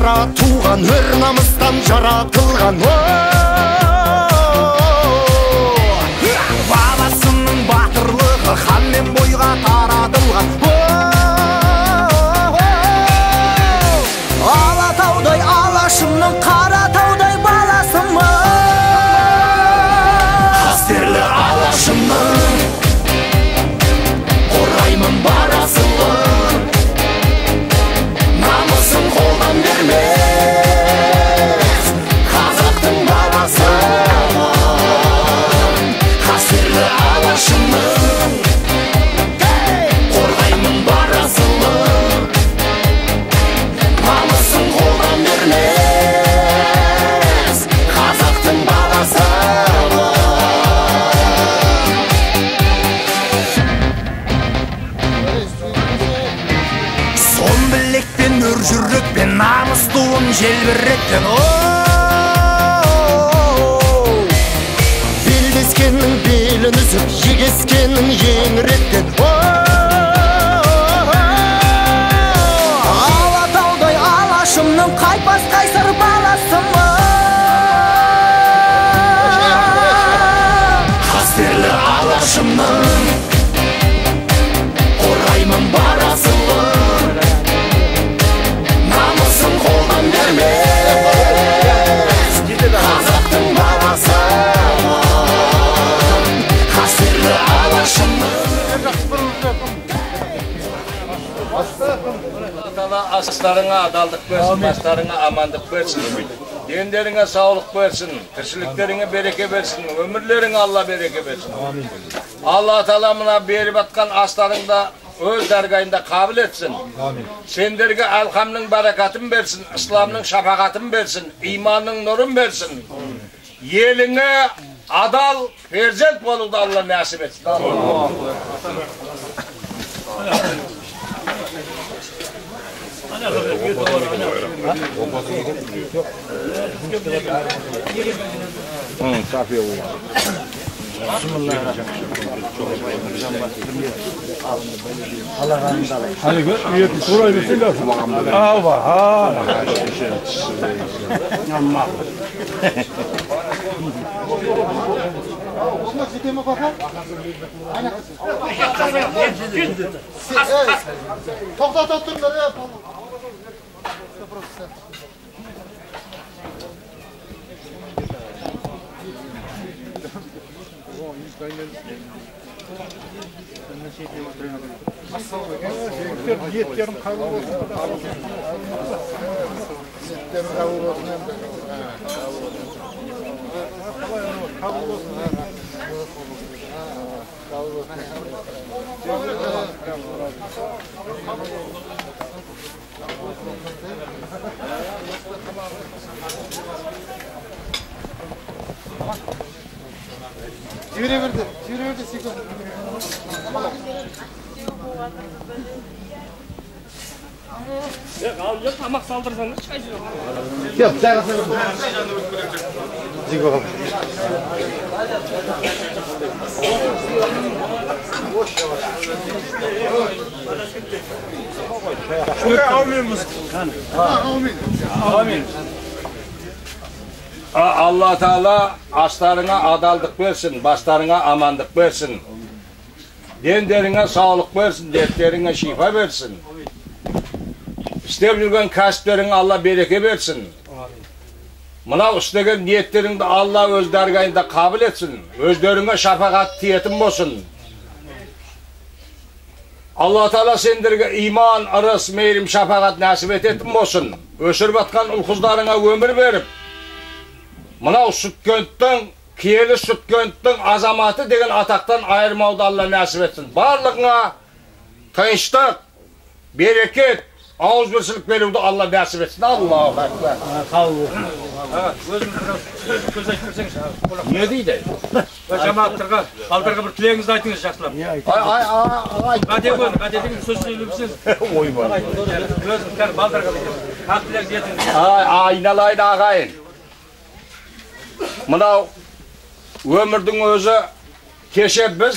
қара туған, өр намыстан жаратылған. Баласының батырлығы хан мен бойға таратылған. Алатаудай алашымның, Қаратаудай баласымын. Қастерлі алашымның, қорғаймын барасылын. Намысын қолдан бермес қазақтың баласымын. Қастерлі алашымның, қорғаймын барасылын. Намысын қолдан бермес қазақтың баласымын. Сон білекпен өр жүрекпен намыс туын желбіреткен. Белдескеннің белін үзіп, егескеннің еңіреткен. Алатаудай алашымның, қайтпас қайсар баласымын. Қастерлі алашымның, қорғаймын барасылын. Намысын қолдан бермес қазақтың баласымын. Қастерлі алашымның. Астарыңа адалдық берсін, бастарыңа амандық берсін, дендеріңе саулық берсін, тіршіліктеріңе береке берсін, өмірлеріңе Алла береке берсін. Алла Тағала мына беріп атқан астарыңда өз дәргайында қабыл етсін. Сендерге әлхамның баракатын берсін, исламның шапағатын берсін, иманның нұрын берсін. Еліңе адал перзент болуды Алла нәсіп етсін. Hadi gör, üyetin sorayı bilsin de. Ava, ha. Amma. Olmak istediğime bakar. Aynen. Tokta tuttum böyle yapalım. Diyetlerim kabul olsun. Diyetlerim kabul olsun. Kabul olsun. Kabul olsun. Çevirebildi. Çevirebildi. Yok tamak saldırsanız çıkacak. Yok, sen kalsın. Zigo. Şuraya almıyor musun? Amin. Amin. Allah Teala aslarına adallık versin, başlarına amanlık versin. Denderine sağlık versin, dertlerine şifa versin. İstep жүрген kasıplarına Allah bereke versin. Mına istegen niyetlerini de Allah öz dergahında kabul etsin. Özlerine şafakat tiyetin olsun. Allah Teala senderge iman, arız, meyrim, şafakat nasip etin olsun. Ösürüp atkan ulkuzlarına ömür verip, mına sütkönttün, kiyeli sütkönttün azamatı degen ataktan ayırmaudu Allah nasip etsin. Barlığına tınçlık, bereket, ağız birsilik verildi Allah nasip etsin. Allahu Ekber. Söz aytırsanız. Ne deydi? Cemaatlarga, haldarga bir tileğinizni aytыңыз жақсылап. Ay. Гадедегі сөз сөйлепсіз. Oy var. Өзің кәр балдарға хақ тілек етіңіз. Айналайды ағайын. Мынау өмірдің өзі кеше біз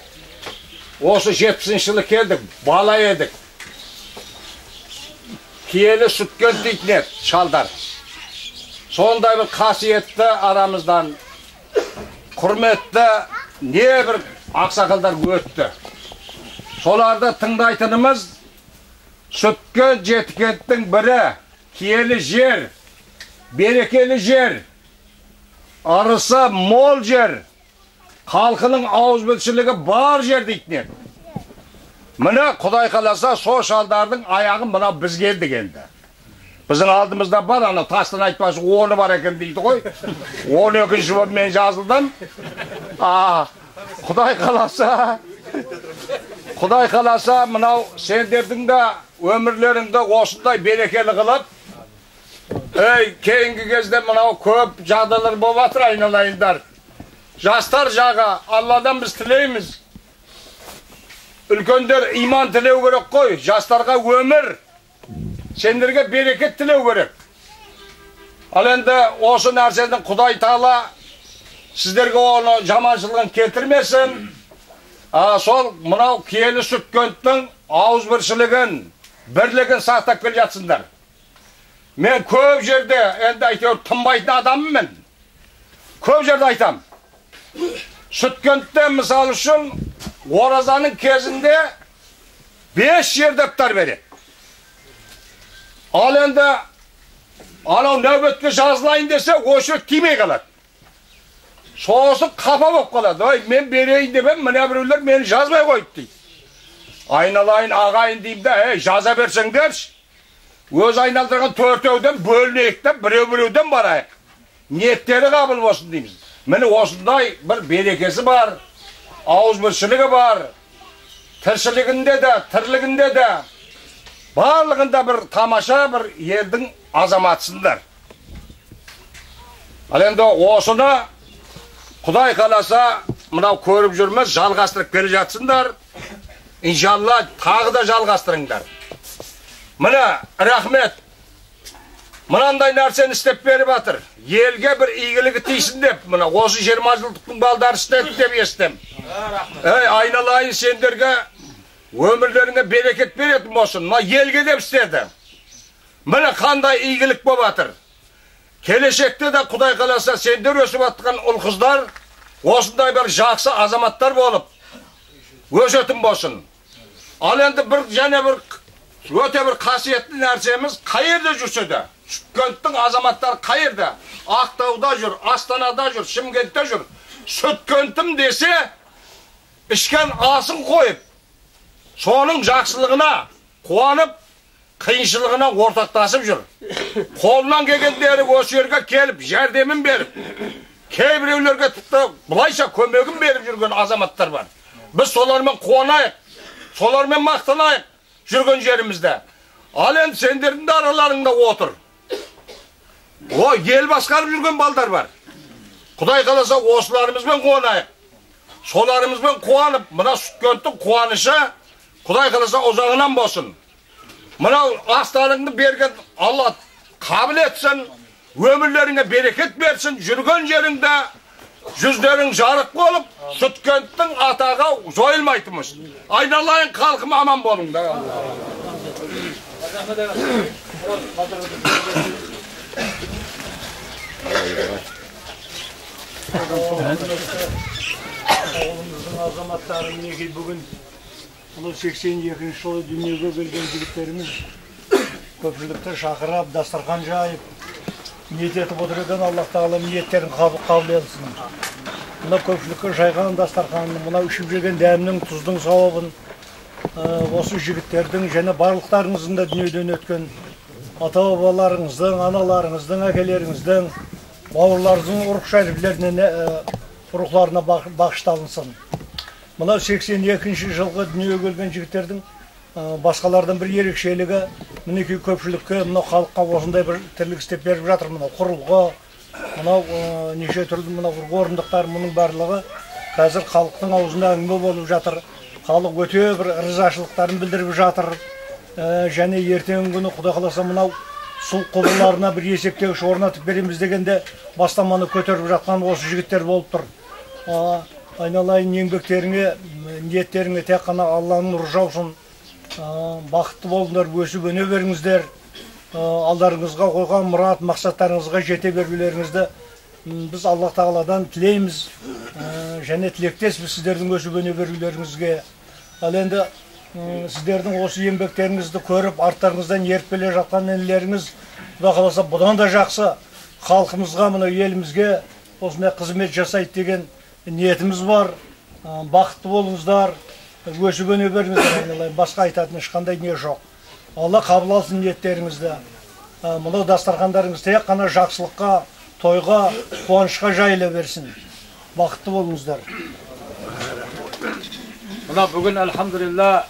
осы 70 жылы келдік, бала едік. kiyeli sütken deytnet şalдар. Sonday bir kasiyetli aramızdan hürmetli ne bir aksakılдар öttü. Solarda tыңдайтынымыз sütken жетkentin biri kiyeli jer, berekeli jer, arısı mol jer, halkının ağızbülçülüğü bar jer deytnet. Mına Kuday kalasa so şaldардың ayağın buna biz geldik endi. Bizim aldığımızda var ana tasdan aytpası 10'u var eken deydi koy. 12'nci boп men жазылdım. Kuday kalasa mına senderдің de ömürlerinde osunday berekeli kılıp keyingi kezde mına köp jağdalar bobatır aynalayınlar. Жастар жағы Allah'dan biz tileyimiz. Ülkender iman tileu gerek koy. Жастарға ömür, senderge bereket tileu gerek. Al endi osu narseden Kuday Taala sizlerge onu jamançılığın keltirmesin. Sol mınau kiyeli sütkönttің ağızbirçiligin, birligin saqtap kele jatsınlar. Men köp jerde endi aytıyor tınbaytın adamım men. Köp jerde aytam. Sütköntte misal üçün Orazanın kezinde 5 yer deptar verir. Al endi anau nöbetke жазылайын dese oşu timey kalat. Soğusu kapa bop kalat. Men bereyin demem, mine biröler meni жазmay koyup deydi. Aynalayın ağayın deyim de, jaza bersengder. Öz aynaldırgan 4-өвden bölüneyik de, biröv-birövden barayık. Niyetleri kabul olsun deyimiz. Meni osunday bir berekesi var. Ağızbirçiligi var. Tirşiliginde de, tirliginde de. Barlığında bir tamaşa bir yerдің azamatsınlar. Al endi osunu Kuday kalasa mınau körüp жүрmez, жалғастырып келе жатсınlar. İnşallah tağı da жалғастырыңдар. Mına rahmet. Mınандай narseni istep berip atır. Elge bir iyiligi tiysin dep, mına osu 20 жылдықтың balдар istep dep estem. Aynalayın senderge ömürlerine bereket beretim olsun. Mına elge dep istedi. Mına kanday iyilik bop atır. Kelешекте de Kuday kalasa sender ösüp atқан ul kızlar osunday bir жақсы azamatlar bolup ösötüm bolsun. Al endi bir jana bir öte bir kasiyetli narsemiz qayerda жүрse de, Sütkönttің azamatları qayerda? Aqtauda jür, Astanada jür, Şimkentте jür. Sütkönttім dese içken asın koyup sonun жақсылығına kuanıp kıyınçılığına ortaklaşıp jür. Kolundan kelgenleri osu yerge kelip jardemin berip keybirewlerge tupta bulayça kömegin berip jürgen azamatlar var. Biz solarmen kuanayık, solarmen maqtanayık jürgen jerimizde. Al endi senderдің de aralarında otur. O el baskarıp jürgen balдар var. Kuday kalasa osularımızben kuanayık. Solarımızben kuanıp mına Sütkönttің kuanışı Kuday kalasa ozağınan bolsun. Mına astarыңды bergen Allah kabul etsin, ömürlerine bereket versin, jürgen jerinde yüzlerin jarık bolup Sütkönttің atağı joyulmaytımız. Aynalayın kalkım aman bolun da. Oğlumuzun azamatları mineki bugün 82 жылы dünyaya gelgen jigitlerimiz köpçülükte şakırap, dastarkan jayıp niyet etip otur eken Allah Taala niyetlerin kabul etsin. Mına köpçülükte jaygan dastarkanını, mına üşüp jegen dämniň, tuzdun sawabın osu jigitlerдің және barlıklarınızın da dünyeden ötken ata-babalarınızdan, analarınızdan, akeleriňizden, bawurlaryňyň uruk şeriflerine ruhlarına bağıştalınsın. Mına 82 жылғы dünyaya gelgen jigitlerдің başkalardan bir erikşeligi mineki köpçülükke mına halkka osундай bir tiрлик istep berip жатыр. Mına kurulgu, mına neçe türlü mına orunduklar bunun barlığı hazır halktың auzunda äңгime bolup жатыр. Halk öte bir rızaçılıklarını bildirip жатыр. Және erteň günü Kuday kalasa mına su kubullarına bir eseptegich ornatıp beremiz degende bastamany köterip жатқан osu jigitler boluptur. Aynalayın еңбектериңе, niyetteriňe tek kana Allah'ın nuru jausun. Bakıtlı bolunlar, ösüp öne beriңizdер. алдарыңызға қойған мұрат мақсаттарыңызға жете берулеріңізді біз Аллах Тағаладан тілейміз, және тілектеспіз сіздердің өсіп өне берулеріңізге. Ал енді сіздердің осы еңбектеріңізді көріп, арттарыңыздан еріп келе жатқан інілеріңіз, Құда қаласа бұдан да жақсы халқымызға, мына елімізге осындай қызмет жасайды деген ниетіміз бар. Бақытты болыңыздар, өсіп өне беріңіздер, басқа айтатын ешқандай не жоқ. Алла қабыл алсын ниеттеріңізді. Мынау дастархандарыңыз тек қана жақсылыққа, тойға, қуанышқа жайыла берсін. Бақытты болыңыздар. Мына бүгін альхамдулилла,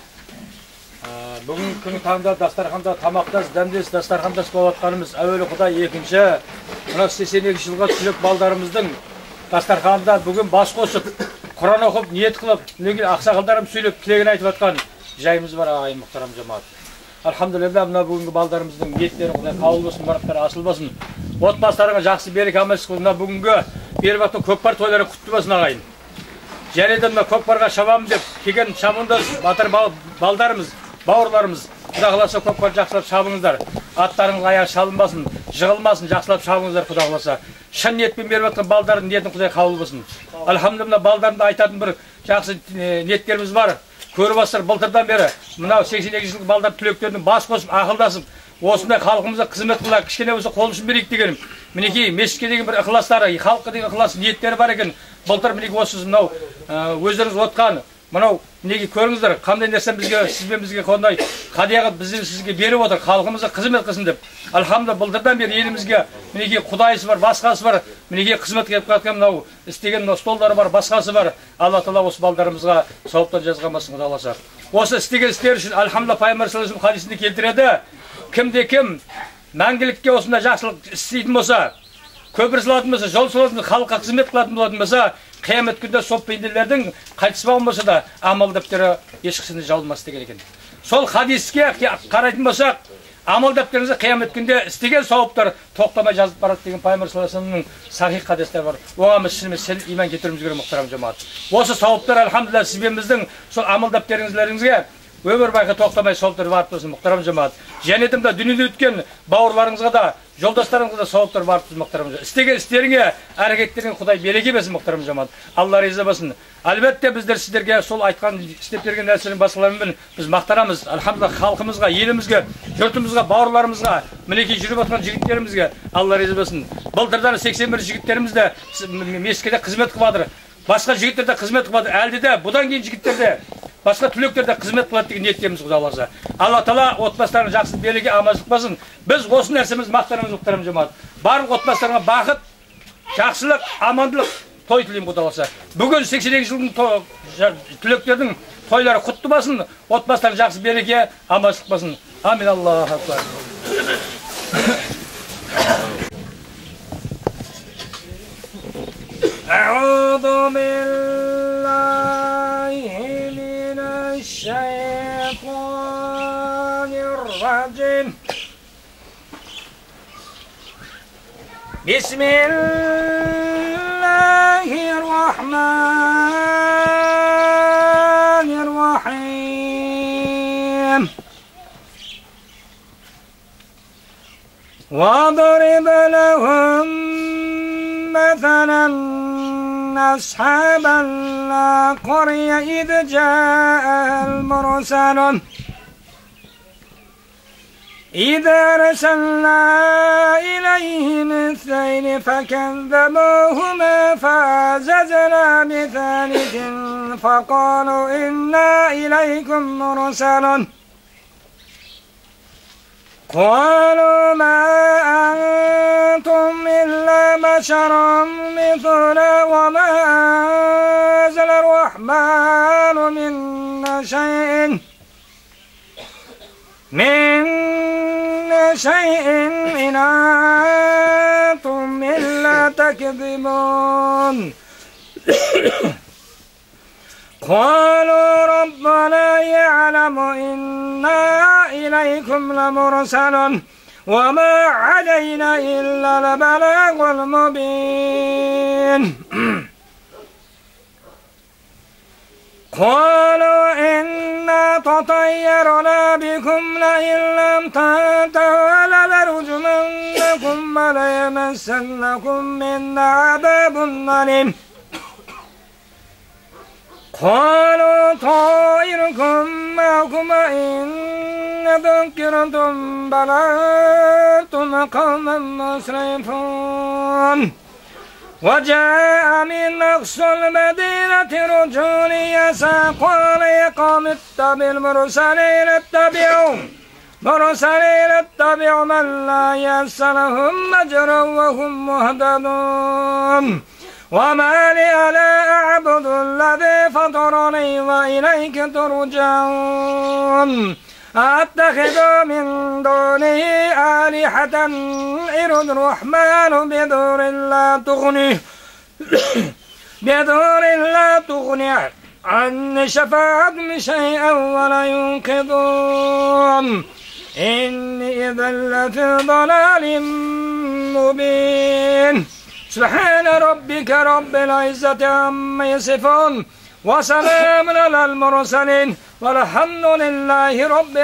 бүгін күні таңда дастарханда тамақтас, дәмдес, дастархандас болып атқанымыз әуелі Құдай, екінші мына 82 жылға түлек балдарымыздың дастарханда бүгін бас қосып, Құран оқып, ниет қылып, ақсақалдарым сөйлеп, тілегін айтып атқан жайымыз бар, ағайын мұхтарам жамаат. Альхамдулилла, мына бүгінгі балдарымыздың ниеттерін Құдай қабыл болсын, барақтары асылбасын. Отбасыларыңа жақсы береке амандық болсын. Мына бүгінгі беріп атқан көкпар тойлары құтты болсын, ағайын. Және де мына көкпарға шабамын деп келген шабындас батыр балдарымыз, бауырларымыз, Құда қаласа көкпар жақсылап шабыңыздар. Аттарыңыз аяғы шалынбасын, жығылмасын, жақсылап шабыңыздар, Құда қаласа. Шын ниетпен беріп атқан балдардың ниетін Құдай қабыл болсын. Альхамдулилла, балдарымды айтатын бір жақсы ниеттеріміз бар. Көрбастар былтырдан бері мынау 82 жылғы балдар түлектердің бас қосып, ақылдасып, осындай халқымызға қызмет қылар, кішкене болса қол ұшын берейік дегенім. Мінекей мешітке деген бір ықыластары, халыққа деген ықылас ниеттері бар екен. Былтыр мінекей осы мынау өздеріңіз отқан, мынау мінекей көріңіздер, қандай нәрсе бізге, сізбен бізге қондай қадияға біздің сізге беріп отыр, халқымызға қызмет қылсын деп. Альхамдулилла, былтырдан бері елімізге мінекей құдайысы бар, басқасы бар, мінекей қызмет қылып жатқан мынау істеген столдары бар, басқасы бар. Алла Тағала осы балдарымызға сауаптар жазғанбасын, Құда қаласа. Осы істеген істер үшін альхамдулилла, пайғамбар саллаллаху алейхи хадисінде келтіреді. Кімде-кім мәңгілікке осындай жақсылық істейтін болса, көпір салатын болса, жол салатын болса, халыққа қызмет қылатын болатын болса, қиямет күнде сол пенделердің қайтыс болған болса да амал дәптері ешқашан жабылмас деген екен. Сол хадиске қарайтын болсақ, амал дәптеріңізде қиямет күнде істеген сауаптар тоқтамай жазып барады деген пайғамбар саллаллаху алейхи вассаламның сахих хадистері бар. Оған біз шынымен сен иман келтіруіміз керек, мұхтарам жамаат. Осы сауаптар альхамдулилла сізбен біздің сол амал дәптеріңізге өмір байқы тоқтамай сауаптар барып тұрсын, мұхтарам жамаат. Және де дүниеде өткен бауырларыңызға да, жолдастарыңызға да сауаптар барып тұрсын, мұхтарам жамаат. Істеген істеріңе, әрекеттеріңе Құдай береке берсін, мұхтарам жамаат. Алла риза болсын. Әлбетте біздер сіздерге сол айтқан істеп берген нәрсенің басқаларымен біз мақтанамыз. Альхамдулилла, халқымызға, елімізге, жұртымызға, бауырларымызға, мінекей жүріп жатқан жігіттерімізге Алла риза болсын. Былтырдан 81 жігіттеріміз де мешітке қызмет қылып жатыр. Басқа жігіттер де қызмет қылып жатыр. Әлде де бұдан кейін жігіттер де басқа түлектерде қызмет қылады деген ниеттеріміз, Құда қаласа. Алла Тағала отбасыларына жақсы береке амандық болсын. Біз осы нәрсеміз мақтанамыз, мұхтарам жамаат. Барлық отбасыларға бақыт, жақсылық, амандылық, той тілеймін, Құда қаласа. Бүгін 82 жылдың түлектердің тойлары құтты болсын, отбасыларына жақсы береке амандық болсын. Амин. Аллаху акбар. أعوذ بالله من الشيطان الرجيم بسم الله الرحمن الرحيم واضرب لهم مثلا أصحاب القرية إذ جاء المرسلون إذا أرسلنا إليهم اثنين فكذبوهما فعززنا بثالث فقالوا إنا إليكم مرسلون قالوا ما أنتم إلا بشر مثلنا وما أنزل الرحمن من شيء إن أنتم إلا تكذبون قالوا ربنا يعلم إنا إليكم لمرسلون وما علينا إلا البلاغ المبين قالوا إنا تطيرنا بكم لئن لم تنتهوا ولا يمسنكم منا عذاب أليم قالوا طائركم معكم إن ذكرتم بل أنتم قوما مسرفون وجاء من أقصى المدينة رجل يسعى قال يا قوم اتبعوا المرسلين اتبعوا من لا يسألهم أجرا وهم مهتدون وما لي لا أعبد الذي فطرني وإليك ترجعون أتخذ من دونه آلهة إن الرحمن بدور لا تغني عن شفاعتهم شيئا ولا ينقذون إني إذا لفي ضلال مبين سبحان ربك رب العزة عما يصفون وسلام على المرسلين والحمد لله رب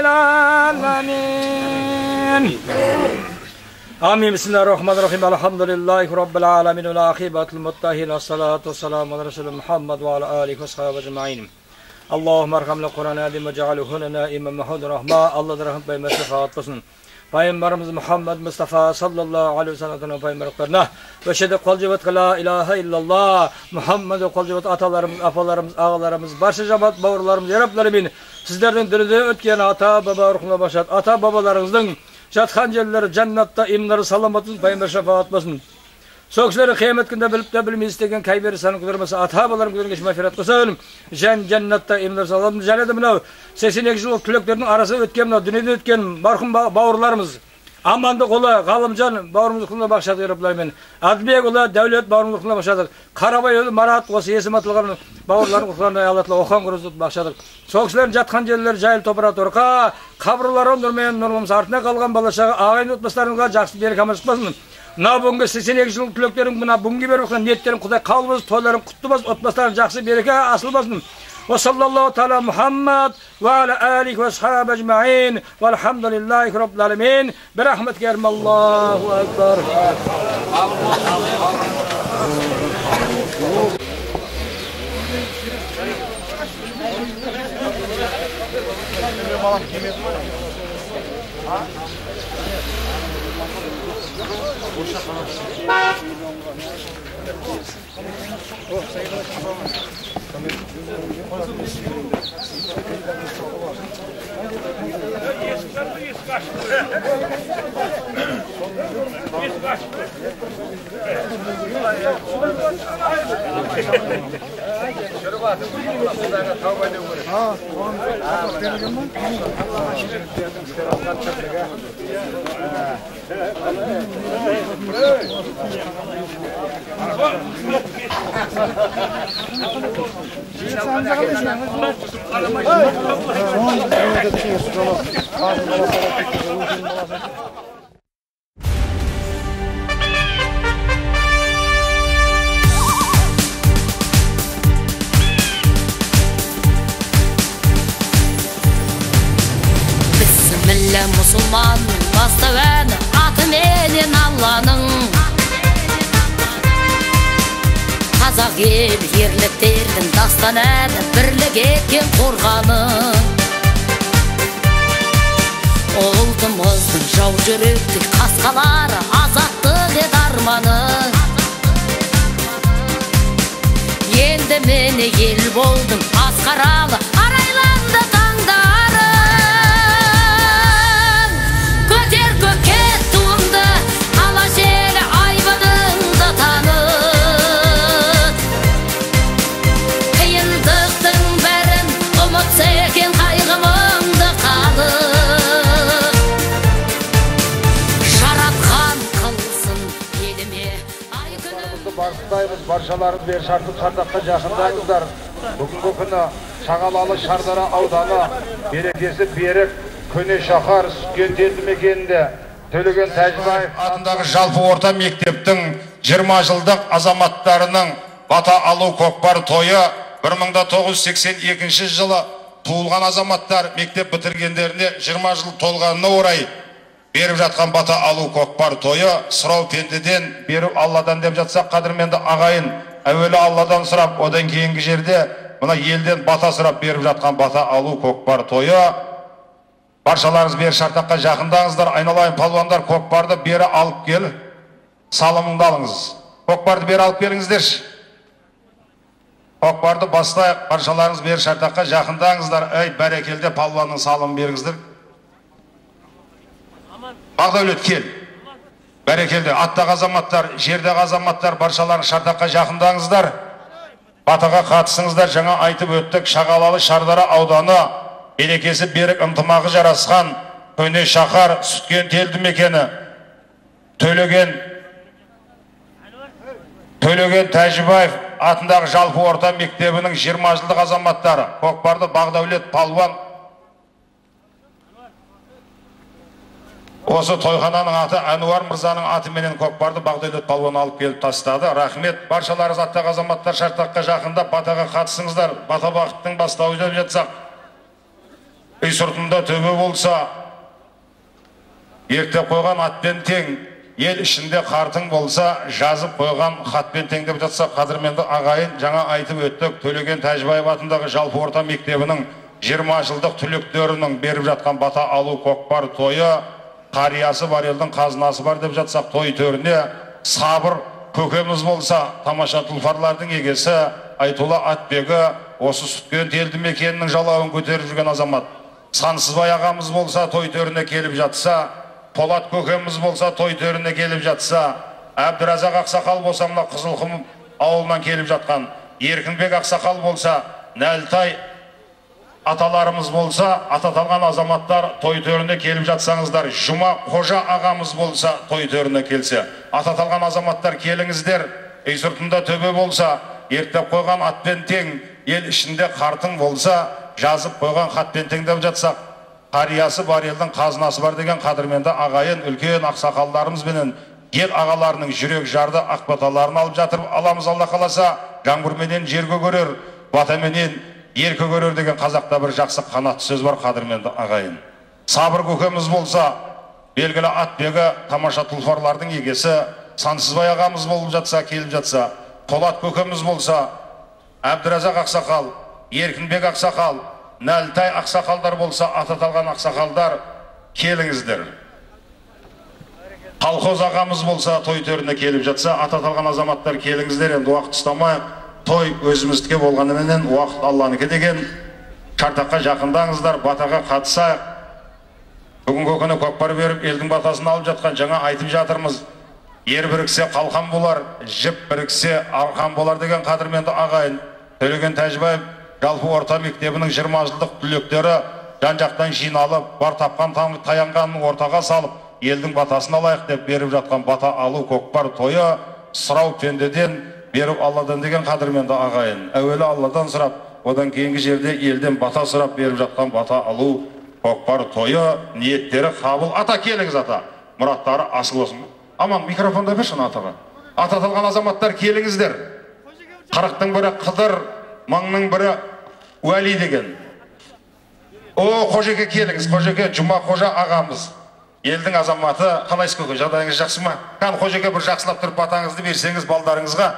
العالمين آمين بسم الله الرحمن الرحيم الحمد لله رب العالمين والعاقبة للمتقين والصلاة والسلام على رسول محمد وعلى آله وصحبه أجمعين اللهم ارحم القرآن العظيم واجعله لنا إمام محمود الرحمة الله رحمة بما شفاعت قسم Peygamberimiz Muhammed Mustafa sallallahu aleyhi ve sellem'den peygamberlerine ve şehadet kılcıvat la ilahe illallah Muhammed kılcıvat atalarımız, afalarımız, ağalarımız, barşı cemaat bavurlarımız, yarablarımın sizlerden dünüde ötken ata baba ruhuna başlat. Ata babalarınızın жатқан жерлері жәннатта имнары саламатын пайғамбар шафаат болсын. Сол кісілері қиямет күнінде біліп те білмей істеген қайбір санын көтермесе ата бабаларым көтерген мәғфират қылсын. Жәннатта имнары саламатын. Және де мынау 82 жыл түлектердің арасы өткен мынау дүниеде өткен марқұм бауырларымыз Амандық ұлы Ғалымжан бауырымыз құлына бақшадық ерапылармен. Әділбек ұлы Дәулет бауырымыз құлына бақшадық. Қарабай ұлы Марат осы есім атылған бауырларын құлына алатылы оқан құрызды бақшадық. Сол кісілердің жатқан жерлері жайыл топыра торқа, қабырлары нұрмен нұрғымыз артына қалған балашағы ағайын отбасыларыңызға жақсы берік амандық болсын. Мына бүгінгі 82 жыл түлектерің мына бүгінге беріп жатқан ниеттерің Құдай қабыл болсын, тойларың құтты болсын, отбасыларың жақсы береке асыл болсын. وصلى الله تعالى محمد وعلى آله وأصحابه أجمعين والحمد لله رب العالمين برحمتك يا رب الله أكبر Bismillah musulman bastaven atın elin Allah'ın Қазақ ел ерліктердің дастаны бірлік еткен қорғаны Ұлтымыздың жау жүректік қасқалары азаттық ет арманы Енді мені ел болдың асқаралы арайланды таңдарың Көтер көкке туыңды ала желі айбыныңды таны Sekin kaygımında kalıp Жаратқан қылсын еліме ай күнім Баршылаймыз, баршаларыңыз бер шартып шардаққа жақындаймыздар. Бүгінгі күні Шағалалы Шардара ауданы берекесі берік көне шаһар Сүткен елді мекенінде Төлеген Тәжібаев атындағы жалпы орта мектептің 20 жылдық азаматтарының бата алу көкпар тойы 1982 жылы туылған азаматтар мектеп бітіргендеріне 20 жыл толғанына орай беріп жатқан бата алу көкпар тойы сұрау пендеден, беріп Алладан деп жатсақ, қадірменді ағайын, әуелі Алладан сұрап, одан кейінгі жерде мына елден бата сұрап беріп жатқан бата алу көкпар тойы. Баршаларыңыз бері шартаққа жақындаңыздар, айналайын палуандар, көкпарды бері алып кел, салымыңды алыңыз. Көкпарды бері алып келіңіздерші. Көкпарды бастайық, баршаларыңыз бері шартаққа жақындаңыздар, әй бәрекелде палуанның салымын беріңіздер. Бағдәулет кел. Бәрекелде, аттағы азаматтар, жердегі азаматтар, баршаларың шартаққа жақындаңыздар. Батаға қатысыңыздар, жаңа айтып өттік, Шағалалы Шардара ауданы, берекесі берік ынтымағы жарасқан, көне шақар, сүткен телді мекені, Төлеген Тәжібаев атындағы жалпы орта мектебінің 20 жылдық азаматтары, көкпарды Бағдәулет палуан. Осы тойхананың аты Әнуар Мырзаның атыменен көкпарды Бағдәулет палуан алып келіп тастады. Рахмет. Баршаларыңыз аттағы азаматтар шартаққа жақындап батаға қатысыңыздар. Бата бақыттың бастауы деп жатсақ, үй сыртында төбе болса, ерте қойған атпен тең, ел ішінде қартың болса, жазып қойған хатпен тең деп жатсақ, қадірменді ағайын, жаңа айтып өттік, Төлеген Тәжібаев атындағы жалпы орта мектебінің 20 жылдық түлектерінің беріп жатқан бата алу көкпар тойы, қариясы бар елдің қазынасы бар деп жатсақ, той төріне сабыр көкеміз болса, тамаша тұлпарлардың егесі Айтолла Атбегі, осы сүткен телді мекенінің жалауын көтеріп жүрген азамат. Сансызбай ағамыз болса, той төріне келіп жатса, Полат көкеміз болса, той төріне келіп жатса, Әбдіразақ ақсақал болса, мына Қызылқұм ауылынан келіп жатқан, Еркінбек ақсақал болса, Нәлтай аталарымыз болса, ататалған азаматтар той төріне келіп жатсаңыздар, Жұма Қожа ағамыз болса, той төріне келсе, ататалған азаматтар келіңіздер. Үй сыртында төбе болса, ертеп қойған атпен тең, ел ішінде қартың болса, жазып қойған хатпен тең деп жатсақ, қариясы бар елдің қазынасы бар деген қадірменді ағайын, үлкен ақсақалдарымыз бенен ел ағаларының жүрек жарды ақбаталарын алып жатыр. Аламыз Алла қаласа, жаңбырменен жерге көрер, батаменен еркі көрер деген қазақта бір жақсы қанатты сөз бар. Қадірменді ағайын, Сабыр көкеміз болса, белгілі Атбегі, тамаша тұлпарлардың егесі Сансызбай ағамыз болып жатса, келіп жатса, Полат көкеміз болса, Әбдіразақ ақсақал, Еркінбек ақсақал, Нәлтай ақсақалдар болса, ататалған ақсақалдар келіңіздер. Қалқоз ағамыз болса, той төріне келіп жатса, ататалған азаматтар келіңіздер. Енді уақыт ұстамайық, той өзіміздікі болғанымен уақыт Алланыкі деген. Шартаққа жақындаңыздар, батаға қатысайық. Бүгінгі күні көкпар беріп, елдің батасын алып жатқан, жаңа айтып жатырмыз. Ер біріксе қалқан болар, жіп біріксе арқан болар деген қадірменді ағайын. Төлеген Тәжібаев жалпы орта мектебінің 20 жылдық түлектері жан-жақтан жиналып, бар тапқан таянғанын ортаға салып, елдің батасын алайық деп беріп жатқан бата алу көкпар тойы сұрау пендеден, беріп Алладан деген қадірменді ағайын. Әуелі Алладан сұрап, одан кейінгі жерде елден бата сұрап беріп жатқан бата алу көкпар тойы ниеттері қабыл. Ата келіңіз, ата, мұраттары асыл болсын. Аман, микрофонда бершін атаға. Ататалған азаматтар келіңіздер. 40-тың бірі Қыдыр, мыңның бірі Уәли деген. Қожеке келіңіз, Қожеке Жұма Қожа ағамыз. Елдің азаматы, қалайсыз көке, жағдайыңыз жақсы ма? Қан Қожеке бір жақсылап тұрып батаңызды берсеңіз балдарыңызға.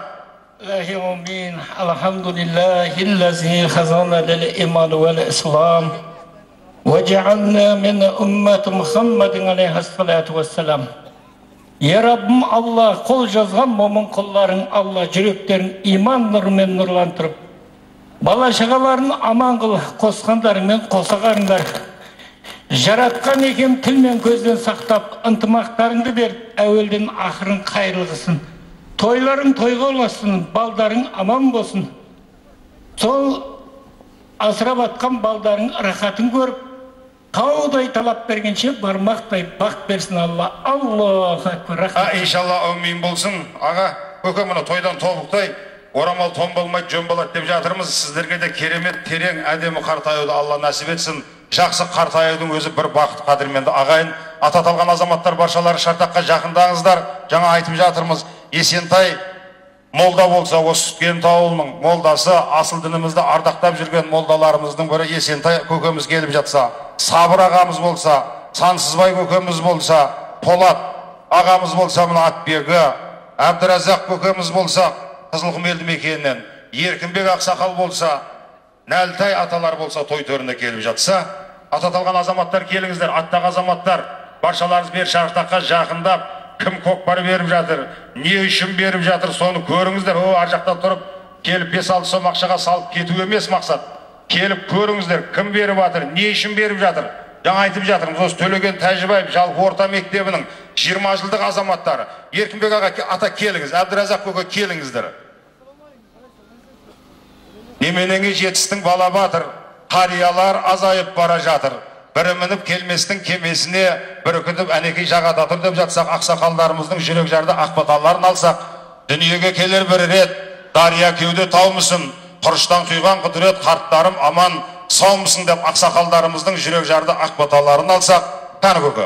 Алхамдулиллахиллази хазана лил иман вал ислам ва жа'ална мин уммати Мухаммадин алейхиссалату вассалам. Я Раббым, Алла, қол жазған момын құлларың, Алла жүректерін иман нұрымен нұрлантырып, бала шағаларын аман қыл, қосқандарымен қосағарыңдар. Жаратқан екен тілмен көзден сақтап, ынтымақтарыңды беріп, әуелден ақырын қайырлығысын. Тойларың тойға оласын, балдарың аман болсын. Сол асырап атқан балдарың рахатын көріп, қаудай талап бергенше бармақтай бақ берсін Алла. Аллаху акбар. Иншалла әумин болсын. Аға, көке мұны тойдан тобықтай, орамал том болмайды, жөн болады деп жатырмыз. Сіздерге де керемет, терең, әдемі қартаюды Алла нәсіп етсін. Жақсы қартаюдың өзі бір бақыт. Қадірменді ағайын, ататалған азаматтар баршалары шартаққа жақындаңыздар. Жаңа айтып жатырмыз, Есентай молда болса, осы Сүткен ауылының молдасы, асыл дінімізді ардақтап жүрген молдаларымыздың бірі Есентай көкеміз келіп жатса, Сабыр ағамыз болса, Сансызбай көкеміз болса, Полат ағамыз болса, мына Атбегі, Әбдіразақ көкеміз болса, Қызылқұм елді мекенінен, Еркінбек ақсақал болса, Нәлтай аталар болса, той төріне келіп жатса, ататалған азаматтар келіңіздер, аттағы азаматтар, баршаларыңыз бер шарықтаққа жақындап, кім көкпар беріп жатыр, не үшін беріп жатыр, соны көріңіздер. Ар жақта тұрып, келіп 5-6 сом ақшаға салып кету емес мақсат. Келіп көріңіздер, кім беріп жатыр, не үшін беріп жатыр. Жаңа айтып жатырмыз, осы Төлеген Тәжібаев жалпы орта мектебінің 20 жылдық азаматтары. Еркінбек аға ата келіңіз, Әбдіразақ көке келіңіздер. Неменеңе жетістің бала батыр, қариялар азайып бара жатыр. Бірі мініп келместің кемесіне, бірі күтіп әнекей жағада тұр деп жатсақ, ақсақалдарымыздың жүрек жарды ақбаталарын алсақ, дүниеге келер бір рет, дария кеуде таумысын, құрыштан құйған құдірет, қарттарым аман саумысын деп ақсақалдарымыздың жүрек жарды ақбаталарын алсақ, қаны көке.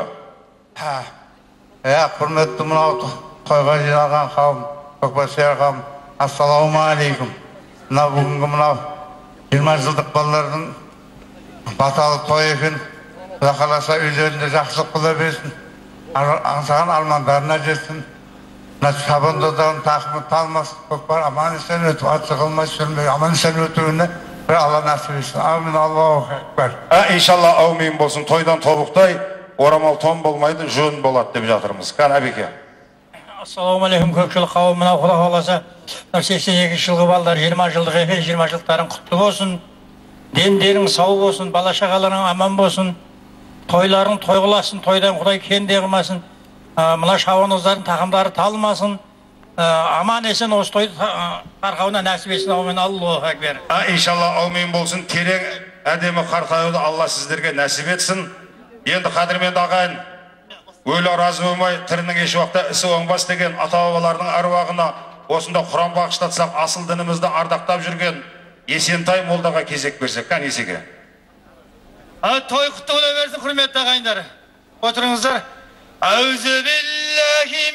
Құрметті мынау тойға жиналған қауым, көкбасияр қауым, ассалаумағалейкум. Мына бүгінгі мынау 20 жылдық балалардың баталы той екен. Құда қаласа үйлерінде жақсылық қыла берсін, аңсаған армандарына жетсін. Мына шабан додағын тақымы талмасын, көкпар аман есен өтіп, ат жығылмай сүрмей, аман есен өтуіне бір Алла нәсіп етсін. Амин, Аллаху акбар. Иншалла аумин болсын. Тойдан тобықтай, орамал том болмайды, жөн болады деп жатырмыз. Қан әбеке. Ассалаумағалейкум көпшілік қауым. Мына Құда қаласа 82 жылғы балдар 20 жылдық екен, 20 жылдықтарын құтты болсын. Дендерің сау болсын, бала шағаларың аман болсын. Тойларың той қыласын, тойдан Құдай кенде қылмасын. Мына шабандоздардың тақымдары талмасын. Аман есен осы тойды қарқауына нәсіп етсін. Аумин, Аллаху акбар. Иншалла аумин болсын. Терең әдемі қарқауды Алла сіздерге нәсіп етсін. Енді қадірменді ағайын, өлі разы болмай, тірінің еш уақытта ісі оңбас деген ата-бабалардың әруағына осында Құран бағыштатсақ, асыл дінімізді ардақтап жүрген Есентай молдаға кезек берсек, қан Есеке. Той құтты бола берсін, құрметті ағайындар. Отырыңыздар. Аузу биллахи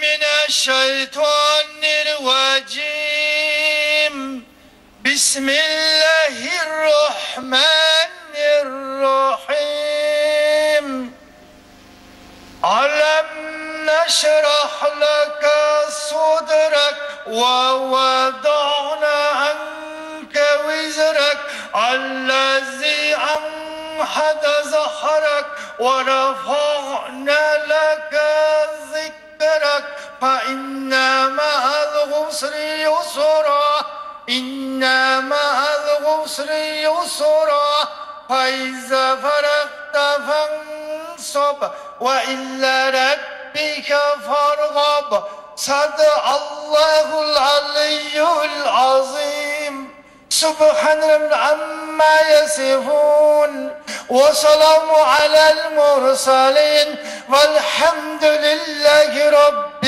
минаш-шайтанир-раджим. Бисмиллахир-рахманир-рахим. Алам нашрах лака судрак ва вадана анка визрак аллази أنحد ظهرك ورفعنا لك ذكرك فإن مع العسر يسرا إن مع العسر يسرا فإذا فرغت فانصب وإلى ربك فارغب صدق الله العلي العظيم سبحان ربنا عما يصفون وسلام على المرسلين والحمد لله رب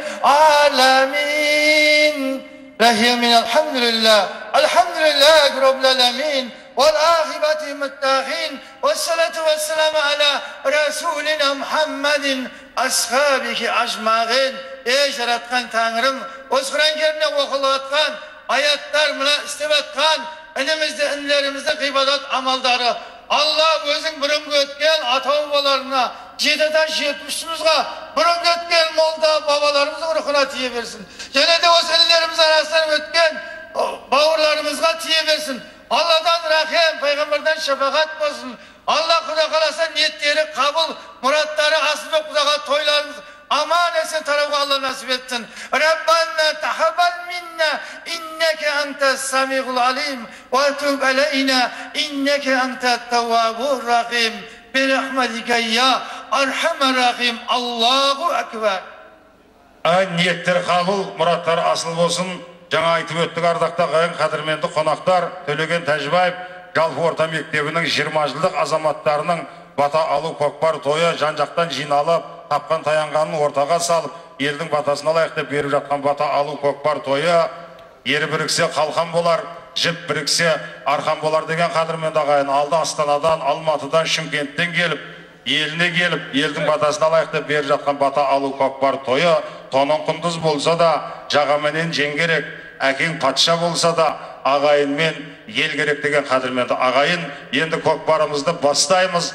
العالمين. لهي من الحمد لله رب العالمين والعاقبة للمتقين والصلاة والسلام على رسولنا محمد أصحابه أجمعين. Ey yaratgan Tanrım, o'z Qur'on karimda o'qilayotgan ayetler mına istep etken önümüzde inlerimizde kıybadat amalları Allah özün burungu ötken ata-babalarına 7'den 70'imizga burungu ötken molda babalarımızın ruhuna tiye versin. Gene de o inlerimiz arasından ötken bağırlarımızga tiye versin. Allah'tan rahim, Peygamberden şefaat olsun. Allah Kuda kalasa niyetleri kabul, muratları aslında Kuda'a toylarımız aman esen tarafı Allah nasip etsin. Rabbana tahabbal minna inneke entes samiul alim ve tub aleyna inneke entet tevvabur rahim. Birahmetike ya arhamar rahim. Allahu ekber. Ниеттер қабыл, мұраттар асыл болсын. Жаңа айтып өттік ардақта қайын қадірменді қонақтар Төлеген Тәжібаев жалпы орта мектебінің 20 жылдық азаматтарының бата алу көкпар тойы жан-жақтан жиналып, тапқан таянғанын ортаға салып, елдің батасын алайық деп беріп жатқан бата алу көкпар тойы ері біріксе қалқан болар, жіп біріксе арқан болар деген қадірменді ағайын алды Астанадан, Алматыдан, Шымкенттен келіп, еліне келіп, елдің батасын алайық деп беріп жатқан бата алу көкпар тойы тонын құндыз болса да, жағаменен жен керек, әкең патша болса да, ағайынмен ел керек деген қадірменді ағайын. Енді көкпарымызды бастаймыз.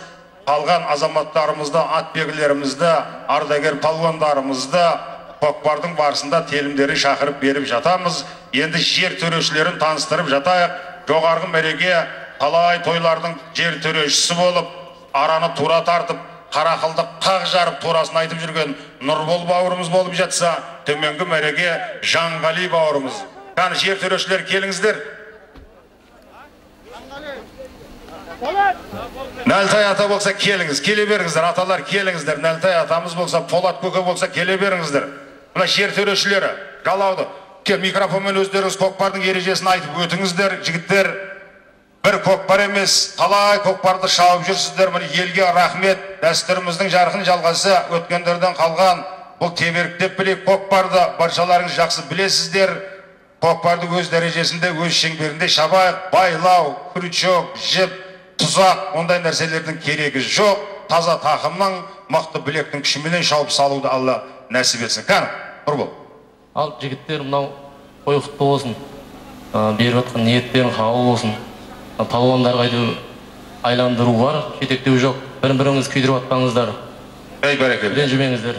қалған азаматтарымызды, атбегілерімізді, ардагер палуандарымызды көкпардың барысында телімдері шақырып беріп жатамыз. Енді жер төрешілерін таныстырып жатайық. Жоғарғы мәреге талай тойлардың жер төрешісі болып, араны тура тартып, қарақылды қақ жарып турасын айтып жүрген Нұрбол бауырымыз болып жатса, төменгі мәреге Жанғали бауырымыз. Қаны жер төрешілер келіңіздер. Нәлтай ата болса келіңіз, келе беріңіздер, аталар келіңіздер. Нәлтай атамыз болса, Полат көке болса келе беріңіздер. Мына жер төрешілері жалауды. Кел микрофонмен өздеріңіз көкпардың ережесін айтып өтіңіздер, жігіттер. Бір көкпар емес, талай көкпарды шауып жүрсіздер. Міне елге рахмет. Дәстүріміздің жарқын жалғасы өткендерден қалған бұл теберіктеп білек көкпарды баршаларыңыз жақсы білесіздер. Көкпарды өз дәрежесінде, өз шеңберінде шабайық. Байлау, күрчок, жіп, тұзақ, ондай нәрселердің керегі жоқ. Таза тақымның, мықты білектің күшіменен шауып салуды Алла нәсіп етсін. Қаны, Нұрбол. Ал жігіттер, мынау қой құтты болсын. Беріп атқан ниеттерің қабыл болсын. Палуандарға айландыру бар, жетектеу жоқ. Бірін-біріңіз күйдіріп атпаңыздар. Ей, бәрекелді. Ренжімеңіздер.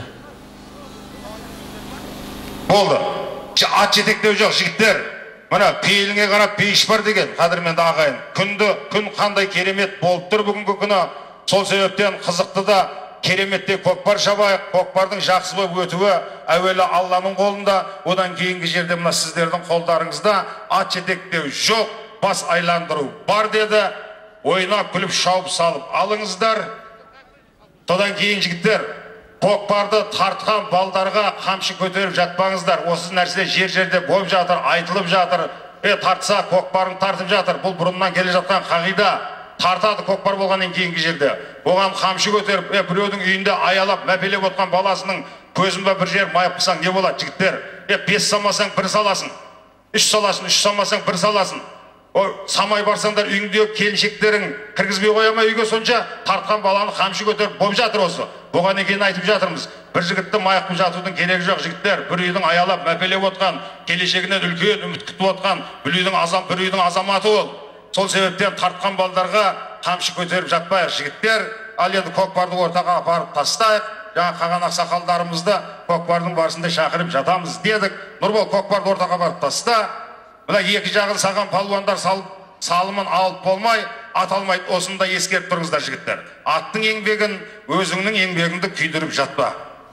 Болды. Ат жетектеу жоқ, жігіттер. Мына пейіліңе қарап пейіш бар деген, қадірменді ағайын. Күн қандай керемет болып тұр бүгінгі күні. Сол себептен қызықты да кереметте көкпар шабайық. Көкпардың жақсы болып өтуі әуелі Алланың қолында, одан кейінгі жерде мына сіздердің қолдарыңызда. Ат жетектеу жоқ, бас айландыру бар деді. Ойнап күліп шауып салып алыңыздар. Содан кейін жігіттер, көкпарды тартқан балдарға қамшы көтеріп жатпаңыздар. Осы нәрсе жер-жерде болып жатыр, айтылып жатыр. Тартса көкпарын тартып жатыр. Бұл бұрыннан келе жатқан қағида. Тартады көкпар болғаннан кейінгі жерде. Оған қамшы көтеріп, біреудің үйінде аялап, мәпелеп отқан баласының көзін бір жер майып қылсаң не болады, жігіттер? 5 салмасаң 1 саласын. 3 саласын, 3 салмасаң 1 саласын. Самай барсаңдар үйіңде келіншектерің кіргізбей қоймай үйге, сонша тартқан баланы қамшы көтеріп болып жатыр осы. Оған екен айтып жатырмыз. Бір жігітті майық жатудың керегі жоқ, жігіттер. Бір үйдің аялап, мәпелеп отқан, келешегінен үлкен үміт күтіп отқан бір үйдің азаматы ол. Сол себептен тартқан балдарға қамшы көтеріп жатпайық, жігіттер. Ал енді көкпарды ортаға апарып тастайық. Жаңа қаған ақсақалдарымызды көкпардың барысында шақырып жатамыз дедік. Нұрбол, көкпарды ортаға апарып таста. Мына екі жағын саған палуандар салымын алып болмай, аталмайды. Осында ескеріп тұрыңыздар, жігіттер. Аттың еңбегін, өзіңнің еңбегіңді күйдіріп жатпа.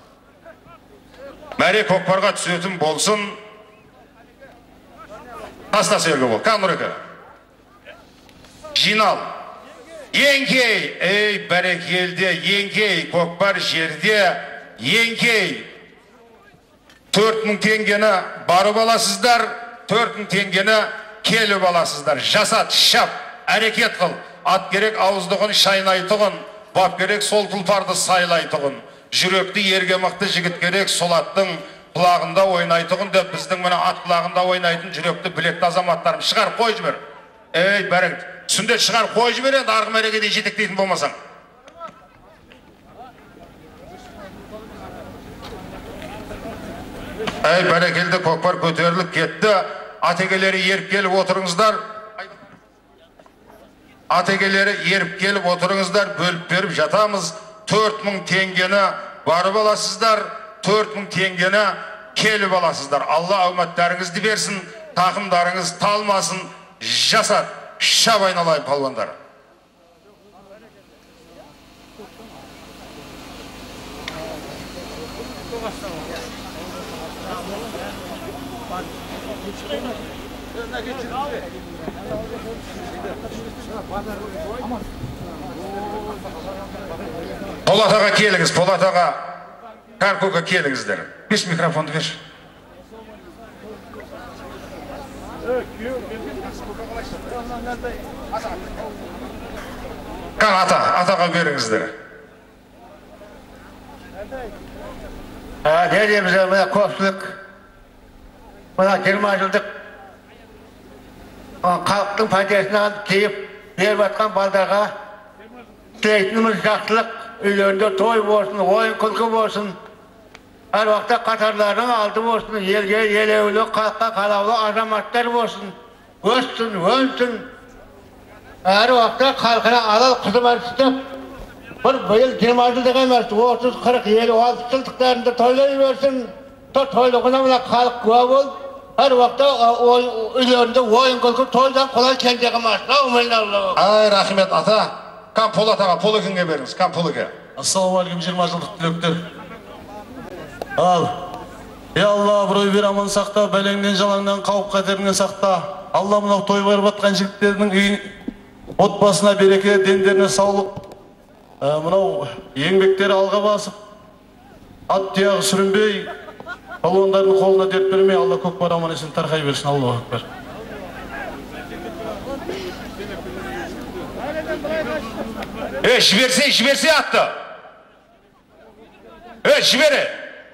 Мәре көкпарға түсетін болсын. Таста сергі бол. Қанұреке. Жинал. Еңкей. Ей, бәрекелде. Еңкей. Көкпар жерде. Еңкей. 4000 теңгені барып аласыздар. 4000 теңгені келіп аласыздар. Жасат, шап, әрекет қыл. Ат керек ауыздығын шайнайтұғын. Бап керек сол тұлпарды сайлайтұғын. Жүректі ерге мықты жігіт керек сол аттың құлағында ойнайтұғын деп біздің мына ат құлағында ойнайтын жүректі білекті азаматтарым. Шығар, қой жібер. Ей, бәрек, сүндет шығар, қой жібер, енді арғы мәрегеде жетектейтін болмасаң. Әй, бәрекелді, көкпар көтеріліп кетті. Атегелері еріп келіп отырыңыздар. Атегелері еріп келіп отырыңыздар. Бөліп беріп жатамыз. 4000 теңгені барып аласыздар. 4000 теңгені келіп аласыздар. Алла ауматтарыңызды берсін. Тақымдарыңыз талмасын. Жасат. Шап айналайын палуандар. Полат аға келіңіз, Полат аға. Каркөке келіңіздер. Беш микрофонды беш. Қан атаға беріңіздер. Дедеміз мына көпшілік, мына 20 жылдық халықтың пайдасына тиіп беріп атқан балдарға тілейтініміз жақсылық, үйлерінде той болсын, ойын күлкі болсын, әр уақытта қатарлардың алды болсын, елге елеулі, халыққа қалаулы азаматтар болсын, өссін, өнсін, әр уақытта халқына адал қызмет істеп, Bir bıyıl 20 yılda emas, 30, 40, 50, 60 yıldıklarında toylayıversin. Toyluguna mına halk kıva bol. Her vakta üllerinde oyun kılkıp toydan kolay kendine emas. Ay rahmet ata. Kan Polat ağa, pulu kimge beriniz? Kan pulu ge. Assalamu alaikum 20 yıllık tilekler. Al. Ya Allah burayı bir aman sakta, belengden жалаңдан қауіп қатерінен сақта. Allah mına toy var batқан жігіттердің үйін отбасына береке, дендеріне саулық. Мынау еңбектері алға басып, ат тұяғы сүрінбей, балуандардың қолына дерт бермей, Allah көкпар аман есен тарқай берсін. Аллаху акбар. Жіберсе атты. Жібері.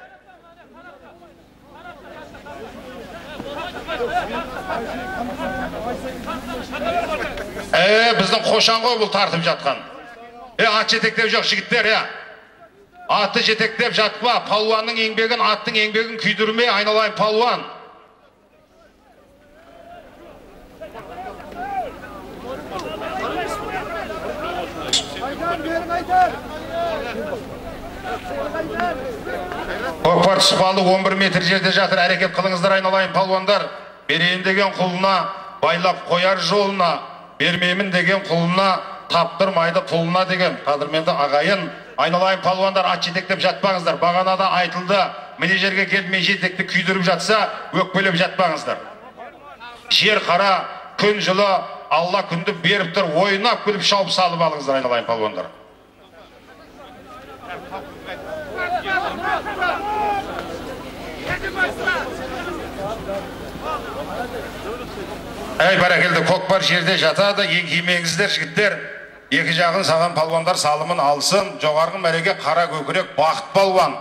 Біздің қошан ғой бұл тартып жатқан. Ат жетектеп жоқ жігіттер, Атты жетектеп жатпа, палуанның еңбегін, аттың еңбегін күйдірме, айналайын палуан. Көкпар тұспалды 11 метр жерде жатыр, әрекет қылыңыздар айналайын палуандар. Берейін деген құлына, байлап қояр жолына, бермеймін деген құлына, таптырмайды пұлына деген. Қадірменді ағайын, айналайын палуандар, ат жетектеп жатпаңыздар. Бағанада айтылды, міне жерге келмей жетекті күйдіріп жатса, өкпелеп жатпаңыздар. Жер қара, күн жылы, Алла күнді беріп тұр, ойнап күліп шауып салып алыңыздар айналайын палуандар. Бәрекелді, көкпар жерде жатады, еңкеймеңіздер жігіттер. Екі жағын саған палуандар салымын алсын. Жоғарғы мәреге қара көкірек бақыт палуан.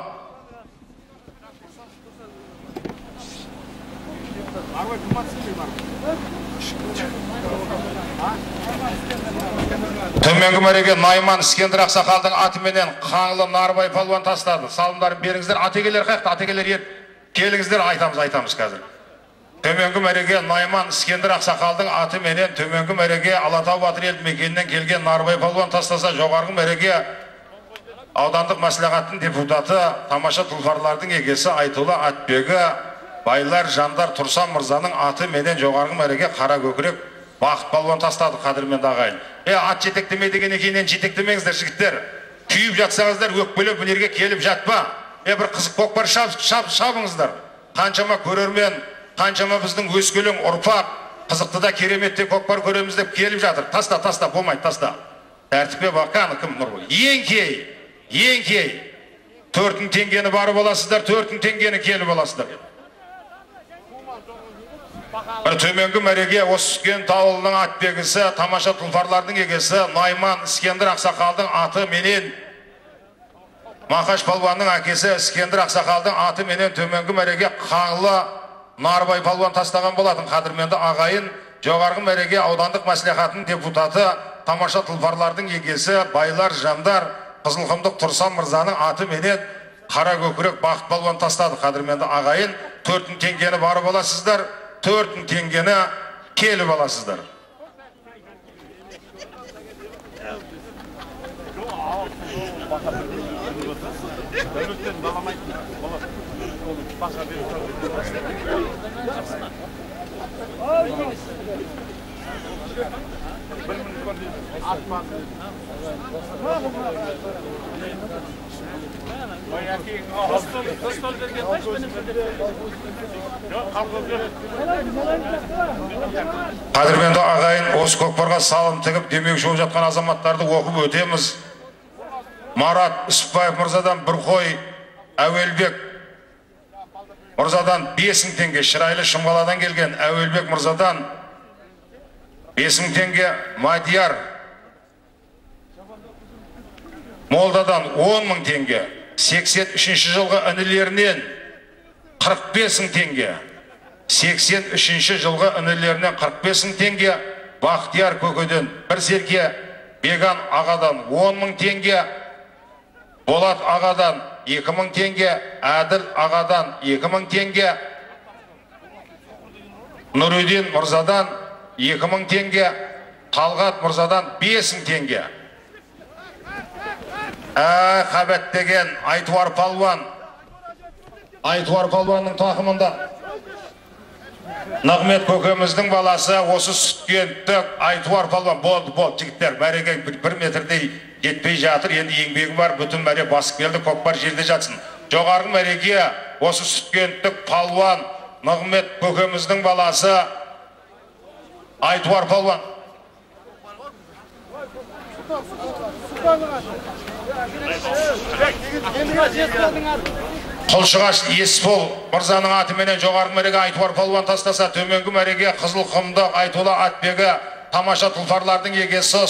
Төменгі мәреге Найман Искендір Ақсақалдың атыменен Қаңлы Нарбай палуан тастады. Салымдарын беріңіздер. Атегелер қақты, атегелер ет. Келіңіздер, айтамыз қазір. Төменгі мәреге Найман Искендір Ақсақалдың атыменен төменгі мәреге Алатау Батыр елді мекенінен келген Нарбай палуан тастаса, жоғарғы мәреге аудандық мәслихаттың депутаты, тамаша тұлпарлардың егесі Айтулы Атбегі, байлар жандар Тұрсан Мырзаның атыменен жоғарғы мәреге қара көкірек бақыт палуан тастады. Қадірменді ағайын. Ат жетектеме деген екенен жетектемеңіздер жігіттер. Күйіп жатсаңыздар, өкпелеп өнерге келіп жатпа. Бір қызық көкпар шабыңыздар. Қаншама көрермен, қаншама біздің өскелең ұрпақ қызықты да кереметте көкпар көреміз деп келіп жатыр. Таста, болмайды, таста. Тәртіпке баққан кім нұр? Еңкей. 4.000 теңгені барып аласыздар, 4.000 теңгені келіп аласыздар. Төменгі мәреге Оскен Тауылының атбегісі, тамаша тұлпарлардың егесі Найман Искендір Ақсақалдың аты менен, Мақаш палуанның әкесі Искендір Ақсақалдың аты менен төменгі мәреге Қаңлы Нарбай палуан тастаған болатын. Қадірменді ағайын, жоғарғы мәреге аудандық мәслихаттың депутаты, тамаша тұлпарлардың егесі, байлар жандар Қызылқұмдық Тұрсан Мырзаның аты менен қара көкірек бақыт палуан тастады. Қадірменді ағайын, 4.000 теңгені барып аласыздар, 4.000 теңгені келіп аласыздар. Қадірменді ағайын, осы көкпарға салым тігіп демеуші болып жатқан азаматтарды оқып өтеміз. Марат Үсіпбаев мырзадан бір қой, Әуелбек мырзадан 5.000 теңге, Шырайлы Шымғаладан келген Әуелбек мырзадан 5.000 теңге, Мадияр Молдадан 10.000 теңге, 83 жылғы інілерінен 45.000 теңге, 83 жылғы інілерінен 45.000 теңге, Бақтияр Көкеден бір серке, Беган ағадан 10.000 теңге, Болат ағадан 2.000 теңге, Әділ ағадан 2.000 теңге, Нұридин мырзадан 2.000 теңге, Талғат мырзадан 5.000 теңге. Қабет деген Айтуар палуан. Айтуар палуанның тақымында Нығмет көкеміздің баласы осы Сүткенттік Айтуар палуан. Болды, жігіттер, мәреге 1 метрдей жетпей жатыр, енді еңбегі бар, бүтін мәре басып келді, көкпар жерде жатсын. Жоғарғы мәреге осы Сүткенттік палуан Нығмет көкеміздің баласы Айтуар палуан. Құлшығаш Есбол мырзаның атыменен жоғарғы мәреге Айтуар палуан тастаса, төменгі мәреге Қызылқұмдық Айтулы Атбегі тамаша тұлпарлардың егесі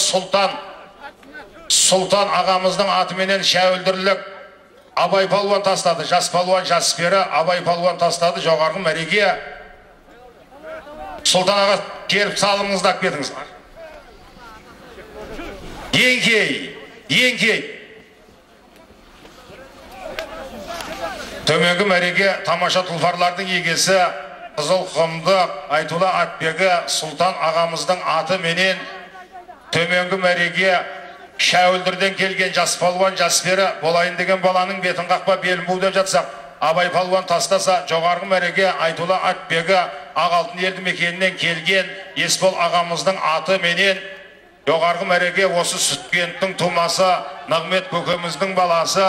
Сұлтан ағамыздың атыменен шәуілдірлік Абай палуан тастады. Жас палуан Жаспері Абай палуан тастады. Жоғарғы мәреге Сұлтан аға келіп салыңыздап кетіңіздер. Еңкей. Төменгі мәреге тамаша тұлпарлардың егесі Қызылқұмдық Айтулы Атбегі Сұлтан ағамыздың аты менен төменгі мәреге шәуілдірден келген жас палуан Жаспері болайын деген баланың бетін қақпа белін бу деп жатсақ, Абай палуан тастаса, жоғарғы мәреге Айтулы Атбегі Ағалтын елді мекенінен келген Есбол ағамыздың аты менен жоғарғы мәреге осы Сүткенттің тумасы Нығмет көкеміздің баласы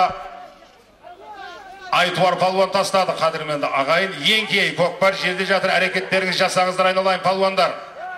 Айтуар палуан тастады. Қадірменді ағайын, еңкей көкпар жерде жатыр, әрекеттеріңіз жасаңыздар, айналайын палуандар.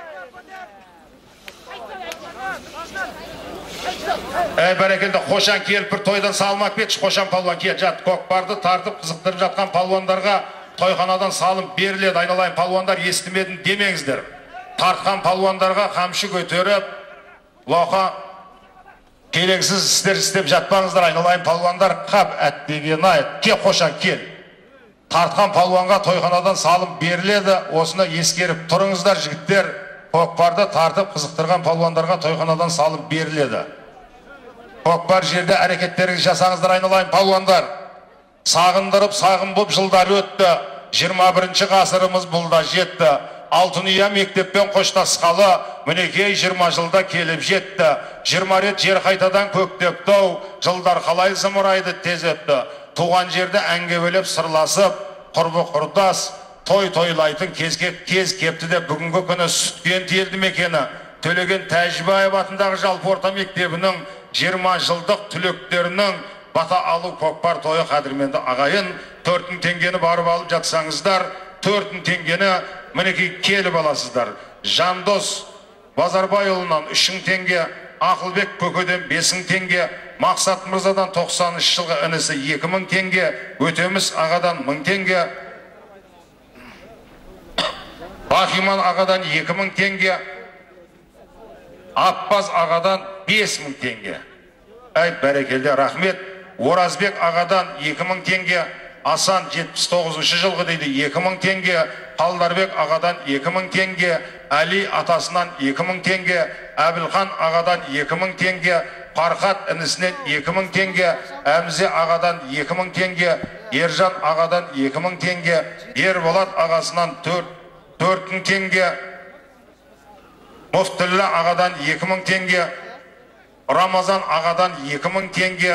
Бәрекелді, қошан келіп бір тойдан салмақ кетші, қошан палуан кел жат. Көкпарды тартып қызықтырып жатқан палуандарға тойханадан салым беріледі. Айналайын палуандар, естімедім демеңіздер. Тартқан палуандарға қамшы көтеріп, лоқа керексіз істер істеп жатпаңыздар. Айналайын палуандар, қап әттеген ай, кел қошан кел. Тартқан палуанға тойханадан салым беріледі. Осыны ескеріп тұрыңыздар жігіттер. Көкпарды тартып қызықтырған палуандарға тойханадан салым беріледі. Көкпар жерде әрекеттеріңіз жасаңыздар, айналайын палуандар. Сағындырып сағын боп жылдар өтті. 21 ғасырымыз бұлда жетті. Алтынұя мектеппен қоштасқалы мінекей 20 жылда келіп жетті. 20 рет жер қайтадан көктепті-ау, жылдар қалай зымырайды тез өтті. Туған жерді әңгемелеп сырласып, құрбы құрдас тойлайтын кез кепті де бүгінгі күні Сүткент елді мекені Төлеген Тәжібаев атындағы жалпы орта мектебінің 20 жылдық түлектерінің бата алу көкпар тойы. Қадірменді ағайын, 4000 теңгені барып алып жатсаңыздар, 4000 теңгені мінекей келіп аласыздар. Жандос Базарбайұлынан 3000 теңге, Ақылбек Көкеден 5000 теңге, Мақсат Мырзадан 90 жылғы інісі 2000 теңге, Өтеміс ағадан 1000 теңге, Бахиман ағадан 2000 теңге, Аппаз ағадан 5000 теңге. Бәрекелді рахмет. Оразбек ағадан 2000 теңге, Асан 79 жылғы дейді 2000 теңге, Қалдарбек ағадан 2000 теңге, Әли атасынан 2000 теңге, Әбілхан ағадан 2000 теңге, Парқат інісінен 2000 теңге, Әмзе ағадан 2000 теңге, Ержан ағадан 2000 теңге, Ерболат ағасынан 4000 теңге, Мұфтілі ағадан 2000 теңге, Рамазан ағадан 2000 теңге,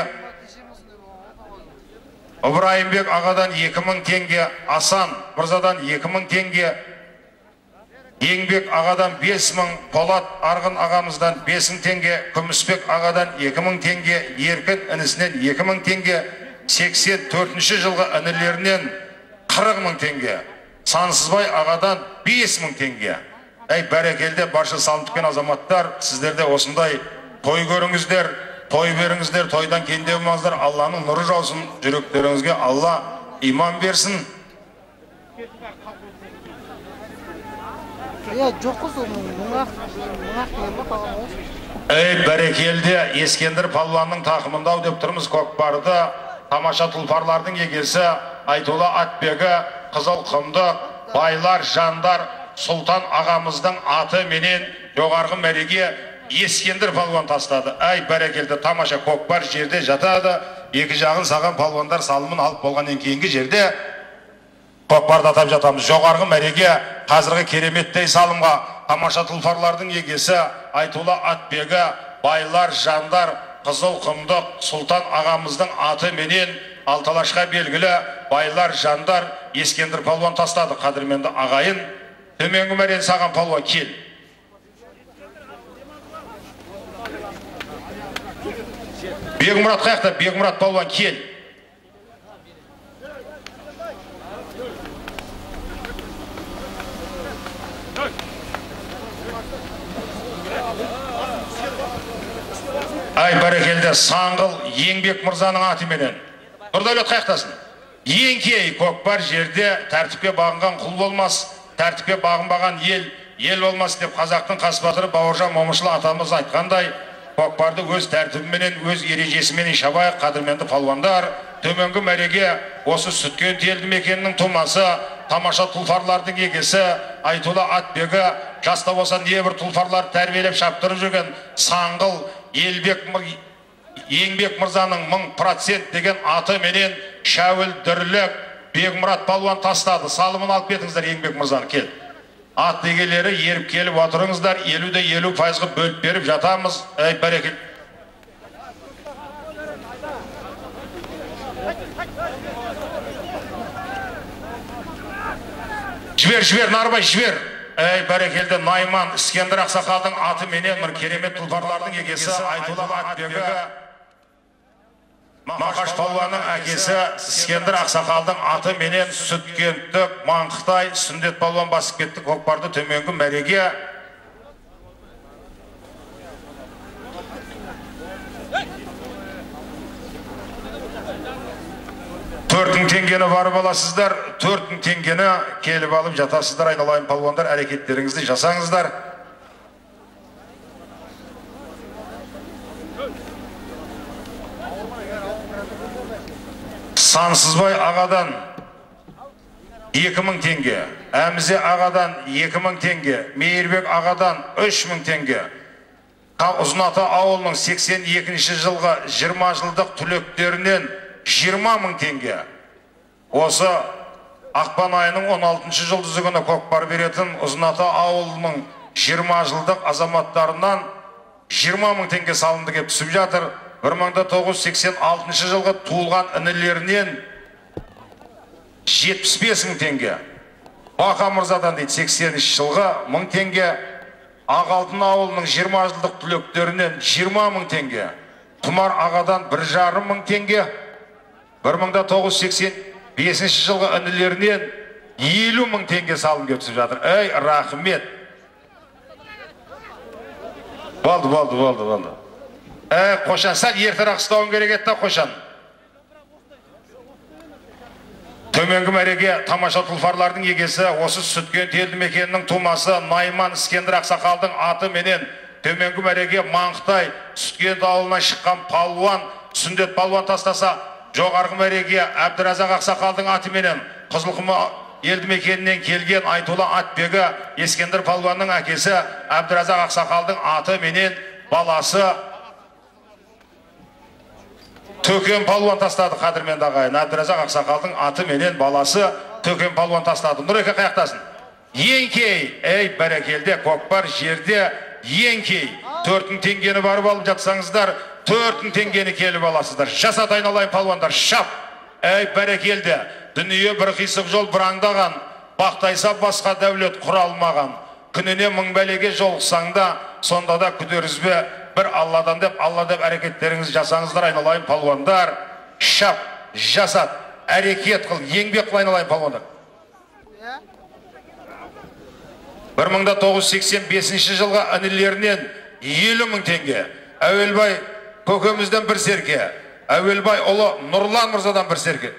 Ибраимбек ағадан 2000 теңге, Асан Мырзадан 2000 теңге, Еңбек ағадан 5000, Полат Арғын ағамыздан 5000 теңге, Күмісбек ағадан 2000 теңге, Еркін інісінен 2000 теңге, 84 жылғы інілерінен 40000 теңге, Сансызбай ағадан 5000 теңге. Бәрекелді барша салынтықпен азаматтар, сіздерде осындай той көріңіздер, той беріңіздер, тойдан кендемаңыздар. Алланың нұры жаусын, жүректеріңізге Алла иман берсін. Бәрекелді Ескендір палуанның тақымындау деп тұрмыз. Көкпарды тамаша тұлпарлардың егесі Айтулы Атбегі Қызылқұмдық Байлар Жандар Сұлтан ағамыздың аты менен жоғарғы мәреге Ескендір палуан тастады. Бәрекелді тамаша көкпар жерде жатады. Екі жағын саған палуандар салымын алып болғаннан кейінгі жерде көкпарды атап жатамыз. Жоғарғы мәреге қазіргі кереметтей салымға тамаша тұлпарлардың егесі Айтулы Атбегі Байлар Жандар Қызыл құмдық Сұлтан ағамыздың аты менен Алталашқа белгілі байлар, жандар Ескендір палуан тастады. Қадірменді ағайын, төменгі мәрен саған палуан кел. Бегмұрат қаяқта? Бегмұрат палуан кел. Ай бәрекелді Саңғыл Еңбек мырзаның атыменен. Нұрдәулет қаяқтасын? Еңкей көкпар жерде тәртіпке бағынған құл болмас, тәртіпке бағынбаған ел болмас деп қазақтың қасбатыры Бауыржан Момышұлы атамыз айтқандай, көкпарды өз тәртібіменен, өз ережесіменен шабайық. Қадірменді палуандар, төменгі мәреге осы Сүткен елді мекенінің тумасы, тамаша тұлпарлардың егесі, Айтулы Атбегі, жаста болса небір тұлпарлар тәрбиелеп шаптырып жүрген Саңғыл Еңбек мырзаның 1000% деген аты менен Шәуіл Дүрлік Бегмұрат палуан тастады. Салымын алып кетіңіздер Еңбек мырзаны, кел. Ат дегелері еріп келіп отырыңыздар, 50% бөліп беріп жатамыз. Әй бәрекел. Жібер, Нарбай, жібер. Әй бәрекелді Найман Ескендір Ақсақалдың аты менен бір керемет тұлпарлардың егесі Айтулы Атбегі, Мақаш палуанның әкесі Ескендір Ақсақалдың аты менен Сүткенттік, Маңқытай, Сүндет палуан басып кетті көкпарды төменгі мәреге. $4000 барып аласыздар, 4000 келіп алып жатасыздар. Айналайын палуандар, әрекеттеріңізді жасаңыздар. Сансызбай ағадан $2000, Әмзе ағадан $2000, Мейірбек ағадан $3000. Ұзынаты ауылының 82 жылғы 20 жылдық түлектерінен $20.000. Осы ақпан айының 16 жұлдызы күні көкпар беретін Ұзынаты ауылының 20 жылдық азаматтарынан $20.000 салынды кеп түсіп жатыр. 1986 жылғы туылған інілерінен $75.000. Бақа мырзадан дейді 83 жылғы $1000. Ағалтын ауылының 20 жылдық түлектерінен $20.000. Тұмар ағадан $1.500. 1985 жылғы інілерінен $50.000 салым кетіп жатыр. Әй, рахмет. Болды. Қошан, сәл ертірақ ұстауын керек етті, Қошан. Төменгі мәреге тамаша тұлпарлардың егесі осы Сүткен елді мекенінің тумасы Найман Ескендір Ақсақалдың аты менен төменгі мәреге Маңқытай Сүткен ауылынан шыққан палуан, Сүндет палуан тастаса, жоғарғы мәреге Әбдіразақ Ақсақалдың аты менен Қызылқұм елді мекенінен келген Айтулы Атбегі Ескендір палуанның әкесі Әбдіразақ Ақсақалдың аты менен баласы Төкен палуан тастады. Қадірменді ағайын, Әбдіразақ Ақсақалдың аты менен баласы Төкен палуан тастады. Нұреке қаяқтасын? Еңкей, әй бәрекелде көкпар жерде еңкей. $4000 барып алып жатсаңыздар, $4000 келіп аласыздар. Жасат айналайын палуандар, шап. Әй бәрекелде, дүние бір қисық жол бұраңдаған, бақтайса басқа дәулет құралмаған. Күніне 1000 бәлеге жолықсаңда, сонда да күдерізбе бір Алладан деп, Алла деп әрекеттеріңіз жасаңыздар. Айналайын палуандар, шап, жасат, әрекет қыл, еңбек қыл. Айналайын палуандар. 1985 жылғы інілерінен $50.000. Әуелбай көкемізден бір серке, Әуелбай ұлы Нұрлан мырзадан бір серке.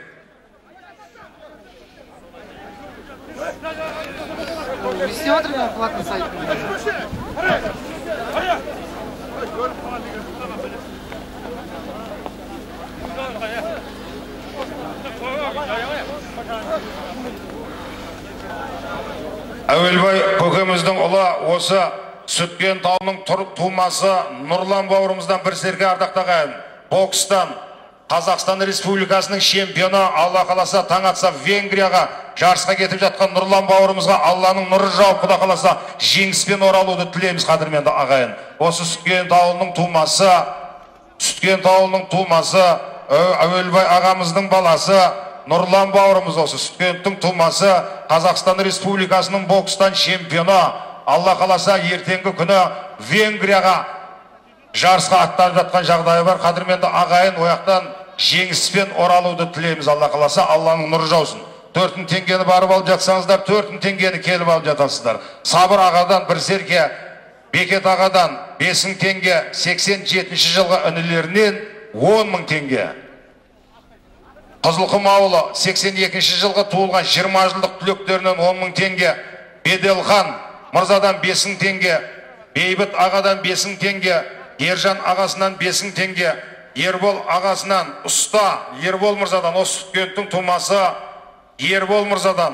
Әуелбай көкеміздің ұлы осы Сүткен тауының тумасы Нұрлан бауырымыздан бір серке ардақтаған. Бокстан Қазақстан Республикасының чемпионы, Алла қаласа таң атса Венгрияға жарысқа кетіп жатқан Нұрлан бауырымызға Алланың нұры жауып, Құда қаласа жеңіспен оралуды тілейміз. Қадірменді ағайын, осы Сүткен тауының тумасы Сүткент ауылының тумасы, Әуелбай ағамыздың баласы, Нұрлан бауырымыз осы Сүткенттің тумасы, Қазақстан Республикасының бокстан чемпионы. Алла қаласа ертеңгі күні Венгрияға жарысқа аттанып жатқан жағдайы бар. Қадірменді ағайын, ояқтан жеңіспен оралуды тілейміз. Алла қаласа, Алланың нұры жаусын. 4 теңгені барып алып жатсаңыздар, 4 теңгені келіп алып жатасыздар. Сабыр ағадан бір серке, Бекет ағадан 5 теңге, 87 жылғы інілерінен 10.000 теңге. Қызылқұм ауылы 82 жылғы туылған 20 жылдық түлектерінен 10.000 теңге. Беделхан мырзадан 5 теңге, Бейбіт ағадан 5 теңге, Ержан ағасынан 5 теңге, Ербол ағасынан ұста Ербол мырзадан, осы Сүткенттің тумасы Ербол мырзадан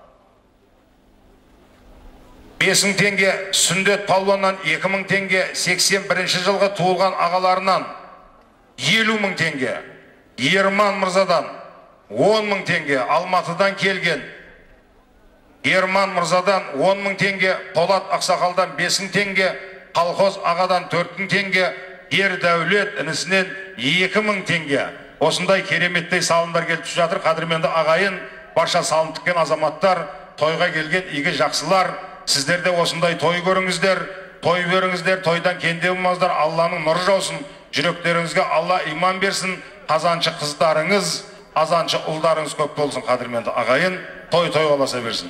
5 теңге, Сүндет палуаннан 2000 теңге, 81 жылғы туылған ағаларынан 50.000 теңге, Ерман мырзадан 10.000 теңге, Алматыдан келген Ерман мырзадан 10.000 теңге, Полат Ақсақалдан 5 теңге, Қалқоз ағадан 4 теңге, Ердәулет інісінен 2000 теңге. Осындай кереметтей салымдар келіп жатыр. Қадірменді ағайын, барша салым тіккен азаматтар, тойға келген игі жақсылар, сіздер де осындай той көріңіздер, той беріңіздер, тойдан кенде болмаңыздар. Алланың нұры жаусын, жүректеріңізге Алла иман берсін. Қазаншы қыздарыңыз, азаншы ұлдарыңыз көп болсын. Қадірменді ағайын, той боласа берсін.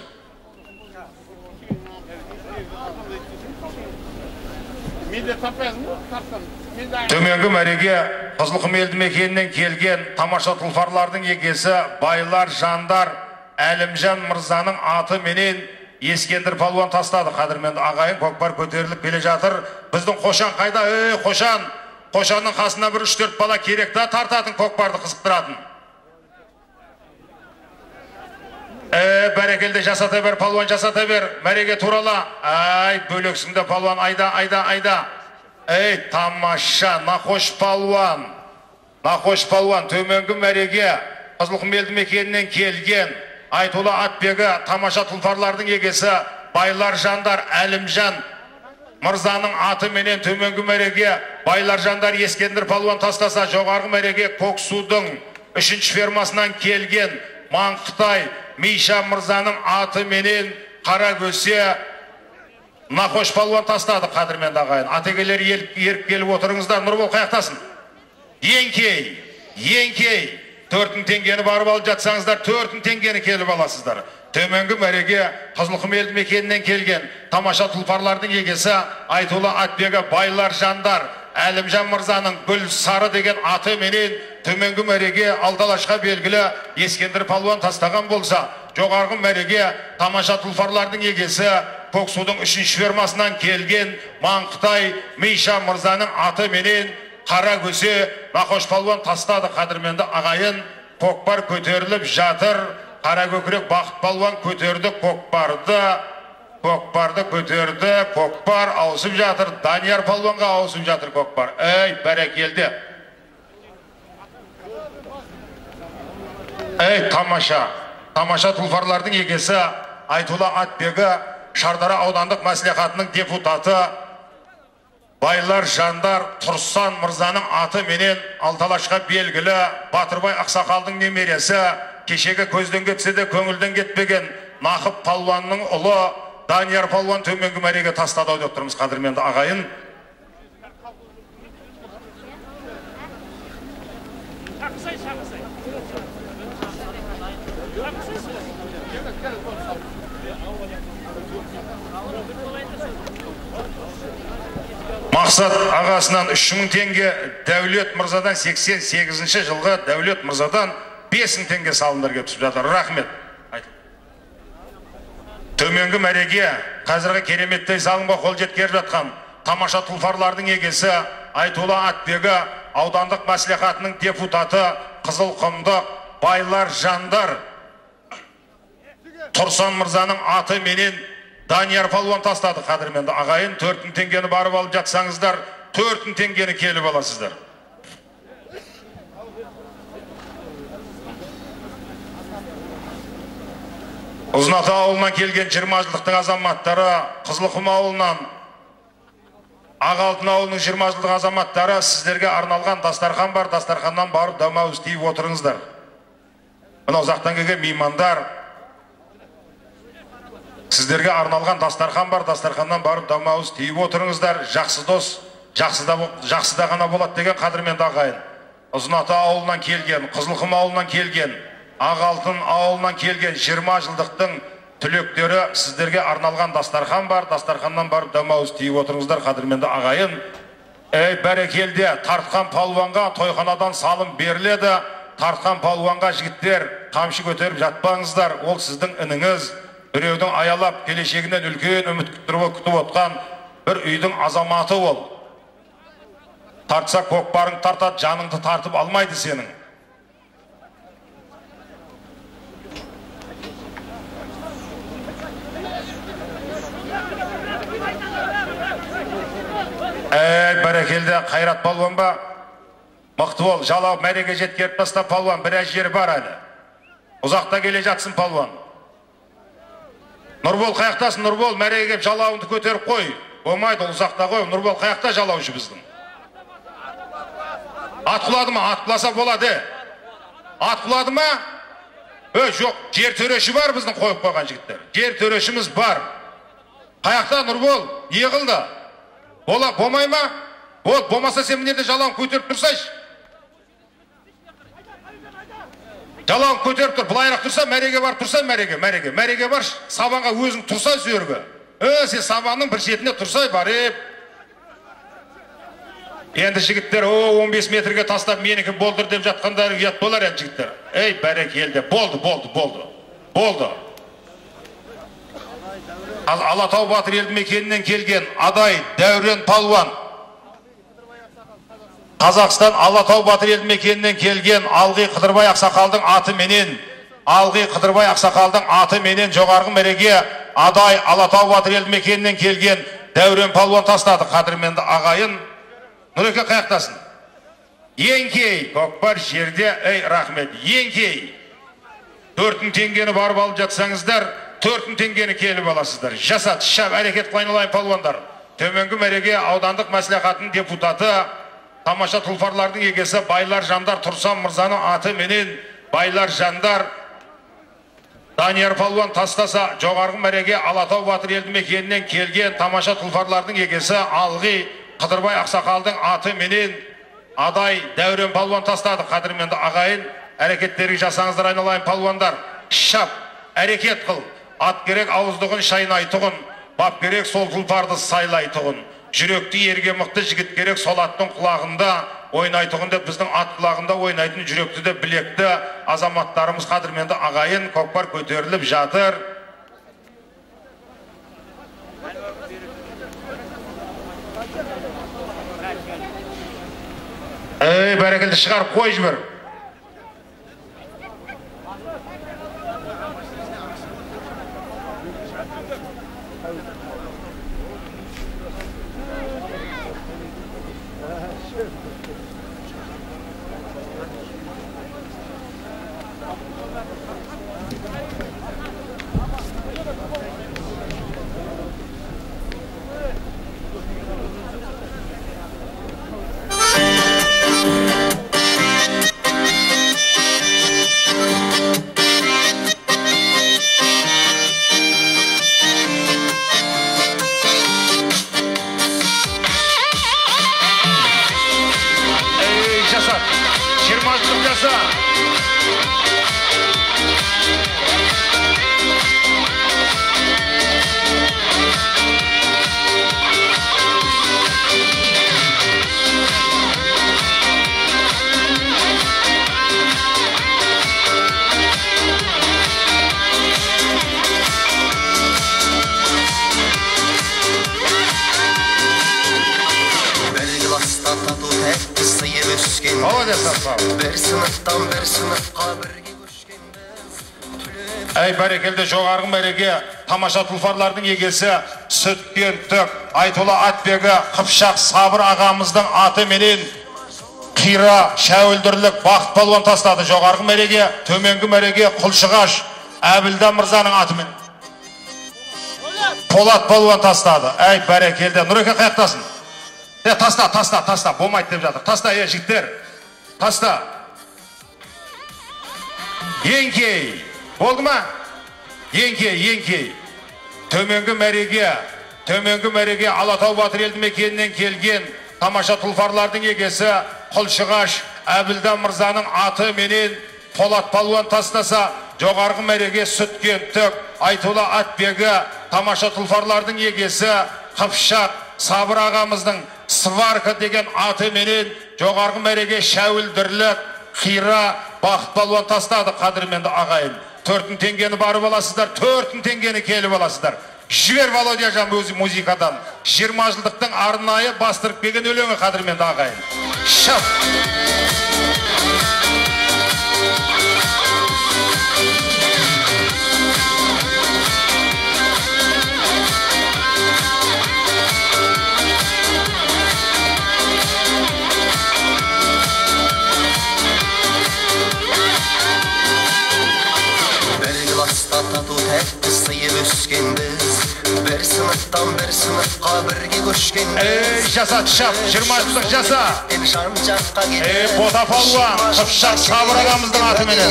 Төменгі мәреге Қызылқұм елді мекенінен келген тамаша тұлпарлардың егесі Байлар Жандар Әлімжан мырзаның аты менен Ескендір палуан тастады. Қадірменді ағайын, көкпар көтеріліп келе жатыр. Біздің Қошан қайда? Қошан! Қошанның қасына бір 3-4 бала керек та, тартатын көкпарды қызықтыратын. Бәрекелді жасата бер, палуан жасата бер. Мәреге турала. Бөлексіңді палуан, айда. Тамаша, нақош палуан. Нақош палуан, төменгі мәреге Қызылқұм елді мекенінен келген Айтулы Атбегі тамаша тұлпарлардың егесі Байлар Жандар Әлімжан мырзаның аты менен төменгі мәреге Байлар Жандар Ескендір палуан тастаса, жоғарғы мәреге Көксудың 3-ші фермасынан келген Маңқытай Миша мырзаның аты менен Қарагөсе Нақош палуан тастады. Қадірменді ағайын, атегелер еріп келіп отырыңыздар, Нұрбол қаяқтасын. Еңкей 4 теңгені барып алып жатсаңыздар, 4 теңгені келіп аласыздар. Төменгі мәреге Қызылқұм елді мекенінен келген тамаша тұлпарлардың егесі Айтулы Атбегі Байлар Жандар Әлімжан мырзаның Гүл Сары деген аты менен төменгі мәреге Алдалашқа белгілі Ескендір палуан тастаған болса, жоғарғы мәреге тамаша тұлпарлардың егесі Көксудың 3-ші фермасынан келген Маңқытай Миша мырзаның аты менен Қарагөсе Нақош палуан тастады. Қадірменді ағайын, көкпар көтеріліп жатыр. Қарагөкірек Бақыт палуан көтерді көкпарды көтерді, көкпар ауысып жатыр. Данияр палуанға ауысып жатыр көкпар. Бәрекелді. Тамаша тұлпарлардың егесі Айтулы Атбегі Шардара аудандық мәслихатының депутаты Байлар Жандар Тұрсан мырзаның аты менен Алталашқа белгілі Батырбай Ақсақалдың немересі, кешегі көзден кетсе де көңілден кетпеген Нақып палуанның ұлы Данияр палуан төменгі мәреге тастады деп тұрмыз. Қадірменді ағайын, Мақсат ағасынан 3000 теңге, Дәулет мырзадан 88 жылғы Дәулет мырзадан 5000 теңге салымдар келіп түсіп жатыр. Рахмет. Төменгі мәреге қазіргі кереметтей салымға қол жеткер жатқан тамаша тұлпарлардың егесі Айтулы Атбегі аудандық мәслихатының депутаты Қызылқұмдық Байлар Жандар Тұрсан мырзаның аты менен Данияр палуан тастады. Қадірменді ағайын, 4000 теңгені барып алып жатсаңыздар, 4000 теңгені келіп аласыздар. Ұзынаты ауылынан келген 20 жылдықтың азаматтары, Қызылқұм ауылынан Ағалтын ауылының 20 жылдық азаматтары, сіздерге арналған дастархан бар, дастарханнан барып дамауыз тиіп отырыңыздар. Мына ұзақтан келген меймандар, сіздерге арналған дастархан бар, дастарханнан барып дамауыз тиіп отырыңыздар. Жақсы дос, жақсыда ғана болады деген қадірменді ағайын. Ұзыната ауылынан келген, Қызылқұм ауылынан келген, Ағалтын ауылынан келген 20 жылдықтың түлектері, сіздерге арналған дастархан бар, дастарханнан барып дамауыз тиіп отырыңыздар, қадірменді ағайын. Бәрекелде, тартқан палуанға тойханадан салым беріледі. Тартқан палуанға жігіттер қамшы көтеріп жатпаңыздар. Ол сіздің ініңіз, біреудің аялап келешегінен үлкен үміт күтіп отқан бір үйдің азаматы ол. Тартса көкпарың тартады, жаныңды тартып алмайды сенің. Бәрекелді, қайрат палуан ба? Мықты бол, жалау мәреге жеткеріп таста палуан, біраз жері бар әлі. Ұзақта келе жатсын палуан. Нұрбол қаяқтасын, Нұрбол, мәреге кеп жалауынды көтеріп қой. Болмайды, ұзақта қой, Нұрбол қаяқта жалаушы біздің. Ат құлады ма? Ат құласа болады. Ат құлады ма? Жоқ, жер төреші бар біздің қойып қойған жігіттер. Жер төрешіміз бар. Қаяқта Нұрбол, не қылды? Болмай ма? Болмаса сен мінерде жалауын көтеріп тұрсайшы. Жалауын көтеріп тұр, бұлайрақ тұрса, мәреге бар тұрса, мәреге бар, сабанға өзің тұрсай сүйерге. Сен сабанның бір шетіне тұрсай бар, Енді жігіттер, 15 метрге тастап менікі болдыр деп жатқандар ұят болар енді жігіттер. Бәрекелді, болды. Алатау Батыр елді мекенінен келген Адай Дәурен палуан. Қазақстан Алатау Батыр елді мекенінен келген Алғи Қыдырбай ақсақалдың аты менен жоғарғы мәреге Адай Алатау Батыр елді мекенінен келген Дәурен палуан тастады. Қадірменді ағайын, Нұреке қаяқтасын. Еңкей, көкпар жерде, рахмет, еңкей. 4 теңгені барып алып жатсаңыздар, 4 теңгені келіп аласыздар. Жасат, шап, әрекет қылайын палуандар. Төменгі мәреге аудандық мәслихатының депутаты, тамаша тұлпарлардың егесі Байлар Жандар Тұрсан Мырзаның аты менен Байлар Жандар Данияр палуан тастаса, жоғарғы мәреге Алатау Батыр елді мекенінен келген тамаша тұлпарлардың егесі Алғи Қыдырбай ақсақалдың аты менен Адай Дәурен палуан тастады. Қадірменді ағайын, әрекеттерге жасаңыздар айналайын палуандар. Шап, әрекет қыл. Ат керек ауыздығын шайнайтұғын, бап керек сол тұлпарды сайлайтұғын. Жүректі ерге мықты жігіт керек сол аттың құлағында ойнайтұғын деп біздің ат құлағында ойнайтын жүректі де білекті азаматтарымыз. Қадірменді ағайын, көкпар көтеріліп жатыр. Бәрекелді шығарып қой жібір. бір сыныптан бір сыныпқа бірге көшкенбіз. Бәрекелді жоғарғы мәреге тамаша тұлпарлардың егесі Сүткен Түк Айтолы Атбегі Қыпшақ Сабыр ағамыздың аты менен Қира Шәуілдірлік Бақыт палуан тастады. Жоғарғы мәреге, төменгі мәреге Құлшығаш Әбілда Мырзаның атымен Полат палуан тастады. Бәрекелді. Нұреке қаяқтасын. Таста, болмайды деп жатыр. Таста, жігіттер. Таста. Еңкей. Болды ма? Еңкей. Төменгі мәреге Алатау Батыр елді мекенінен келген тамаша тұлпарлардың егесі Құлшығаш Әбілда мырзаның аты менен Полат палуан тастаса, жоғарғы мәреге Сүткентік Айтулы Атбегі тамаша тұлпарлардың егесі Қыпшақ Сабыр ағамыздың Сварка деген аты менен жоғарғы мәреге Шәуілдірлік Қира Бақыт палуан тастады. Қадірменді ағайын, 4 теңгені барып аласыздар, 4 теңгені келіп аласыздар. Жібер Володя жан өзі музыкадан 20 жылдықтың арнайы бастырып келген өлеңі. Қадірменді ағайын, шап. Тату тәтті сыйып өскенбіз, бір сыныптан бір сыныпқа бірге көшкенбіз. Жасат шап, 20 жылдық жаса. Бота палуан, Қыпшақ Сабыр ағамыздың атыменен.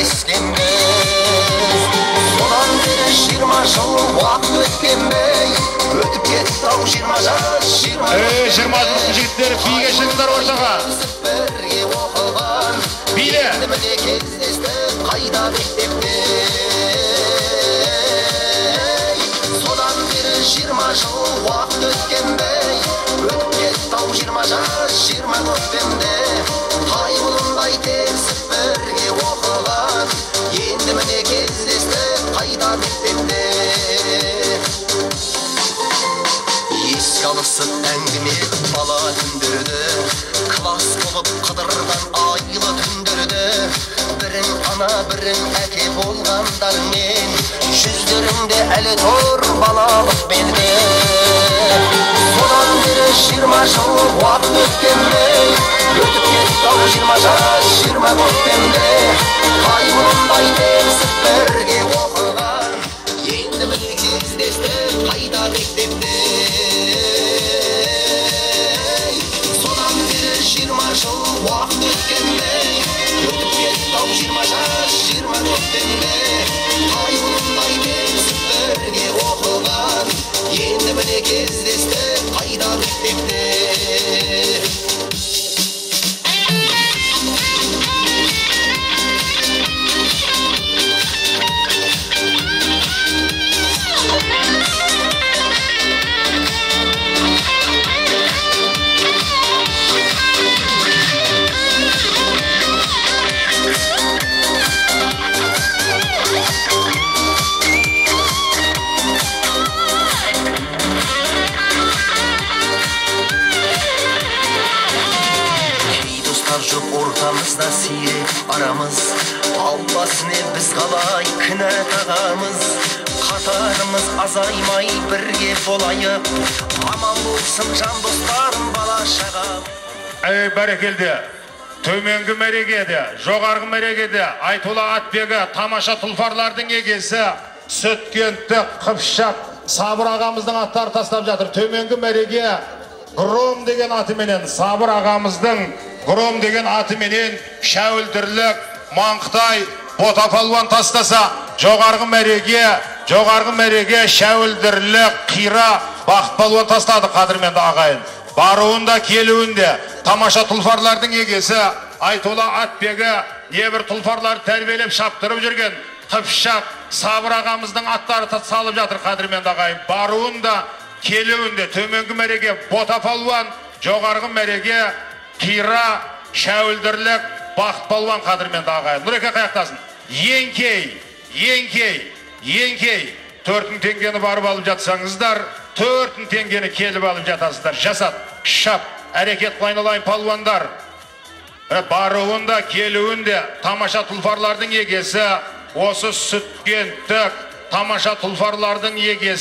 Содан бері 20 жыл уақыт өткенбей, өтіп кетті-ау 20 жас, 20 жылдық жігіттері биге шығыңдар ортаға. Бірге оқыған, биле. Міне кездесті қайда мектепте. 20 жыл уақыт өткенбей, өтіп кетті-ау 20 жас, 20 көктемде. Қайғылындай терісіп бірге оқыған, енді міне кездесті қайда мектепте. Еске алысып әңгіме бала күндерді, класс болып қыдырған айлы түндерді. Бірің ана, бірің әке болғандармен, жүздеріңде әлі тұр балалық белгі. Содан бері 20 жыл уақыт өткенбей, өтіп кетті-ау 20 жас, 20 көктемде. Қайғылындай терісіп бірге оқыған, енді міне кездесті қайда мектепте. Содан бері 20 жыл уақыт өткенбей, өтіп кетті-ау 20 жас, 20 көктемде. Қайғылындай терісіп бірге оқыған, енді міне кездесті қайда мектепте. Жоқ ортамызда сирек арамыз, албасыне біз қалай кінә тағамыз. Қатарымыз азаймай бірге болайық, аман болсын жан достарым бала шағам. Бәрекелді, төменгі мәрегеде, жоғарғы мәрегеде Айтулы Атбегі тамаша тұлпарлардың егесі Сүткентік Қыпшақ Сабыр ағамыздың аттары тастап жатыр. Төменгі мәреге Гром деген атыменен Сабыр ағамыздың Гром деген атыменен Шәуілдірлік Маңқытай Бота палуан тастаса, жоғарғы мәреге Шәуілдірлік Қира Бақыт палуан тастады. Қадірменді ағайын, баруында келуінде тамаша тұлпарлардың егесі Айтулы Атбегі небір тұлпарлар тәрбиелеп шаптырып жүрген Қыпшақ Сабыр ағамыздың аттары салып жатыр. Қадірменді ағайын, баруында келуінде төменгі мәреге Бота палуан, жоғарғы мәреге Қира Шәуілдірлік Бақыт палуан. Қадірменді ағайын, Нұреке қаяқтасын. Еңкей 4 теңгені барып алып жатсаңыздар, 4 теңгені келіп алып жатасыздар. Жасат, шап, әрекет қайналайын палуандар. Баруында келуінде тамаша тұлпарлардың егесі осы Сүткентік тамаша тұлпарлардың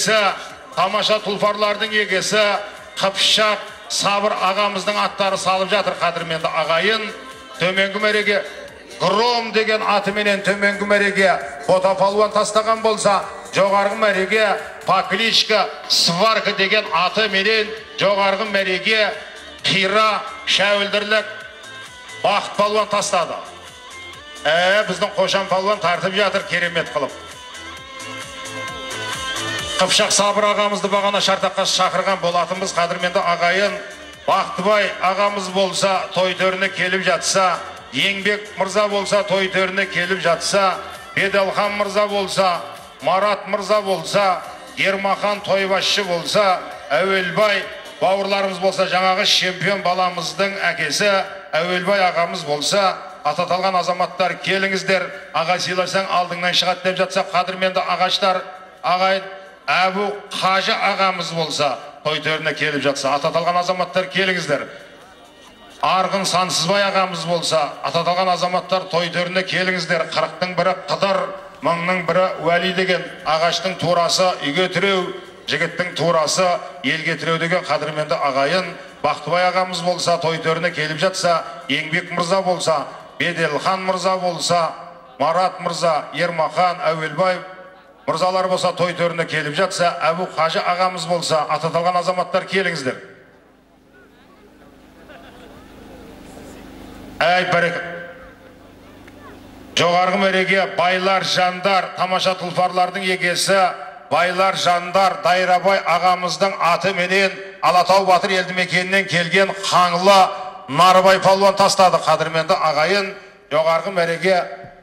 егесі Қыпшақ Сабыр ағамыздың аттары салып жатыр. Қадірменді ағайын, төменгі мәреге Гром деген атыменен төменгі мәреге Бота палуан тастаған болса, жоғарғы мәреге Покличка Сварка деген атыменен жоғарғы мәреге Қира, шәуілдірлік, Бақыт палуан тастады. Біздің Қошан палуан тартып жатыр керемет қылып. Қыпшақ Сабыр ағамызды бағана шартаққа шақырған болатынбыз. Қадірменді ағайын, Бақтыбай ағамыз болса, той төріне келіп жатса, Еңбек мырза болса, той төріне келіп жатса, Беделхан мырза болса, Марат мырза болса, Ермахан тойбасшы болса, Әуелбай бауырларымыз болса, жаңағы чемпион баламыздың әкесі Әуелбай ағамыз болса, ататалған азаматтар келіңіздер, аға сыйласаң алдыңнан шығады деп жатса, қадірменді ағаштар, ағайын Әбу Қажы ағамыз болса, той төріне келіп жатса, ататалған азаматтар келіңіздер. Арғын Сансызбай ағамыз болса, ататалған азаматтар той төріне келіңіздер. 40-тың бірі Қыдыр, 1000-ның бірі Уәли деген ағаштың турасы үйге тіреу, жігіттің турасы елге тіреу деген қадірменді ағайын. Бақтыбай ағамыз болса, той төріне келіп жатса, Еңбек мырза болса, Беделхан мырза болса, Марат мырза, Ермахан, Әуелбай мырзалар болса, той төріне келіп жатса, Әбу Қажы ағамыз болса, ататалған азаматтар келіңіздер. Әй бірік. Жоғарғы мәреге байлар, жандар, тамаша тұлпарлардың егесі, байлар, жандар, Дайрабай ағамыздың аты менен Алатау Батыр елді мекенінен келген Қаңлы Нарыбай палуан тастады. Қадірменді ағайын, жоғарғы мәреге,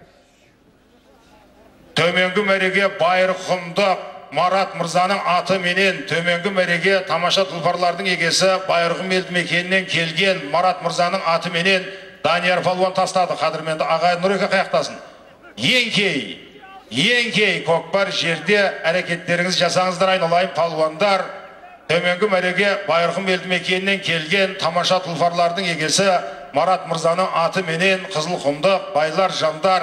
төменгі мәреге Байырқұмды Марат мырзаның аты менен, төменгі мәреге тамаша тұлпарлардың егесі Байырқұм елді мекенінен келген Марат мырзаның аты менен Данияр палуан тастады. Қадірменді ағайын нұреке қаяқтасын. Еңкей көкпар жерде әрекеттеріңіз жасаңыздар айналайын палуандар. Төменгі мәреге Байырқұм елді мекенінен келген тамаша тұлпарлардың егесі Марат мырзаның аты менен Қызылқұмды байлар, жандар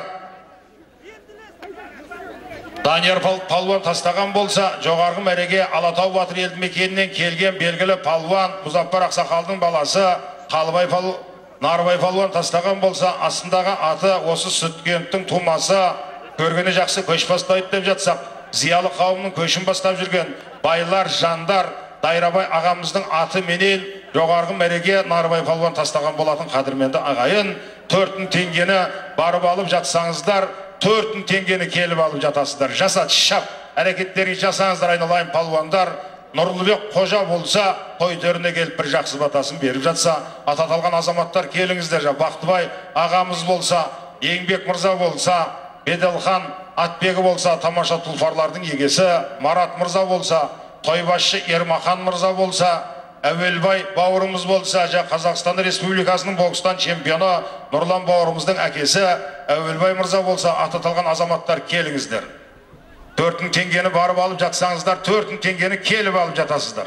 Данияр палуан тастаған болса, жоғарғы мәреге Алатау Батыр елді мекенінен келген белгілі палуан Мұзаппар Ақсақалдың баласы Қалыбай палуан Нарыбай палуан тастаған болса, астындағы аты осы Сүткенттің тумасы, көргені жақсы көш бастайды деп жатсақ, зиялы қауымның көшін бастап жүрген байлар, жандар, Дайрабай ағамыздың аты менен жоғарғы мәреге Нарыбай палуан тастаған болатын. Қадірменді ағайын, 4000 теңгені барып алып жатсаңыздар, 4000 теңгені келіп алып жатасыздар. Жасат, шап, әрекеттеріңіз жасаңыздар айналайын палуандар. Нұрлыбек қожа болса, той төріне келіп бір жақсы батасын беріп жатса, ататалған азаматтар келіңіздер. Бақтыбай ағамыз болса, Еңбек мырза болса, Беделхан Атбегі болса, тамаша тұлпарлардың егесі Марат мырза болса, тойбасшы Ермахан мырза болса, Әуелбай бауырымыз болса, Қазақстан Республикасының бокстан чемпионы Нұрлан бауырымыздың әкесі Әуелбай мырза болса, ататалған азаматтар келіңіздер. 4000 теңгені барып алып жатсаңыздар, 4000 теңгені келіп алып жатасыздар.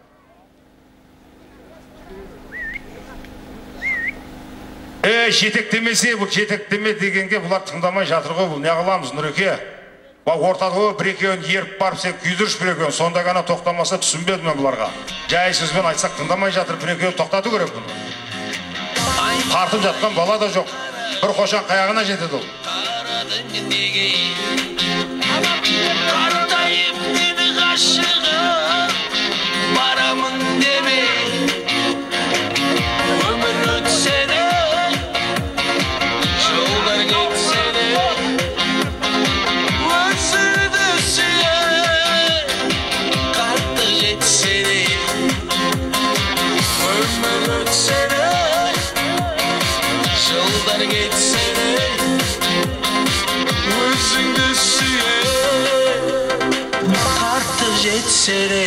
Жетектемесе, бұл жетектеме дегенге бұлар тыңдамай жатыр ғой, бұл не қыламыз Нұреке? Ортадағы бір екеуін еріп барып, сен күйдіріш бір екеуін, сонда ғана тоқтамаса түсінбедім мен бұларға. Жай сөзбен айтсақ тыңдамай жатыр, бір екеуін тоқтату керек бұны. Тартып жатқан бала да жоқ. Бір Қошан қаяғына жетеді ол. Қартайып деді ғашығы, барамын деме, өмір өтсе де, жолдар кетсе де, өзіңді сүйе, қарты жетсе де, өмір өтсе де, жолдар кетсе де, өзіңді сүйе, жетсе де.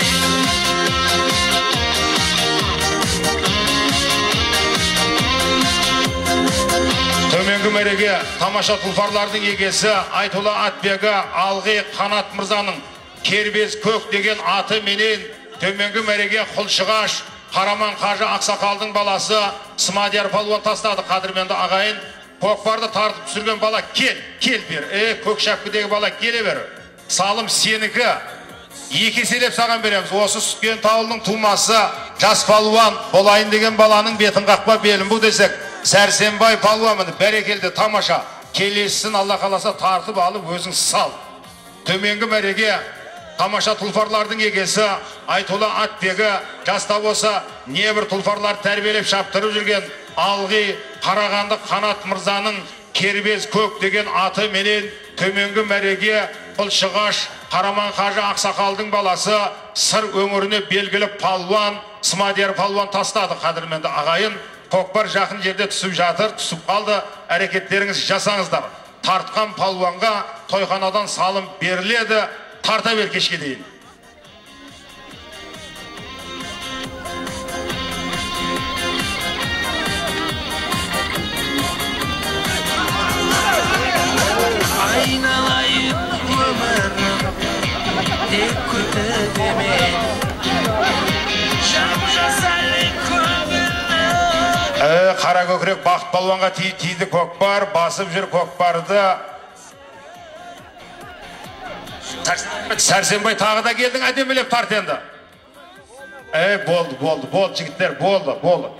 Төменгі мәреге тамаша тұлпарлардың егесі Айтулы Атбегі Алғи Қанат мырзаның Кербез көк деген аты менен төменгі мәреге Құлшығаш Қараман Қажы Ақсақалдың баласы Смадияр палуан тастады. Қадірменді ағайын, көкпарды тартып түсірген бала кел бер. Көк шапкідегі бала келе бер. Салым сенікі. Екі селеп саған береміз. Осы Сүткен тауылының тумасы жас палуан болайын деген баланың бетін қақпа белін бұл десек, Сәрсенбай палуамын бәрекелді тамаша. Келесісін Алла қаласа тартып алып өзің сал. Төменгі мәреге тамаша тұлпарлардың егесі Айтолла Атбегі, жаста болса небір тұлпарлар тәрбиелеп шаптырып жүрген Алғи Қарағанды Қанат Мырзаның Кербез көк деген аты менен төменгі мәреге Құлшығаш Қараман Қажы Ақсақалдың баласы Сыр өңіріне белгілі палуан Смадияр палуан тастады. Қадірменді ағайын, көкпар жақын жерде түсіп жатыр, түсіп қалды, әрекеттеріңіз жасаңыздар. Тартқан палуанға тойханадан салым беріледі, тарта бер кешке дейін. Айналайын өмірім тек күтеді мен жап-жасайлы көңілі. Қара көкірек бақыт палуанға тиді көкпар, басып жүр көкпарды. Сәрсенбай тағы да келдің, әдемелеп тарт енді. Болды, жігіттер, болды.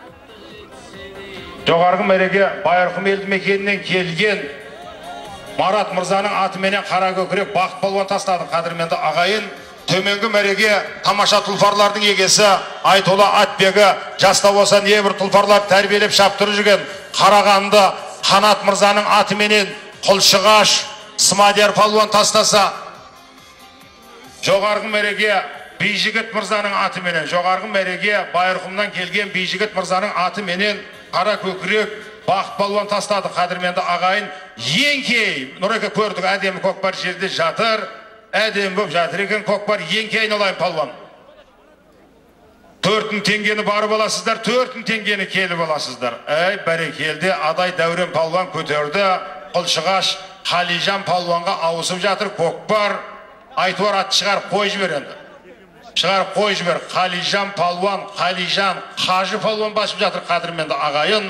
Жоғарғы мәреге Байырқұм елді мекенінен келген Марат Мырзаның атыменен қара көкірек бақыт палуан тастады. Қадірменді ағайын, төменгі мәреге тамаша тұлпарлардың егесі Айтолла Атбегі, жаста болса небір тұлпарлар тәрбиелеп шаптырып жүрген Қарағанды Қанат Мырзаның атыменен Құлшығаш Смадияр палуан тастаса, жоғарғы мәреге Бейжігіт Мырзаның атыменен, жоғарғы мәреге Байырқұмнан келген Бейжігіт Мырзаның атыменен қара көкірек бақыт палуан тастады. Қадірменді ағайын, еңкей, Нұреке көрдік, әдемі көкпар жерде жатыр, әдемі болып жатыр екен көкпар, еңкей айналайын палуан. 4000 теңгені барып аласыздар, 4000 теңгені келіп аласыздар. Бәрекелді, Адай Дәурен палуан көтерді, Құлшығаш Қалижан палуанға ауысып жатыр көкпар. Айтуар атты шығарып қой жібер енді. Шығарып қой жібер. Қалижан палуан, Қалижан Қажы палуан басып жатыр. Қадірменді ағайын.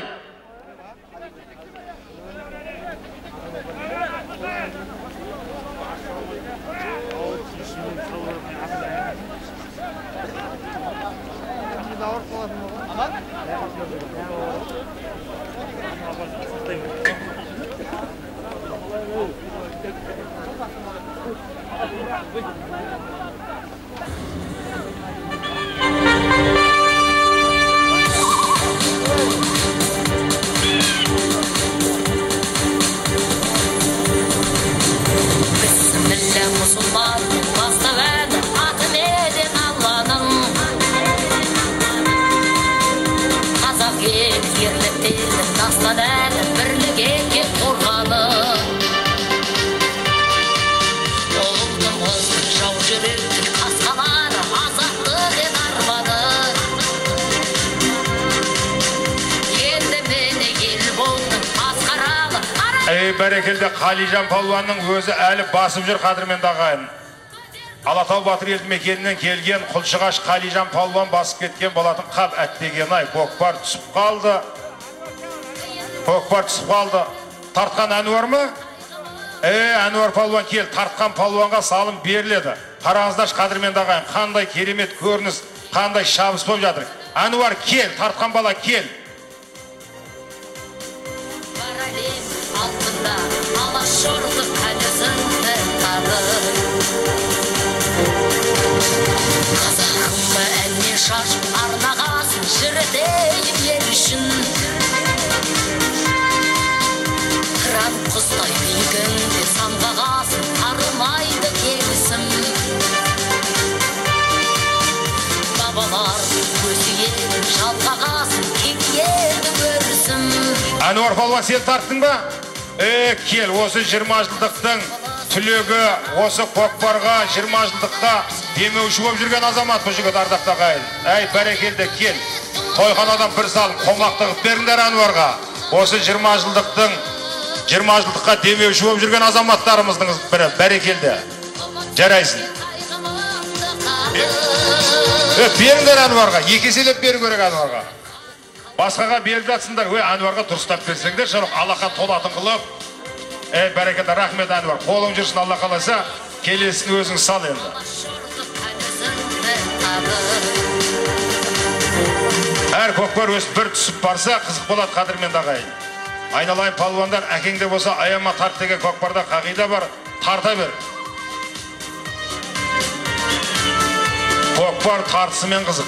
Бәрекелді Қалижан палуанның өзі әлі басып жүр. Қадірменді ағайын, Алатау Батыр елді мекенінен келген Құлшығаш Қалижан палуан басып кеткен болатын. Қап әттеген ай, көкпар түсіп қалды. Тартқан Әнуар ма? Әнуар палуан кел, тартқан палуанға салым беріледі. Қараңыздар қадірменді ағайын, қандай керемет көрініс, қандай шабыс болып жатыр. Әнуар кел, тартқан бала кел. Алашордық әлізіңді тады Қазағым әнне шаш арнағасын жүрдейім ер үшін Қыран құстай бейгінде самғағасын арылмайды келісім Бабалар көзі елдің жалғағасын кекеді көрісім Әнуар палуан, сен тарттың ба? Кел, осы 20 жылдықтың түлегі, осы көкпарға 20 жылдыққа демеуші болып жүрген азамат бұл жігіт, ардақты ағайын. Бәрекелді, кел. Тойханадан бір салым қомақтығып беріңдер Әнуарға. Осы 20 жылдыққа демеуші болып жүрген азаматтарымыздың бірі. Бәрекелді. Жарайсың. Беріңдер Әнуарға. Екеселеп беру керек Әнуарға. Басқаға беріп жатсыңдар, Әнуарға дұрыстап берсеңдер, шаруқ алақа толатын қылып. Бәрекелді, рахмет Әнуар. Қолың жүрсін, Алла қаласа, келесін өзің сал енді. Әр көкпар өсіп бір түсіп барса, қызық болады. Қадірменді ағайын, айналайын палуандар, әкеңде болса аяма тарт деген көкпарда қағида бар, тарта бер. көкпар тартысымен қызық.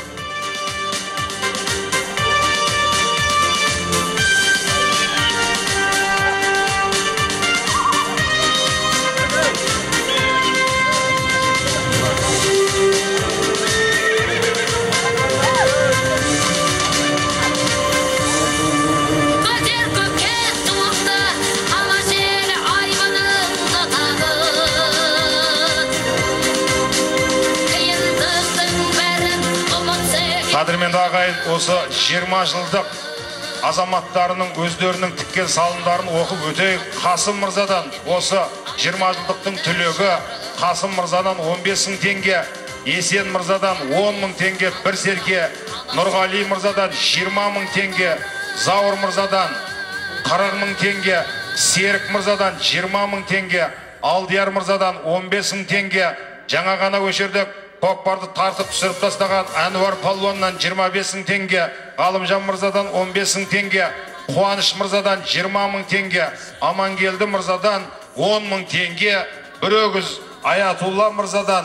Қадірменді ағайын, осы 20 жылдық азаматтарының өздерінің тіккен салымдарын оқып өтейік. Қасым мырзадан осы 20 жылдықтың түлегі Қасым мырзадан 15.000 теңге, Есен мырзадан 10.000 теңге бір серке, Нұрғали мырзадан 20.000 теңге, Зауыр мырзадан 40.000 теңге, Серік мырзадан 20.000 теңге, Алдияр мырзадан 15.000 теңге, жаңа ғана өшердік көкпарды тартып түсіріп тастаған Әнуар палуаннан 25.000 теңге, Ғалымжан мырзадан 15.000 теңге, Қуаныш мырзадан 20.000 теңге, Амангелді мырзадан 10.000 теңге, Бірөгіз Аятулла мырзадан,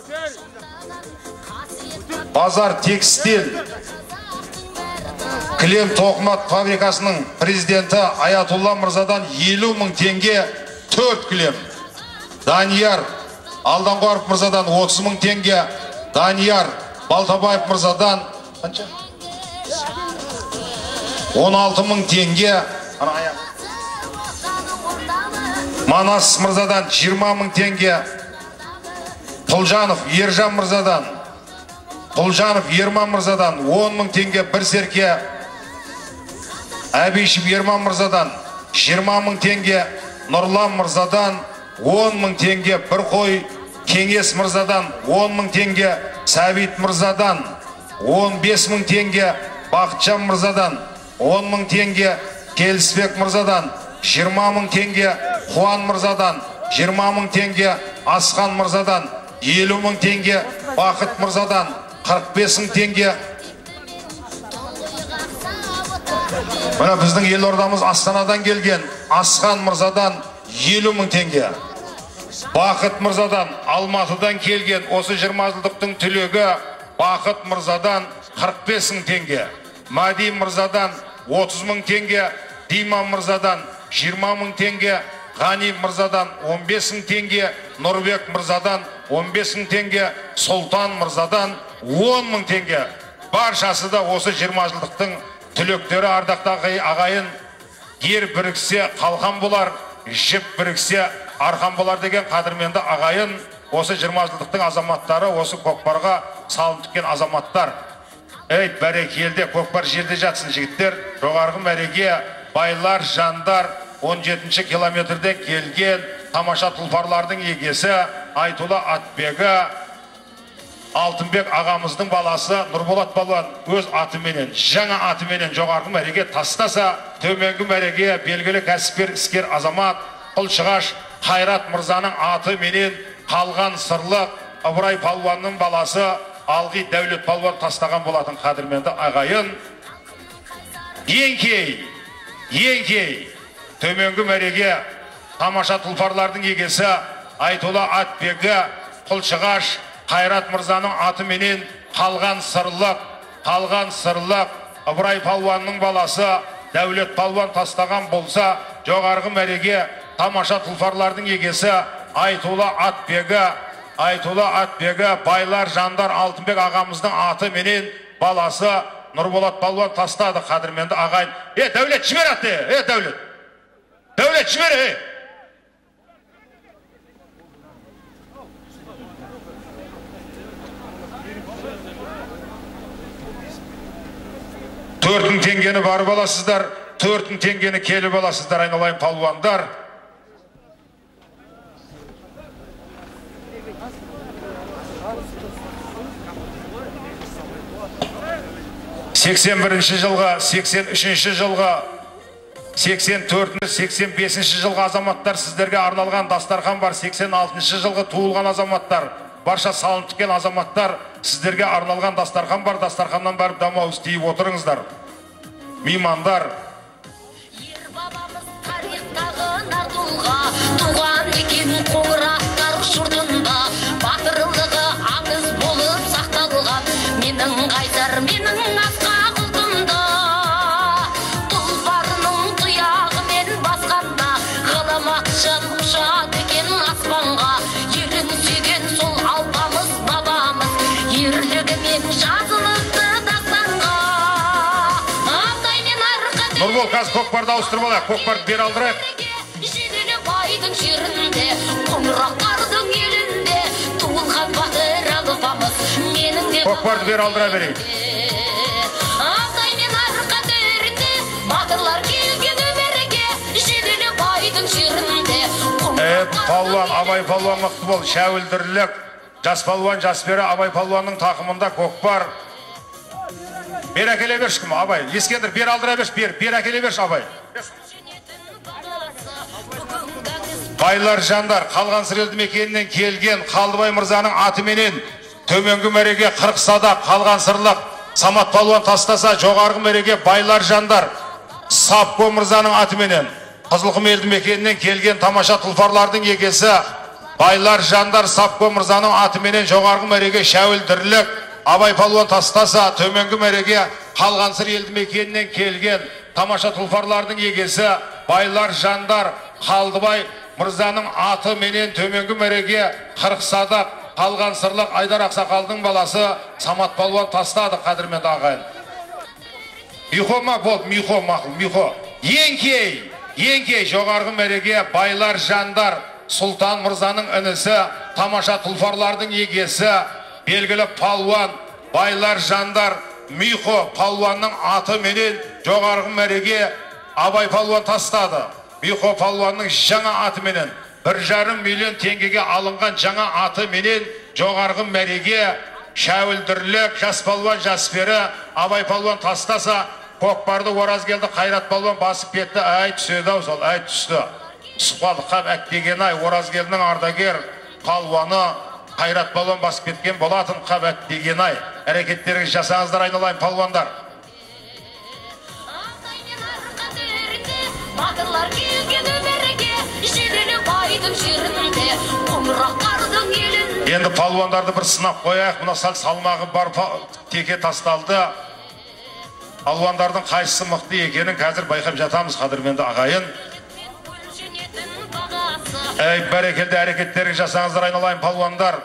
Базар текстиль кілем тоқымат фабрикасының президенті Аятулла мырзадан 50.000 теңге 4 кілем, Данияр Алданғаров мырзадан 30.000 теңге, Данияр Балтабаев мырзадан 16.000 теңге, Манас мырзадан 20.000 теңге, Құлжанов Ержан мырзадан, Құлжанов Ерман мырзадан 10.000 теңге бір серке, Әбишев Ерман мырзадан 20.000 теңге, Нұрлан мырзадан 10.000 теңге бір қой, Кеңес мырзадан 10.000 теңге, Сәбит мырзадан 15.000 теңге, Бақытжан мырзадан 10.000 теңге, Келісбек мырзадан 20.000 теңге, Қуан мырзадан 20.000 теңге, Асқан мырзадан 50.000 теңге, Бақыт мырзадан 45.000 теңге. Мына біздің елордамыз Астанадан келген Асқан мырзадан 50.000 теңге. Бақыт мырзадан Алматыдан келген осы 20 жылдықтың түлегі Бақыт мырзадан 45.000 теңге. Мади мырзадан 30.000 теңге, Диман мырзадан 20.000 теңге, Ғани мырзадан 15.000 теңге, Нұрбек мырзадан 15.000 теңге, Сұлтан мырзадан 10.000 теңге. Баршасы да осы 20 жылдықтың түлектері. Ардақты ағайын, ер біріксе қалқан болар, жіп біріксе арқан болар деген қадірменді ағайын, осы 20 жылдықтың азаматтары, осы көкпарға салым тіккен азаматтар. Ей, бәрекелде, көкпар жерде жатсын жігіттер. Жоғарғы мәреге байлар, жандар, 17-ші километрден келген тамаша тұлпарлардың егесі Айтулы Атбегі, Алтынбек ағамыздың баласы Нұрболат балуан өз атыменен, жаңа атыменен жоғарғы мәреге тастаса, төменгі мәреге белгілі кәсіпкер іскер азамат Құлшығаш Қайрат мырзаның атыменен қалған сырлық Ыбырай палуанның баласы Алғи Дәулет палуан тастаған болатын. Қадірменді ағайын, еңкей төменгі мәреге тамаша тұлпарлардың егесі Айтулы Атбегі Құлшығаш Қайрат мырзаның атыменен қалған сырлық Ыбырай палуанның баласы Дәулет палуан тастаған болса, жоғарғы мәреге тамаша тұлпарлардың егесі Айтулы Атбегі байлар, жандар Алтынбек ағамыздың атыменен баласы Нұрболат палуан тастады. Қадірменді ағайын, Дәулет жібер атты, Дәулет жібер, Төртің теңгені барып аласыздар, 4.000 теңгені келіп аласыздар, айналайын палуандар. ...81-ші жылға, 83-ші жылға, 84-ші, 85-ші жылғы азаматтар сіздерге арналған дастархан бар. 86-ші жылғы туылған азаматтар, барша салым тіккен азаматтар сіздерге арналған дастархан бар. Дастарханнан барып дамауыз тиіп отырыңыздар. Меймандар. Туған екен қоңыраттар жұртында, батырлығы аңыз болып сақталған. Нұрбол, қазір көкпарды ауыстырып алайық. Көкпарды бер алдырайық. Жебелі байдың жерінде, қоңырақтардың елінде, туылған батыр алыпамыз, менің де көкпарды бер алдыра берейік. Алтай мен арқа төрінде, батырлар келген өмірге, жебелі байдың жерінде, Палуан, Абай палуан мықты бол, шәуілдірлік. Жас палуан, жас бері Абай палуанның тақымында көкпар. Бер әкеле берші кім, Абай. Ескендір, бер алдыра берші, бер әкеле берші, Абай. Байлар жандар, қалған сыр елді мекенінен келген Қалдыбай мырзаның атыменен төменгі мәреге 40 садақ қалған сырлық Самат палуан тастаса, жоғарғы мәреге байлар жандар Сапко мырзаның атыменен Қызылқұм елді мекенінен келген тамаша тұлпарлардың егесі байлар жандар Сапко мырзаның атыменен жоғарғы мәреге шәуілдірлік Абай палуан тастаса, төменгі мәреге қалған сыр елді мекенінен келген тамаша тұлпарлардың егесі байлар жандар Қалдыбай мырзаның аты менен төменгі мәреге 40 садақ қалған сырлық Айдар Ақсақалдың баласы Самат палуан тастады, қадірменді ағайын. Михо ма бол, михо мақыл, михо. Еңкей жоғарғы мәреге байлар жандар Сұлтан мырзаның інісі, тамаша тұлпарлардың егесі, белгілі палуан байлар жандар Михо палуанның аты менен жоғарғы мәреге Абай палуан тастады. Михо палуанның жаңа аты менен 1,5 миллион теңгеге алынған жаңа аты менен жоғарғы мәреге шәуілдірлік жас палуан жас бері Абай палуан тастаса, көкпарды Оразгелді Қайрат палуан басып кетті. Ай түседі ау, сол ай түсті. Сұқпалыққа әттеген ай, Оразгелдің ардагер палуаны Қайрат палуан басып кеткен болатын қап әттеген ай. Әрекеттеріңіз жасаңыздар, айналайын палуандар. Батырлар келген өмірге, жебелі байдың жерінде, қоңырақтардың елінде. Енді палуандарды бір сынап қояйық. Мына сәл салмағы бар теке тасталды. Палуандардың қайсысы мықты екенін қазір байқап жатамыз, қадірменді ағайын. Бәрекелді әрекеттеріңіз жасаңыздар, айналайын палуандар.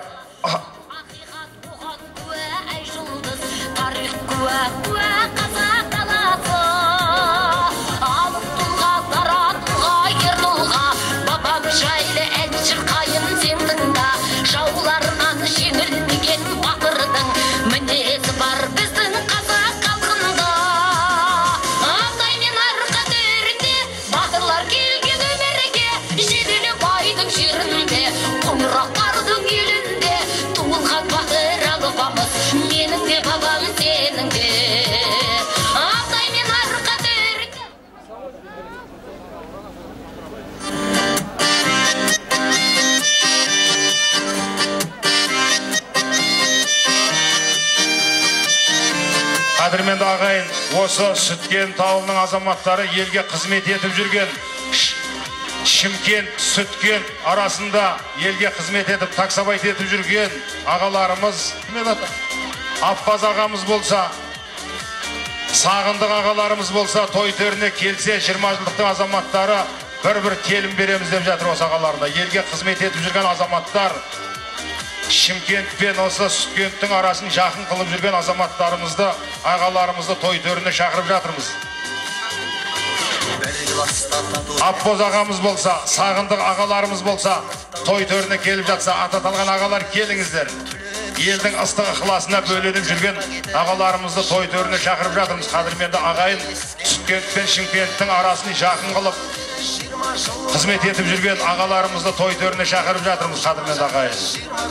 Тарих куә қазақ даласы. Алып тұлға, дара тұлға, ер тұлға. Бабам жайлы әншір қайын сен тыңда. Жауларынан жеңілмеген батырдың мінезі бар біздің қазақ халқында. Алтай мен арқа төрінде батырлар келген өмірге, жебелі байдың жерінде, қоңырақтардың елінде, туылған батыр алыпамыз, менің де бабам сенің де. Алтай мен арқа төрінде. Қадірменді ағайын, осы Сүткен тауының азаматтары елге қызмет етіп жүрген Шымкент, Сүткен арасында елге қызмет етіп, таксабайт етіп жүрген ағаларымыз, Аппаз ағамыз болса, Сағындық ағаларымыз болса, той төріне келсе, 20 жылдықтың азаматтары бір телім береміз деп жатыр осы ағаларына. Елге қызмет етіп жүрген азаматтар, Шымкент пен осы Сүткенттің арасын жақын қылып жүрген азаматтарымызды, ағаларымызды той төріне шақырып жатырмыз. Аппоз ағамыз болса, Сағындық ағаларымыз болса, той төріне келіп жатса, ататалған ағалар келіңіздер. Елдің ыстық ықыласына бөленіп жүрген ағаларымызды той төріне шақырып жатырмыз. Қадірменді ағайын, Сүткент пен Шымкенттің арасын жақын қылып қызмет етіп жүрген ағаларымызды той төріне шақырып жатырмыз. Қадірменді ағайын.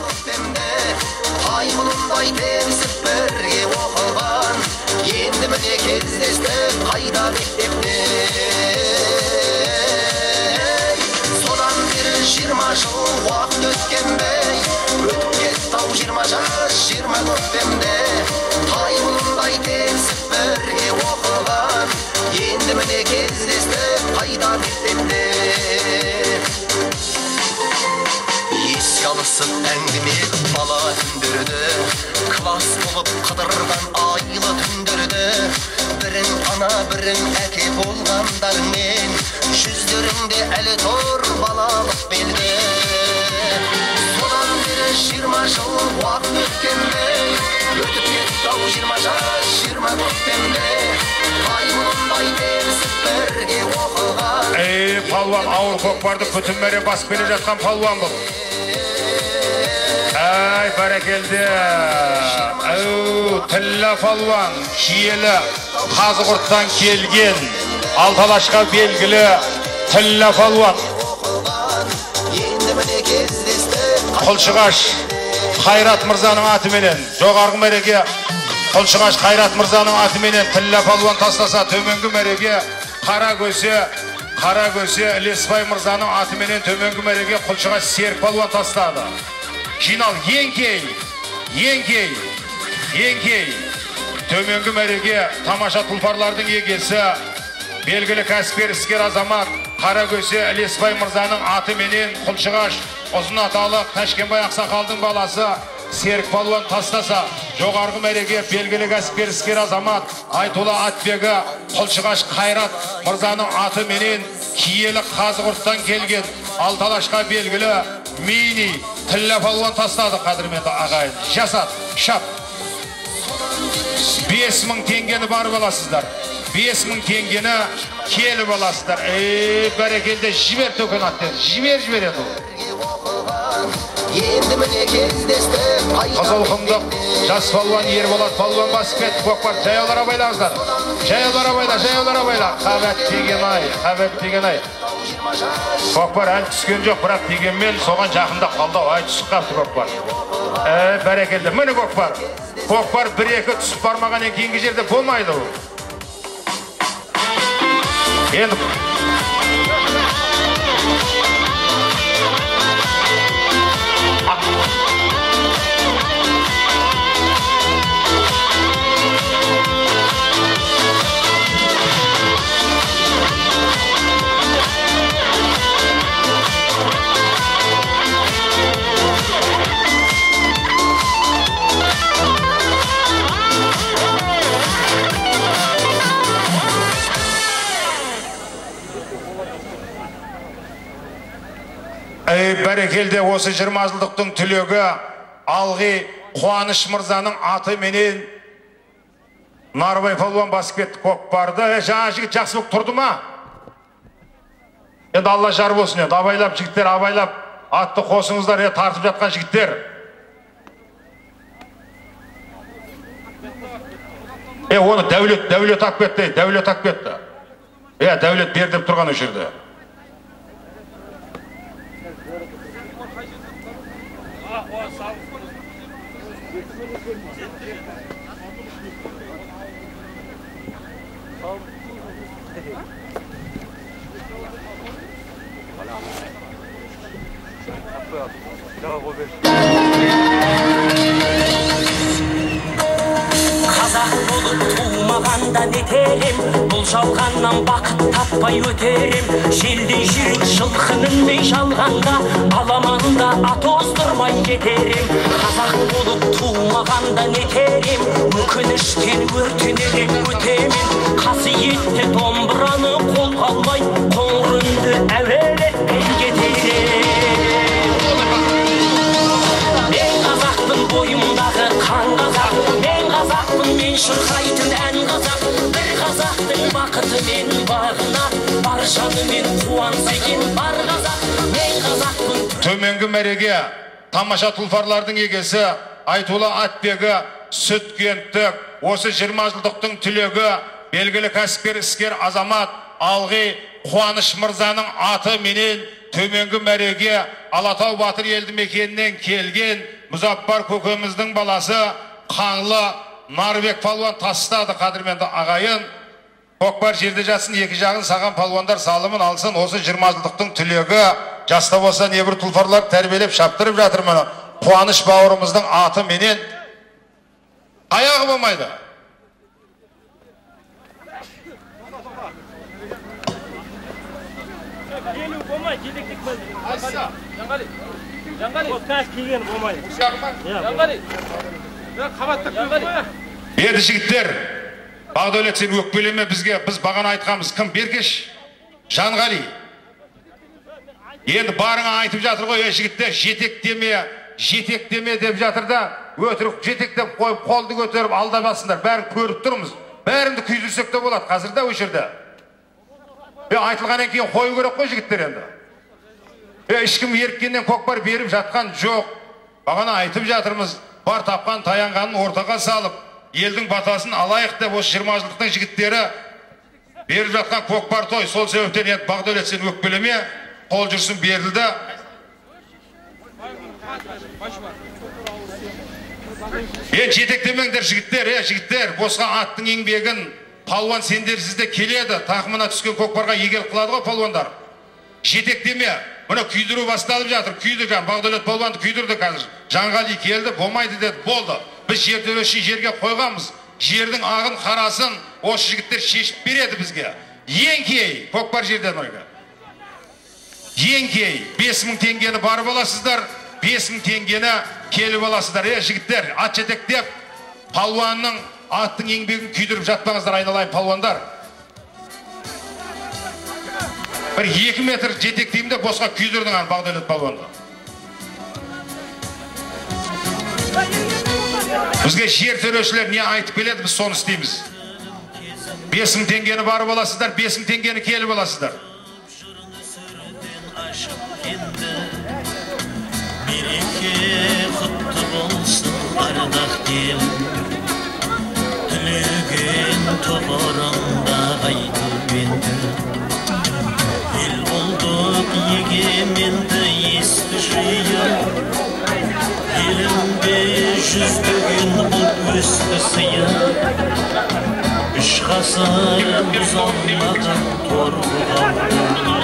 Аймылындай демсіп бірге оқылған, енді міне кездестік қайда мектепте. Содан бері 20 жыл уақыт өткенбей, өтіп кетті-ау 20 жас 20 көктемде. Аймылындай демсіп бірге оқылған, енді міне кездестік қайда мектепте. Еске алысып әңгіме бала күндерді, класс болып қыдырған айлы түндерді, бірін ана бірін әке болғандармен, жүздеріңде әлі тұр балалық белгі. Содан бері 20 жыл уақыт өткенбей, өтіп кетті-ау 20 жас 20 көктемде. Аймылындай демсіп бірге оқыған. Палуан ауыр көкпарды бүтін мәре басып келе жатқан палуан бұл. Бәрекелді. Тіллі палуан, киелі, Қазығұрттан келген, Алталашқа белгілі Тіллі палуан. Енді міне кездесті. Құлшығаш Қайрат мырзаның атыменен, жоғарғы мәреге Құлшығаш Қайрат мырзаның атыменен Тіллі палуан тастаса, төменгі мәреге Қара көсе Ілесбай мырзаның атыменен төменгі мәреге Құлшығаш Серік палуан тастады. Жинал еңкей. Төменгі мәреге тамаша тұлпарлардың егесі, белгілі кәсіпкер іскер азамат Қара көсе Ілесбай мырзаның атыменен Құлшығаш ұзын аталы Ташкенбай Ақсақалдың баласы Серік палуан тастаса, жоғарғы мәреге белгілі кәсіпкер іскер азамат Айтулы Атбегі Құлшығаш Қайрат мырзаның атыменен киелі Қазығұрттан келген Алталашқа белгілі Мини Тіллі палуан тастады. Қадірменді ағайын, жасат, шап. 5000 теңгені барып аласыздар. 5000 теңгені келіп аласыздар. Бәрекелді, жібер төкен аттен, жібереді. Енді міне кездесті. Қызылқұмдық жас палуан Ерболат палуан басып кетті. Көкпар, жаяулара байлаңыздар. Жаяулара байла. Қабәт деген ай. Көкпар әлі түскен жоқ, бірақ дегенмен соған жақында қалды. Ай түсіп қапты көкпар. Бәрекелді, міне көкпар. Көкпар 1-2 түсіп бармағаннан кейінгі жерде болмайды ол. Енді бәрекелде осы 20 жылдықтың түлегі Алғи Қуаныш мырзаның атыменен Нарбай палуан басып кетті көкпарды. Жаңа жігіт жақсы болып тұрды ма? Енді Алла жар болсын. Абайлап жігіттер, абайлап атты қосыңыздар, тартып жатқан жігіттер. Оны дәулет ақ кетті. Дәулет бердіп тұрған өшірді. Қазақ болып туылмағанда нетерем, бұл жалғаннан бақыт таппай өтерем. Желдей жүрек жылқынындай жалғанда, аламанда ат оздырмай кетерем. Қазақ болып туылмағанда нетерем, өкініштен өртенерек өтемен. Қасиетті домбыраны қолға алмай, қоңыр үнді әуелетпен кетерем. Мен қазақтың бойымдағы қан қазақ, мен қазақпын, мен шырқайтын ән қазақ. Бір қазақтың бақыты мен бағына, бар жанымен қуанса екен бар қазақ. Мен қазақпын. Төменгі мәреге тамаша тұлпарлардың егесі Айтулы Атбегі Сүткенттік осы 20 жылдықтың түлегі белгілі кәсіпкер іскер азамат Алғи Қуаныш мырзаның аты менен төменгі мәреге Алатау Батыр елді мекенінен келген Мұзаппар көкеміздің баласы Қаңлы Нарбек палуан тастады. Қадірменді ағайын, көкпар жерде жатсын, екі жағын саған палуандар салымын алсын. Осы 20 жылдықтың түлегі жаста болса небір тұлпарлар тәрбиелеп шаптырып жатыр. Мұны Қуаныш бауырымыздың аты менен аяғы болмайды. Беді жігіттер, Бағдәулет, сен өкпелеме бізге, біз бағана айтқанбыз, кім Бергеш? Жанғали. Енді барыңа айтып жатыр ғой, жігіттер, жетектеме деп жатыр да, өтірік жетектеп қойып, қолды көтеріп алдап алсындар. Бәрін көріп тұрмыз. Бәрінді күйдірсек те болады, қазірде өшірді. Айтылғаннан кейін қою керек қой жігіттер енді. Ешкім еріккеннен көкпар беріп жатқан жоқ. Бағана айтып жатырмыз, бар тапқан таянғанын ортаға салып, елдің батасын алайық деп осы 20 жылдықтың жігіттері беріп жатқан көкпар той. Сол себептен енді Бақдәулет сен өкпелеме, қол жүрсін берілді. Жетектемеңдер жігіттер, босқа аттың еңбегін палуан сендерсізде келеді. Тақымына түскен көкпарға егел қылады ғой палуандар. Жетектеме. Мұны күйдіру басталып жатыр. Күйдірген Бақдәулет палуанды күйдірді қазір. Жанғали келді, болмайды деді, болды. Біз жер төреші жерге қойғанбыз. Жердің ағын қарасын осы жігіттер шешіп береді бізге. Ең кей көкпар жерден ойға. Ең кей 5000 теңгені барып аласыздар, 5000 теңгені келіп аласыздар. Жігіттер, ат жетектеп, палуанның аттың еңбегін күйдіріп жатпаңыздар, айналайын палуандар. Бір 2 метр жетектеймде босқа күйдірдің ан Бақдәулет палуанды. Бізге жер төрешілер не айтып келеді, біз соны істейміз. 5000 теңгені барып аласыздар, 5000 теңгені келіп аласыздар. Береке құтты болсын ардақ ел, тілеген тұғырында айтып енді. Ел болдық егеменді есті жиын, елімде жүздеген бұл өсті сыйын. Үш ғасыр бұзылмаған торғылған,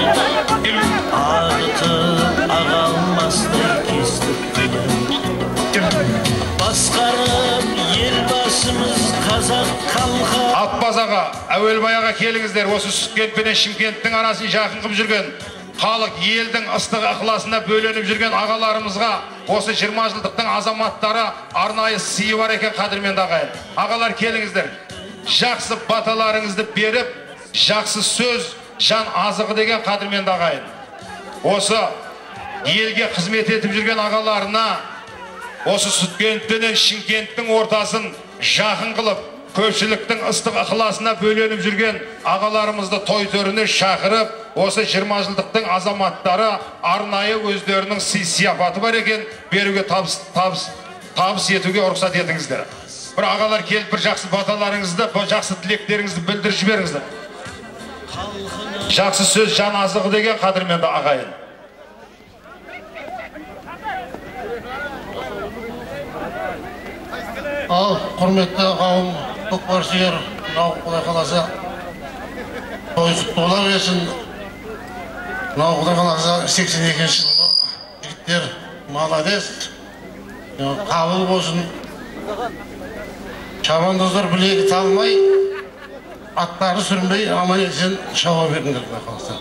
ағытып ағалмастар кестік қиын. Басқарып елбасымыз қазақ халқы. Атбазаға, Әуелбайға келіңіздер. Осы Сүткент пен Шымкенттің арасын жақын қып жүрген халық, елдің ыстық ықыласына бөленіп жүрген ағаларымызға осы 20 жылдықтың азаматтары арнайы сыйы бар екен. Қадірменді ағайын, ағалар келіңіздер. Жақсы баталарыңызды беріп, жақсы сөз жан азығы деген қадірменді ағайын. Осы елге қызмет етіп жүрген ағаларына осы Сүткент пен Шымкенттің ортасын жақын қылып, көпшіліктің ыстық ықыласына бөленіп жүрген ағаларымызды той төріне шақырып, осы 20 жылдықтың азаматтары арнайы өздерінің сый-сияпаты бар екен, беруге табыс етуге рұқсат етіңіздер. Бір ағалар келіп, бір жақсы баталарыңызды, жақсы тілектеріңізді білдіріп жіберіңіздер. Жақсы сөз жан азығы деген қадірменді ағайын. Ал, құрметті қауым, көкпаршылар, Құдай қаласа, тойсы тола берсін. Құдай қаласа 82-ші жылғы жігіттер молодец, қабыл болсын. Шабандоздар білегі талмай, аттары сүрінбей, аман есен шауа беріңдер, Құдай қаласа.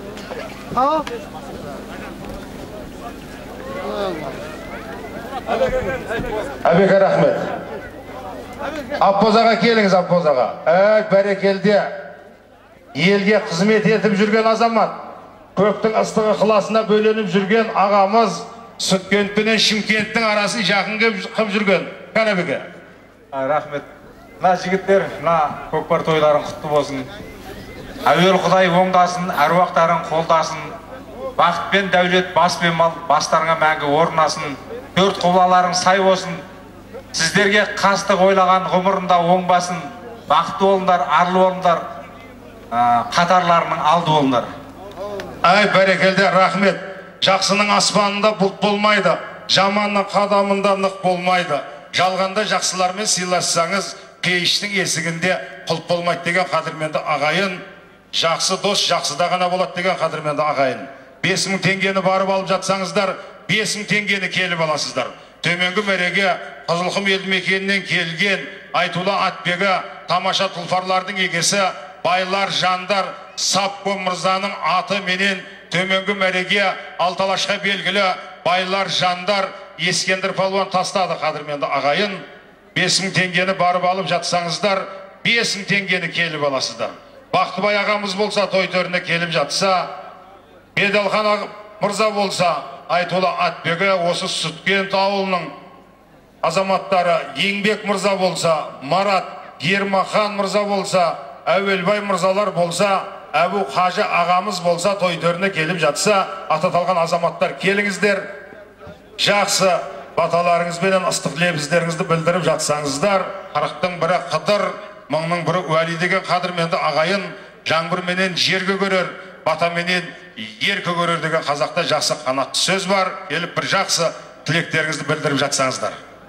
Әбеке рахмет. Аппозаға келіңіз, Аппозаға. Бәрекелде елге қызмет етіп жүрген азамат, көптің ыстық ықыласына бөленіп жүрген ағамыз, Сүткент пен Шымкенттің арасын жақын қып жүрген. Әбеке. Рахмет. Мына жігіттер, мына көкпар тойларын құтты болсын. Әуел Құдай оңдасын, әруақтарын қолдасын. Бақыт пен дәулет, бас пен мал бастарыңа мәңгі орнасын. Төрт қолаларың сай болсын. Сіздерге қастық ойлаған ғұмырында оңбасын. Бақытты болыңдар, арлы болыңдар, қатарларының алды болыңдар. Бәрекелде рахмет. Жақсының аспанында бұлт болмайды, жаманның қадамында нық болмайды. Жалғанда жақсылармен сыйлассаңыз, пейіштің есігінде құлт болмайды деген қадірменді ағайын. Жақсы дос жақсыда ғана болады деген қадірменді ағайын. 5000 теңгені барып алып жатсаңыздар, 5000 теңгені келіп аласыздар. Төменгі мәреге Қызылқұм елді мекенінен келген Айтулы Атбегі, тамаша тұлпарлардың егесі, байлар жандар Сапко мырзаның аты менен төменгі мәреге Алталашқа белгілі байлар жандар Ескендір палуан тастады. Қадірменді ағайын, 5000 теңгені барып алып жатсаңыздар, 5000 теңгені келіп аласыздар. Бақтыбай ағамыз болса, той төріне келіп жатса, Бедалхан мырза болса, Айтулы Атбегі, осы Сүткент ауылының азаматтары, Еңбек мырза болса, Марат Ермахан мырза болса, Әуелбай мырзалар болса, Әбу Қажы ағамыз болса той төріне келіп жатса, ататалған азаматтар келіңіздер, жақсы баталарыңызбен ыстық лебіздеріңізді білдіріп жатсаңыздар. 40-тың бірі Қыдыр, 1000-ның бірі Уәли деген қадірменді ағайын, жаңбырменен жерге көрер, батаменен ерке көрер деген қазақта жақсы қанатты сөз бар. Келіп бір жақсы тілектеріңізді білдіріп жатсаңыздар.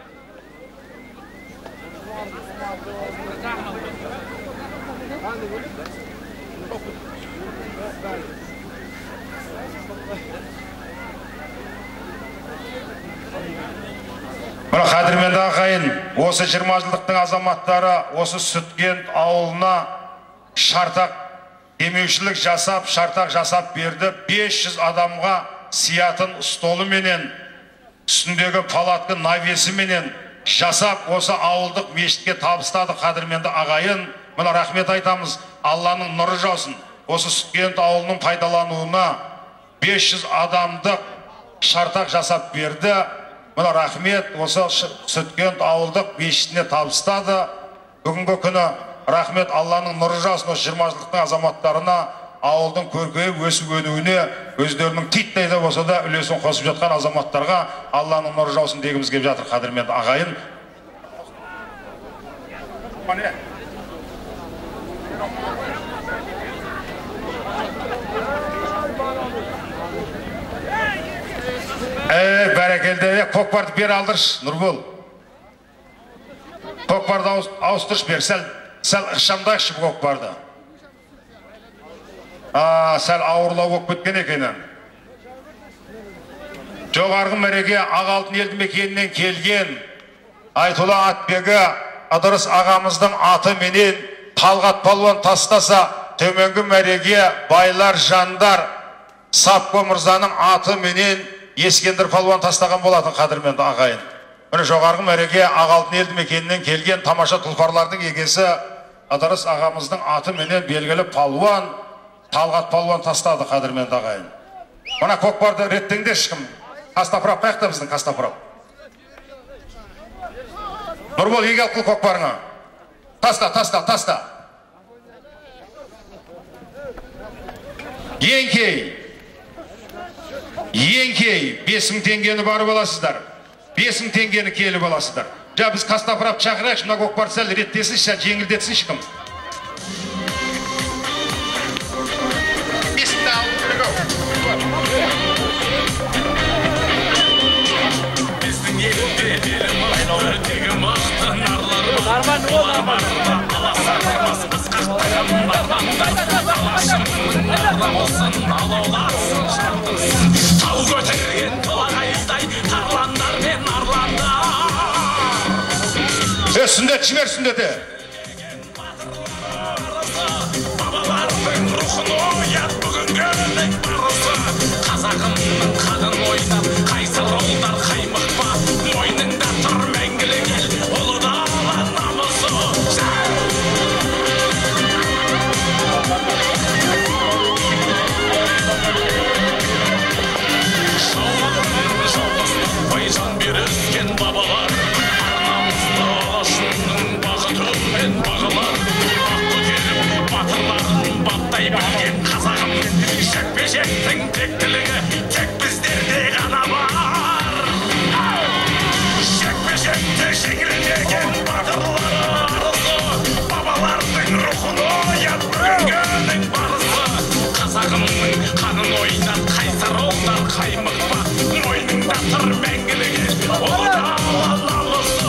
Мына қадірменді ағайын, осы 20 жылдықтың азаматтары осы Сүткент ауылына шартақ демеушілік жасап, шартақ жасап берді. 500 адамға сиятын столы менен, үстіндегі палатқы навесі менен жасап, осы ауылдық мешітке табыстады. Қадірменді ағайын, мына рахмет айтамыз, Алланың нұры жаусын. Осы Сүткент ауылының пайдалануына 500 адамдық шартақ жасап берді. Мына рахмет, осы Сүткент ауылдық мешітіне табыстады. Бүгінгі күні рахмет, Алланың нұры жаусын. Осы 20 жылдықтың азаматтарына ауылдың көркейіп өсіп өнуіне өздерінің титтей де болса да үлесін қосып жатқан азаматтарға Алланың нұры жаусын дегіміз келіп жатыр. Қадірменді ағайын, бәрекелді. Көкпарды бер алдырш, Нұрбол. Көкпарды ауыстырш бер, сәл ықшамдайықшы көкпарды. Сәл ауырлау болып кеткен екенін. Жоғарғы мәреге Ағалтын елді мекенінен келген Айтулы Атбегі Ыдырыс ағамыздың аты менен Талғат палуан тастаса, төменгі мәреге байлар жандар Сапко мырзаның аты менен Ескендір палуан тастаған болатын. Қадірменді ағайын, міне жоғарғы мәреге Ағалтын елді мекенінен келген тамаша тұлпарлардың егесі Ыдырыс ағамыздың аты менен белгілі палуан Талғат палуан тастады. Қадірменді ағайын, мына көкпарды реттеңдер ешкім. Қастапырап қаяқта біздің қастапырап. Нұрбол, егел қыл көкпарыңа. Таста. Еңкей, 5000 теңгені барып аласыздар. 5000 теңгені келіп аласыздар. Жа біз қастапырап шақырайықшы, мына көкпарды сәл реттесін, жеңілдетсін шықым. Біздің елде елім өртегі мықты нарлар аласармас біз қақтаған нармандай алашымның нарлы болсын алауласын шартынсын тау көтерген толағайыздай тарландар мен арландар Сүндет жібер сүндеті. Бабалардың рухын оят бүгінгі өлік барысы қазағымның қадын ойнап қайсар ұлдар қаймықпа мойныңда тұр мәңгілік ел ұлы дала намысы жан бері өскен бабалар арнамызды алашымның бақытымен бағалар ақ көтеріп батырларын баптай білген қазағымның жекпе-жектің тектілігі тек біздерде ғана бар жекпе-жекті жеңілдеген батырлар арысы бабалардың рухын оят бүгінгінің барысы қазағымның қанын ойнат қайсар ұлдар қаймықпа мойныңда тұр мәңгілік ел ұлы дала намысы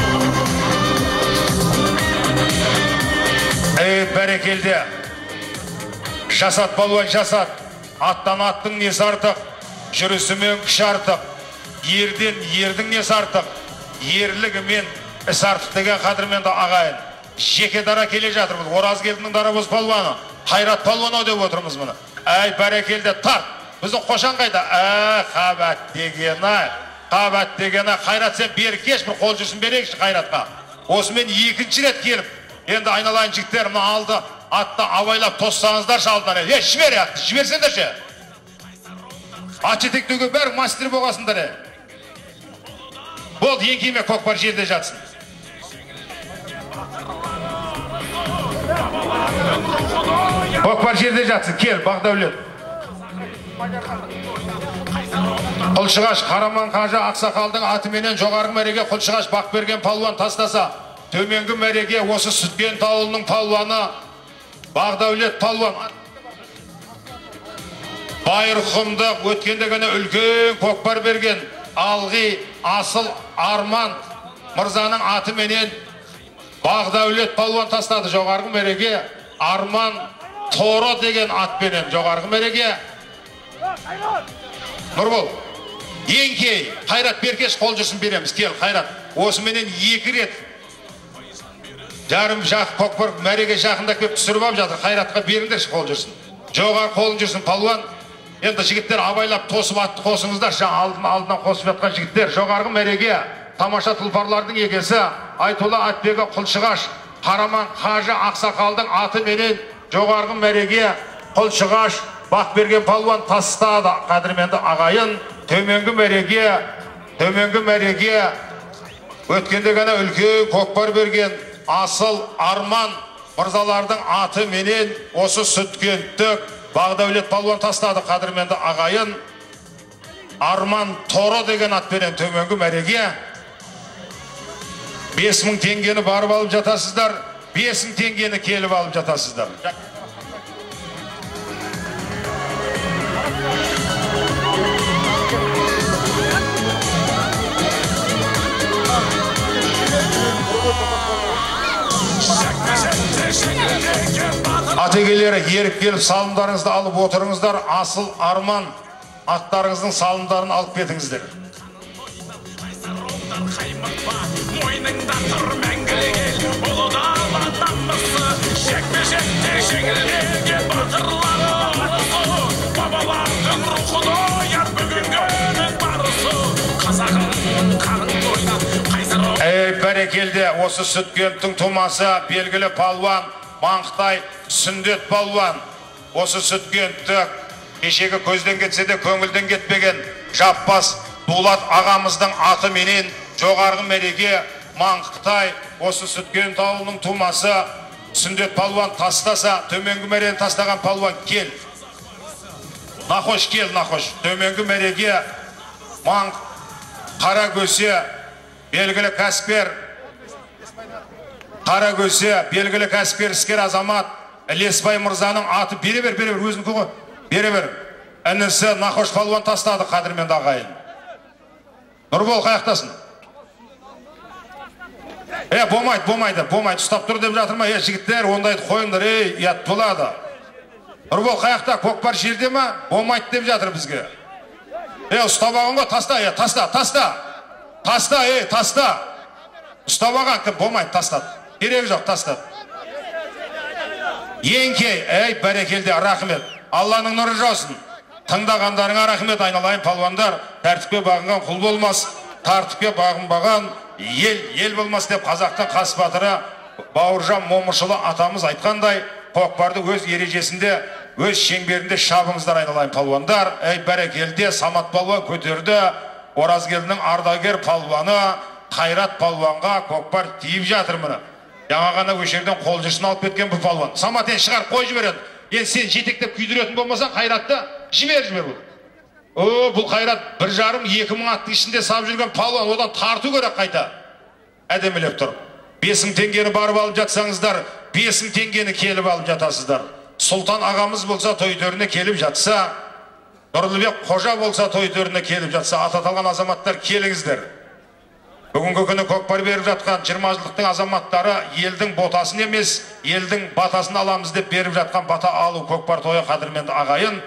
Бәрекелді. Жасат балуан жасат. Аттан аттың несі артық, жүрісімен күш артық. Ерден ердің несі артық, ерлігімен іс артық деген қадірменді ағайын. Жеке дара келе жатырмыз. Оразгелдінің дарабоз палуаны, Қайрат палуан деп отырмыз мұны. Бәрекелді тарт. Біздің қошан қайда? Қабат дегені. Қайрат сен бері кеш, бір қол жүрсін берейікші Қайратқа. Осымен екінші рет келіп, енді айналайын жігіттер, мұны алды, атты абайлап тоссаңыздар шалдыдан. Жібер атты, жіберсендер ше. Ат жетектеуге бәрі мастер болғасындар. Болды, еңкейме көкпар жерде жатсын. бабалардың рухын Көкпар жерде жатсын, кел, Бақдәулет. Құлшығаш Қараман қажы Ақсақалдың атыменен жоғарғы мәреге Құлшығаш Бақберген палуан тастаса, төменгі мәреге осы Сүткен тауылының палуаны Бақдәулет палуан. Байырқұмды өткендегіне үлкен көкпар берген Алғи Асыл Арман мырзаның атыменен Бақдәулет палуан тастады жоғарғы мәреге. Арман Торо деген атпенен жоғарғы мәреге. Нұрбол, Еңкей, Қайрат Беркеш қол жүрсін береміз. Кел, Қайрат. Осыменен 2 рет жарым жақ көкпар мәреге жақында көп түсіріп ап жатыр. Қайратқа беріңдерші қол жүрсін. Жоғар қолын жүрсін палуан. Енді жігіттер абайлап тосып атты қосыңыздар. Алдынан қосып жатқан жігіттер жоғарғы мәреге тамаша тұлпарлардың егесі Айтолла Атбегі Құлшығаш Қараман қажы Ақсақалдың аты менен жоғарғы мәреге Құлшығаш Бақберген палуан тастады. Қадірменді ағайын, төменгі мәреге өткенде ғана үлкен көкпар берген Асыл Арман мырзалардың аты менен осы Сүткенттік Бақдәулет палуан тастады. Қадірменді ағайын, Арман Торо деген атпенен төменгі мәреге 5000 теңгені барып алып жатасыздар, 5000 теңгені келіп алып жатасыздар. Атегелері еріп келіп салымдарыңызды алып отырыңыздар. Асыл Арман аттарыңыздың салымдарын алып кетіңіздер. Бәрекелде осы Сүткенттің тумасы белгілі палуан Маңқытай Сүндет палуан. Осы Сүткенттік кешегі көзден кетсе де көңілден кетпеген Жаппас Дулат ағамыздың аты менен жоғарғы мәреге Маңқытай осы Сүткен тауының тумасы Сүндет палуан тастаса, төменгі мәрені тастаған палуан кел. Нақош кел, Нақош. Төменгі мәреге Қарагөсе белгілі кәсіпкер белгілі кәсіпкер іскер азамат Леспай мырзаның аты бере бер, өзің көңі бере бер. Інісі Нақош палуан тастады. Қадірменді ағайын. Нұрбол қаяқтасын. Болмайды, ұстап тұр деп жатыр ма? Жігіттер, ондайды қойыңдар, ұят болады. Нұрбол қаяқта, көкпар жерде ма? Болмайды деп жатыр бізге. Ұстап ағын ғой, таста. Ұстап ағын кім? Болмайды, тастады. Керек жоқ, тастады. Еңкей, бәрекелде, рахмет. Алланың нұры жаусын. Тыңдағандарыңа рахмет, айналайын палуандар. Тәртіпке бағынған құл болмас, тәртіпке бағынбаған ел болмас деп қазақтың қас батыры Бауыржан Момышұлы атамыз айтқандай, көкпарды өз ережесінде, өз шеңберінде шабыңыздар, айналайын палуандар. Бәрекелде, Самат палуан көтерді. Оразгелдің ардагер палуаны Қайрат палуанға көкпар тиіп жатыр мұны. Жаңа ғана өшерден қол жүрсін алып кеткен бұл палуан. Самат шығар қой жібереді. Сен жетектеп күйдіретін болмасаң Қайратты жібер бұл. Бұл Қайрат 1,5-2 мың аттың ішінде сап жүрген палуан, одан тарту керек қайта. Әдемелеп тұр. 5000 теңгені барып алып жатсаңыздар, 5000 теңгені келіп алып жатасыздар. Сұлтан ағамыз болса той төріне келіп жатса, Нұрлыбек қожа болса той төріне келіп жатса, ататалған азаматтар келіңіздер. Бүгінгі күні көкпар беріп жатқан 20 жылдықтың азаматтары елдің ботасын емес, елдің батасын аламыз деп беріп жатқан бата алу көкпар тойы. Қадірменді ағайын,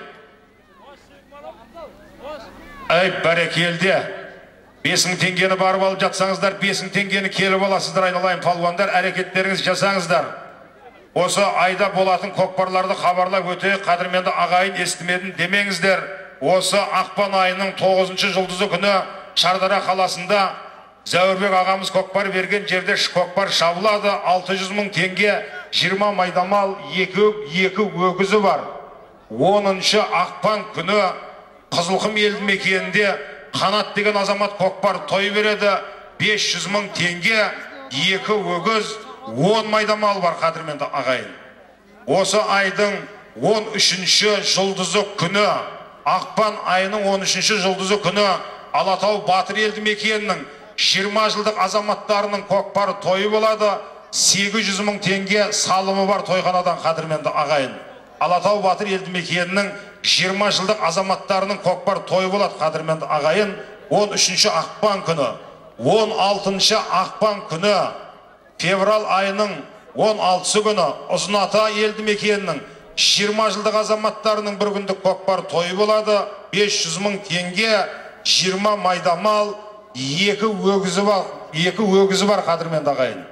бәрекелде, 5000 теңгені барып алып жатсаңыздар, 5000 теңгені келіп аласыздар, айналайын палуандар. Әрекеттеріңіз жасаңыздар. Осы айда болатын көкпарларды хабарлап өте, қадірменді ағайын, естімедім демеңіздер. Осы ақпан айының 9-шы жұлдызы күні Шардара қаласында Зәуірбек ағамыз көкпар берген жерде көкпар шабылады. 600 мың теңге, 20 майдамал, 2 өгізі бар. 10-шы ақпан күні Қызылқұм елді мекенінде Қанат деген азамат көкпар той береді. 500 мың теңге, 2 өгіз, 10 майдамал бар. Қадірменді ағайын, осы айдың 13-ші жұлдызы күні, ақпан айының 13-ші жұлдызы күні Алатау Батыр елді мекенінің 20 жылдық азаматтарының көкпар тойы болады. 800 мың теңге салымы бар тойханадан, қадірменді ағайын. Алатау Батыр елді мекенінің 20 жылдық азаматтарының көкпар тойы болады, қадірменді ағайын. 13-ші ақпан күні, 16-ші ақпан күні, февраль айының 16-сы күні Ұзыната елді мекенінің 20 жылдық азаматтарының бір күндік көкпар тойы болады. 500 мың теңге, 20 майдамал, 2 өгізі бар, қадірменді ағайын.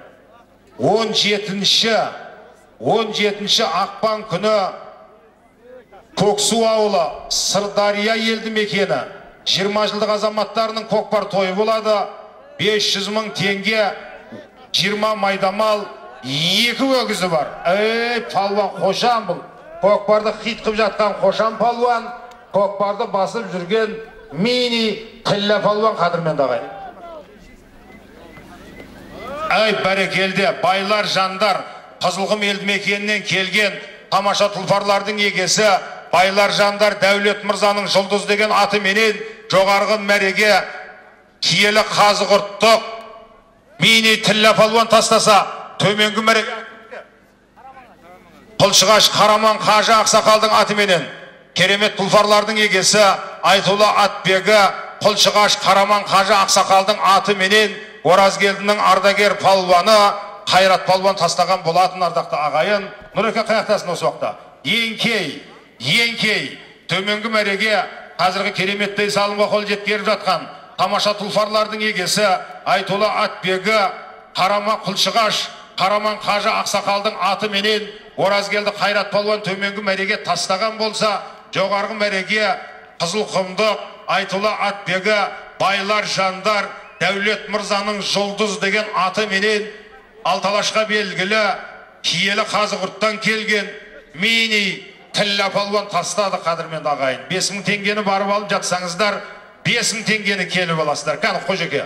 17-ші ақпан күні Көксу ауылы Сырдария елді мекені 20 жылдық азаматтарының көкпар тойы болады. 500 мың теңге, 20 майдамал, 2 өгізі бар. Палуан Қошан бұл. Көкпарды хит қып жатқан Қошан палуан, көкпарды басып жүрген мини Тіллә палуан, қадірменді ағайын. Бәрекелді, байлар жандар, Қызылқұм елді мекенінен келген тамаша тұлпарлардың егесі, байлар жандар Дәулет Мырзаның жұлдыз деген аты менен жоғарғы мәреге киелі қазығұрттық мини Тіллә палуан тастаса, төменгі мәреге Құлшығаш Қараман Қажы Ақсақалдың аты менен керемет тұлпарлардың егесі Айтулы Атбегі Құлшығаш Қараман Қажы Ақсақалдың аты менен Оразгелдінің ардагер палуаны Қайрат палуан тастаған болатын, ардақты ағайын. Нұреке қаяқтасын осы уақытта. Еңкей, төменгі мәреге қазіргі кереметтей салымға қол жеткеріп жатқан тамаша тұлпарлардың егесі Айтулы Атбегі Қараман Құлшығаш Қараман Қажы Ақсақалдың аты менен Оразгелді Қайрат палуан төменгі мәреге тастаған болса, жоғарғы мәреге Қызылқұмдық Айтулы Атбегі байлар жандар Дәулет Мырзаның жұлдыз деген аты менен Алталашқа белгілі киелі қазығұрттан келген мини Тіллә палуан тастады, қадірменді ағайын. 5000 теңгені барып алып жатсаңыздар, 5000 теңгені келіп аласыздар. Қаны Қожеке.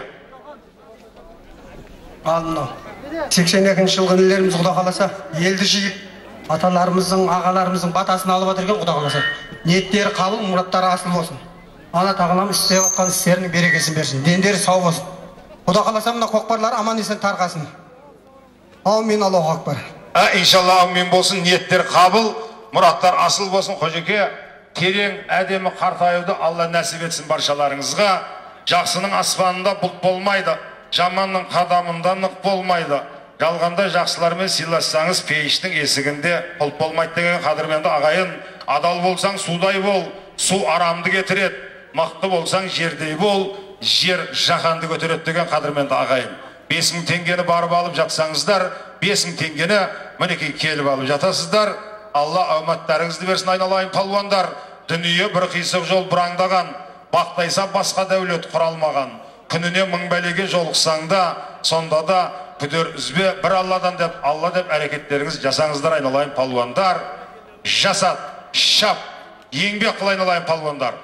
Алына 82-ші жылғы інілеріміз Құда қаласа елді жиып, аталарымыздың, ағаларымыздың батасын алып отырген Құда қаласа. Ниеттері қабыл, мұраттары асыл болсын. Ана тағалам істеп атқан істерінің берекесін берсін. Дендері сау болсын. Құда қаласа мына көкпарлар аман есен тарқасын. Аумин, Аллаху акбар. Иншалла аумин болсын, ниеттер қабыл, мұраттар асыл болсын. Қожеке, терең әдемі қартаюды Алла нәсіп етсін баршаларыңызға. Жақсының аспанында бұлт болмайды, жаманның қадамында нық болмайды. Жалғанда жақсылармен сыйлассаңыз, пейіштің есігінде бұлт болмайды деген қадірменді ағайын. Адал болсаң судай бол, су арамды кетірет. Мақты болсаң жердей бол, жер жаһанды көтереді деген қадірменді ағайын. 5000 теңгені барып алып жатсаңыздар, 5000 теңгені мінекей келіп алып жатасыздар. Алла ауматтарыңызды берсін, айналайын палуандар. Дүние бір қисық жол бұраңдаған, бақтайса басқа дәулет құралмаған. Күніне 1000 бәлеге жолықсаң да, сонда да күдер үзбе, бір Алладан деп, Алла деп әрекеттеріңіз жасаңыздар, айналайын палуандар. Жасат, шап, еңбек қыл, айналайын палуандар.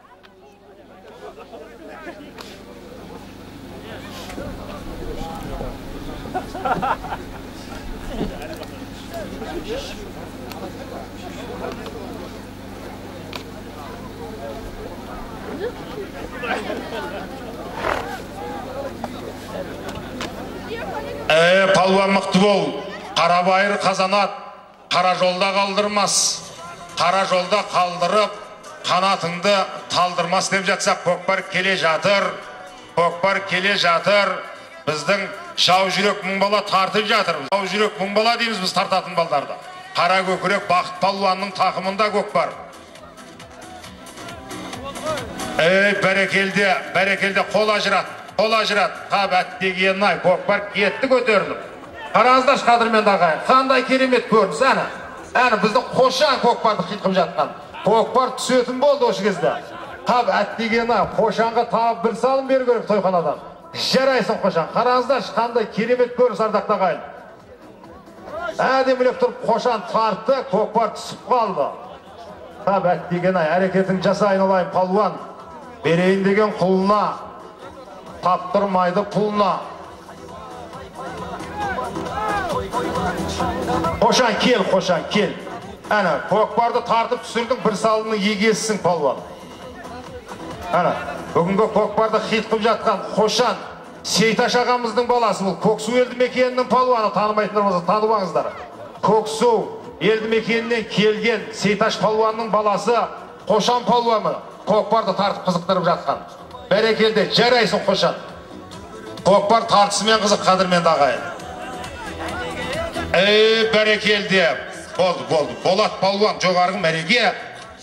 Палуан мықты бол, қарабайыр қазанат, қара жолда қалдырмас, қара жолда қалдырып, қанатыңды талдырмас деп жатсақ, көкпар келе жатыр, көкпар келе жатыр. Біздің шау жүрек мың бала тартып жатыр. Шау жүрек мың бала дейміз біз тартатын балдарды. Қара көкірек бақыт палуанның тақымында көкпар. Бәрекелде қол ажырат. Қап әттеген ай, көкпар кетті көтеріліп. Қараңыздар қадірменді ағайын, қандай керемет көрініс әні. Әні біздің Қошан көкпарды қитқып жатқан. Көкпар түсетін болды осы кезде. Қап әттеген ай, Қошанға тағы бір салым бері көріп тойханадан. Жарайсың Қошан, қараңыздар қандай керемет көрініс ардақты ағайын. Әдемілеп тұрып Қошан тартты, көкпар түсіп қалды. Қап әттеген ай, әрекетін жаса, айналайын палуан. Берейін деген құлына, таптырмайды пұлына. Қошан кел, Ана, көкпарды тартып түсірдің, бір салының егесісің палуан. Ана, бүгінгі көкпарды хит қылып жатқан Қошан Сейташ ағамыздың баласы, бұл Көксу елді мекенінің палуаны, танымайтындар болса танымаңыздар. Көксу елді мекенінен келген Сейташ палуанның баласы Қошан палуаны көкпарды тартып қызықтырып жатқан. Бәрекелді, жарайсың Қошан. Көкпар тартысымен қызық, қадірменді ағайын. Бәрекелді. Болды. Болат палуан жоғарғы мәреге.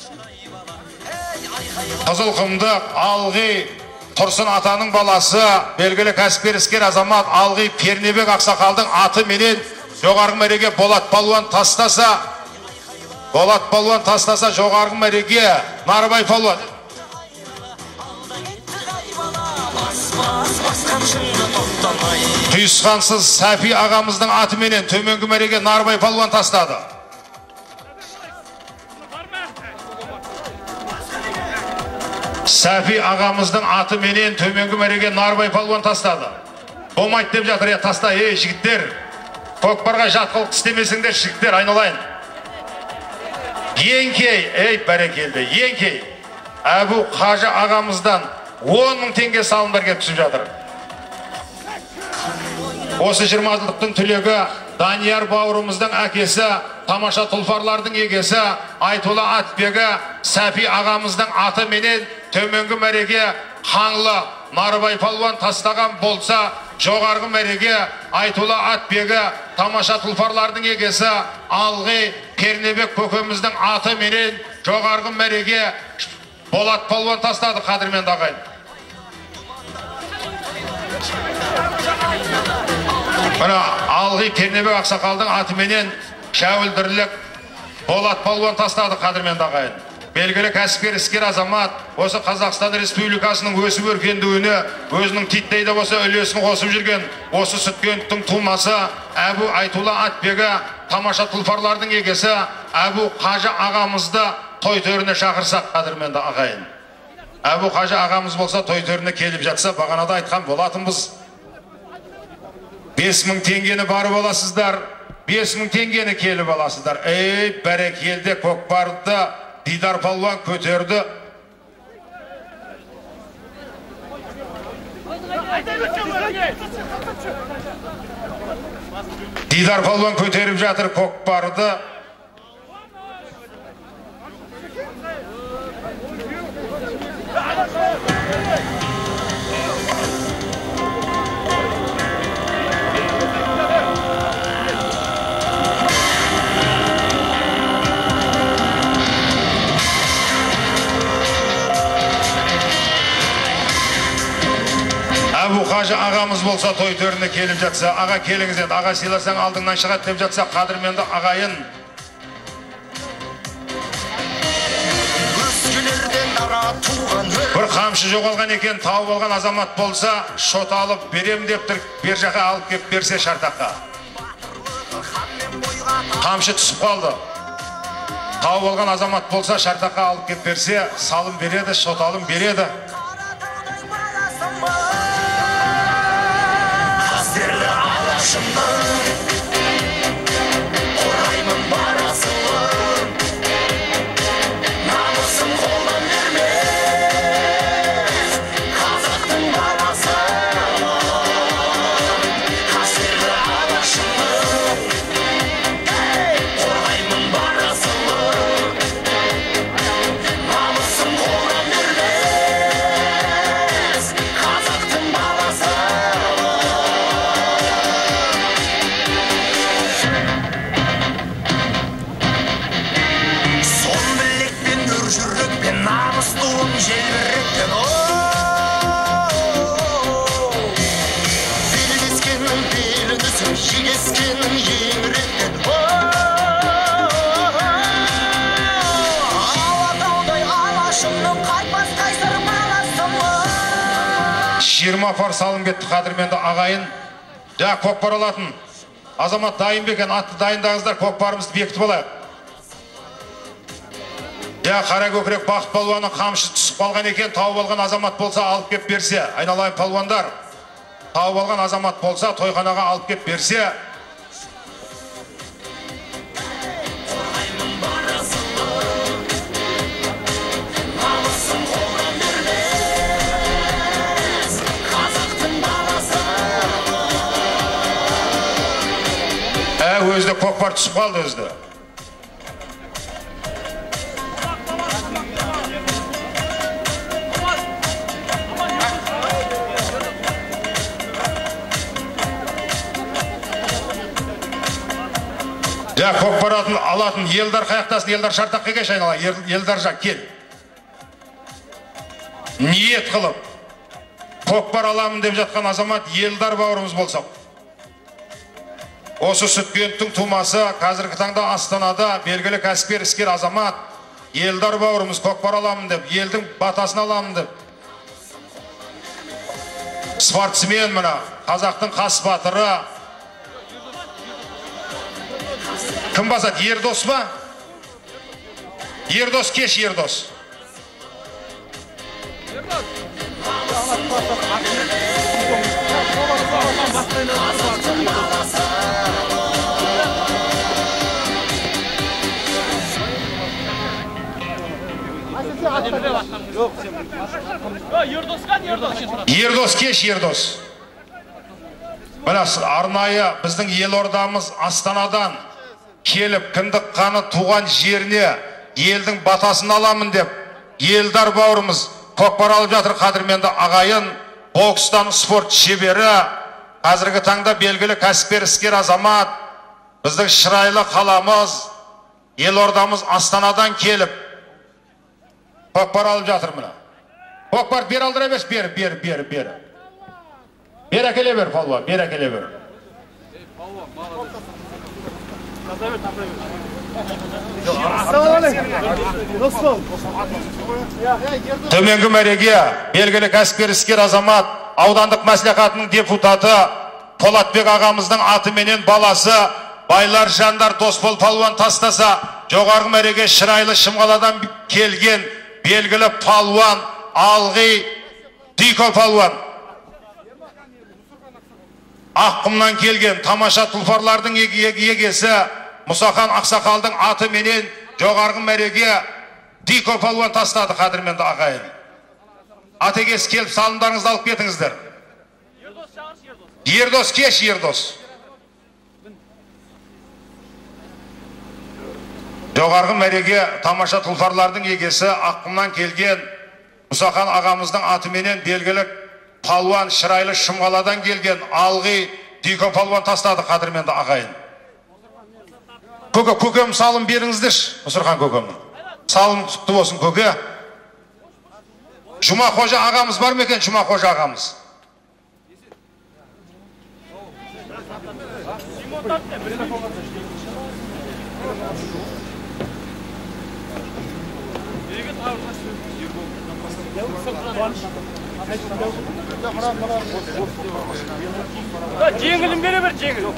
Қызылқұмдық Алғи Тұрсын атаның баласы, белгілі кәсіпкер іскер азамат Алғи Пернебек ақсақалдың аты менен жоғарғы мәреге Болат палуан тастаса, жоғарғы мәреге Нарыбай палуан. Түйісқансыз Сәфи ағамыздың аты менен төменгі мәреге Нарыбай палуан тастады. Сәфи ағамыздың аты менен төменгі мәреге Нарыбай палуан тастады. Болмайды деп жатыр, таста, жігіттер. Көкпарға жатқылық істемесіңдер, жігіттер, айналайын. Еңкей, бәрекелді, еңкей. Әбу Қажы ағамыздан 10 мың теңге салымдар кеп түсіп жатыр. Осы 20 жылдықтың түлегі Данияр бауырымыздың әкесі, тамаша тұлпарлардың егесі Айтолла Атбегі Сәфи ағамыздың аты менен төменгі мәреге Қаңлы Нарыбай палуан тастаған болса, жоғарғы мәреге Айтолла Атбегі тамаша тұлпарлардың егесі Алғи Пернебек көкеміздің аты менен жоғарғы мәреге Болат палуан тастады, қадірменді ағайын. Мына Алғи Пернебек ақсақалдың аты менен Шәуілдірлік Болат палуан тастады, қадірменді ағайын. Белгілі кәсіпкер іскер азамат осы Қазақстан Республикасының өсіп өркендеуіне өзінің титтейді болса үлесін қосып жүрген осы Сүткенттің тумасы Әбу Айтолла Атбегі тамаша тұлпарлардың егесі Әбу Қажы ағамызды той төріне шақырсақ, қадірменді ағайын. Әбу Қажы ағамыз болса той төріне келіп жатса, бағанада айтқан болатынбыз. 5000 теңгені барып аласыздар, 5000 теңгені келіп аласыздар. Бәрекелді, көкпарды Дидар палуан көтерді. Дидар палуан көтеріп жатыр көкпарды. Әбу Қажы ағамыз болса той төріне келіп жатса, аға келіңіз енді, аға сыйласаң алдыңнан шығады деп жатса, қадірменді ағайын. Бір қамшы жоғалған екен, тауып алған азамат болса, шот алып берем деп тұр, бер жаққа алып кеп берсе шартаққа. Қамшы түсіп қалды. Тауып алған азамат болса, шартаққа алып кеп берсе, салым береді, шот алым береді. Qorayman barasın, namusun қолдан бермес, қазақтың баласы. Қастерлі алашымын, qorayman barasın, namusun қолдан бермес, қазақтың баласы. Namıslığın jelbirrekten Bilgeskenin belinisin, jigeskenin yengrekten Alatauday alашымның қайтпас қайсыр баласымын. 20 пар салым кетті, қадірменді ағайын. Көкпар алатын азамат дайын бекен, атты дайындаңыздар, көкпарымызды бекітіп алайық. Қара көкірек бақыт палуаны қамшы түсіп қалған екен, тауып алған азамат болса алып кеп берсе, айналайын палуандар, тауып алған азамат болса тойханаға алып кеп берсе. өзде көкпар түсіп қалды өзде. Ja, көкпар алатын елдар қаяқтасын, елдар шартаққа кеш айнала, елдар жақ кел. Ниет қылып, көкпар аламын деп жатқан азамат елдар бауырымыз болсақ. Осы Сүткенттің тумасы қазіргі таңда Астанада белгілі кәсіпкер іскер азамат елдар бауырымыз көкпар аламын деп, елдің батасын аламын деп. Спортсмен мына, қазақтың қас батыры. Кім басады? Ердос ба? Ердос кеш, Ердос. Ердос кеш, Ердос. Мына арнайы біздің елордамыз Астанадан келіп, кіндік қаны туған жеріне елдің батасын аламын деп, елдар бауырымыз көкпар алып жатыр. Қадірменді ағайын, бокстан спорт шебері, қазіргі таңда белгілі кәсіпкер іскер азамат, біздің шырайлы қаламыз, елордамыз Астанадан келіп, көкпар алып жатыр мына. Көкпар бер алдыра берс, бер. Бер әкеле бер, палуан, бер әкеле бер. Төменгі мәреге белгілі кәсіпкер іскер азамат, аудандық мәслихатының депутаты Полатбек ағамыздың атыменен баласы Байлар Жандар Досбол палуан тастаса, жоғарғы мәреге шырайлы Шымғаладан келген белгілі палуан Алғи Дико палуан, Аққұмнан келген тамаша тұлпарлардың егесі Мұсахан Ақсақалдың аты менен жоғарғы мәреге Дико палуан тастады. Қадірменді ағайын, атегес келіп салымдарыңызды алып кетіңіздер. Ердос кеш, Ердос. Жоғарғы мәреге тамаша тұлпарлардың егесі Аққұмнан келген Мұсахан ағамыздың аты менен белгілі палуан шырайлы Шымғаладан келген Алғи Дико палуан тастады. Қадірменді ағайын, көкем салым беріңіздерші. Мұсырхан көкемнің салым құтты болсын. Көке Жұма Қожа ағамыз бар ма екен? Жұма Қожа ағамыз. Жеңілін бере бер, жеңіл.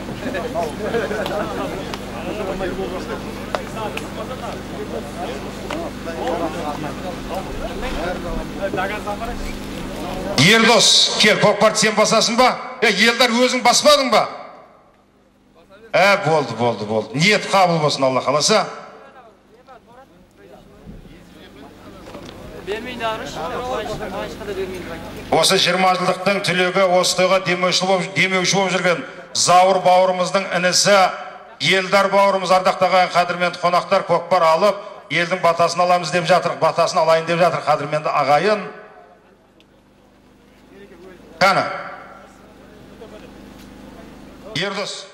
Ердос, кел, көкпар сен басасың ба? Елдар өзің баспадың ба? Болды. Ниет қабыл болсын, Алла қаласа. Осы 20 жылдықтың түлегі, осы тойға демеуші болып жүрген Зауыр бауырымыздың інісі елдар бауырымыз, ардақтаған қадірменді қонақтар көкпар алып, елдің батасын аламыз деп жатыр, батасын алайын деп жатыр. Қадірменді ағайын, қаны Ердос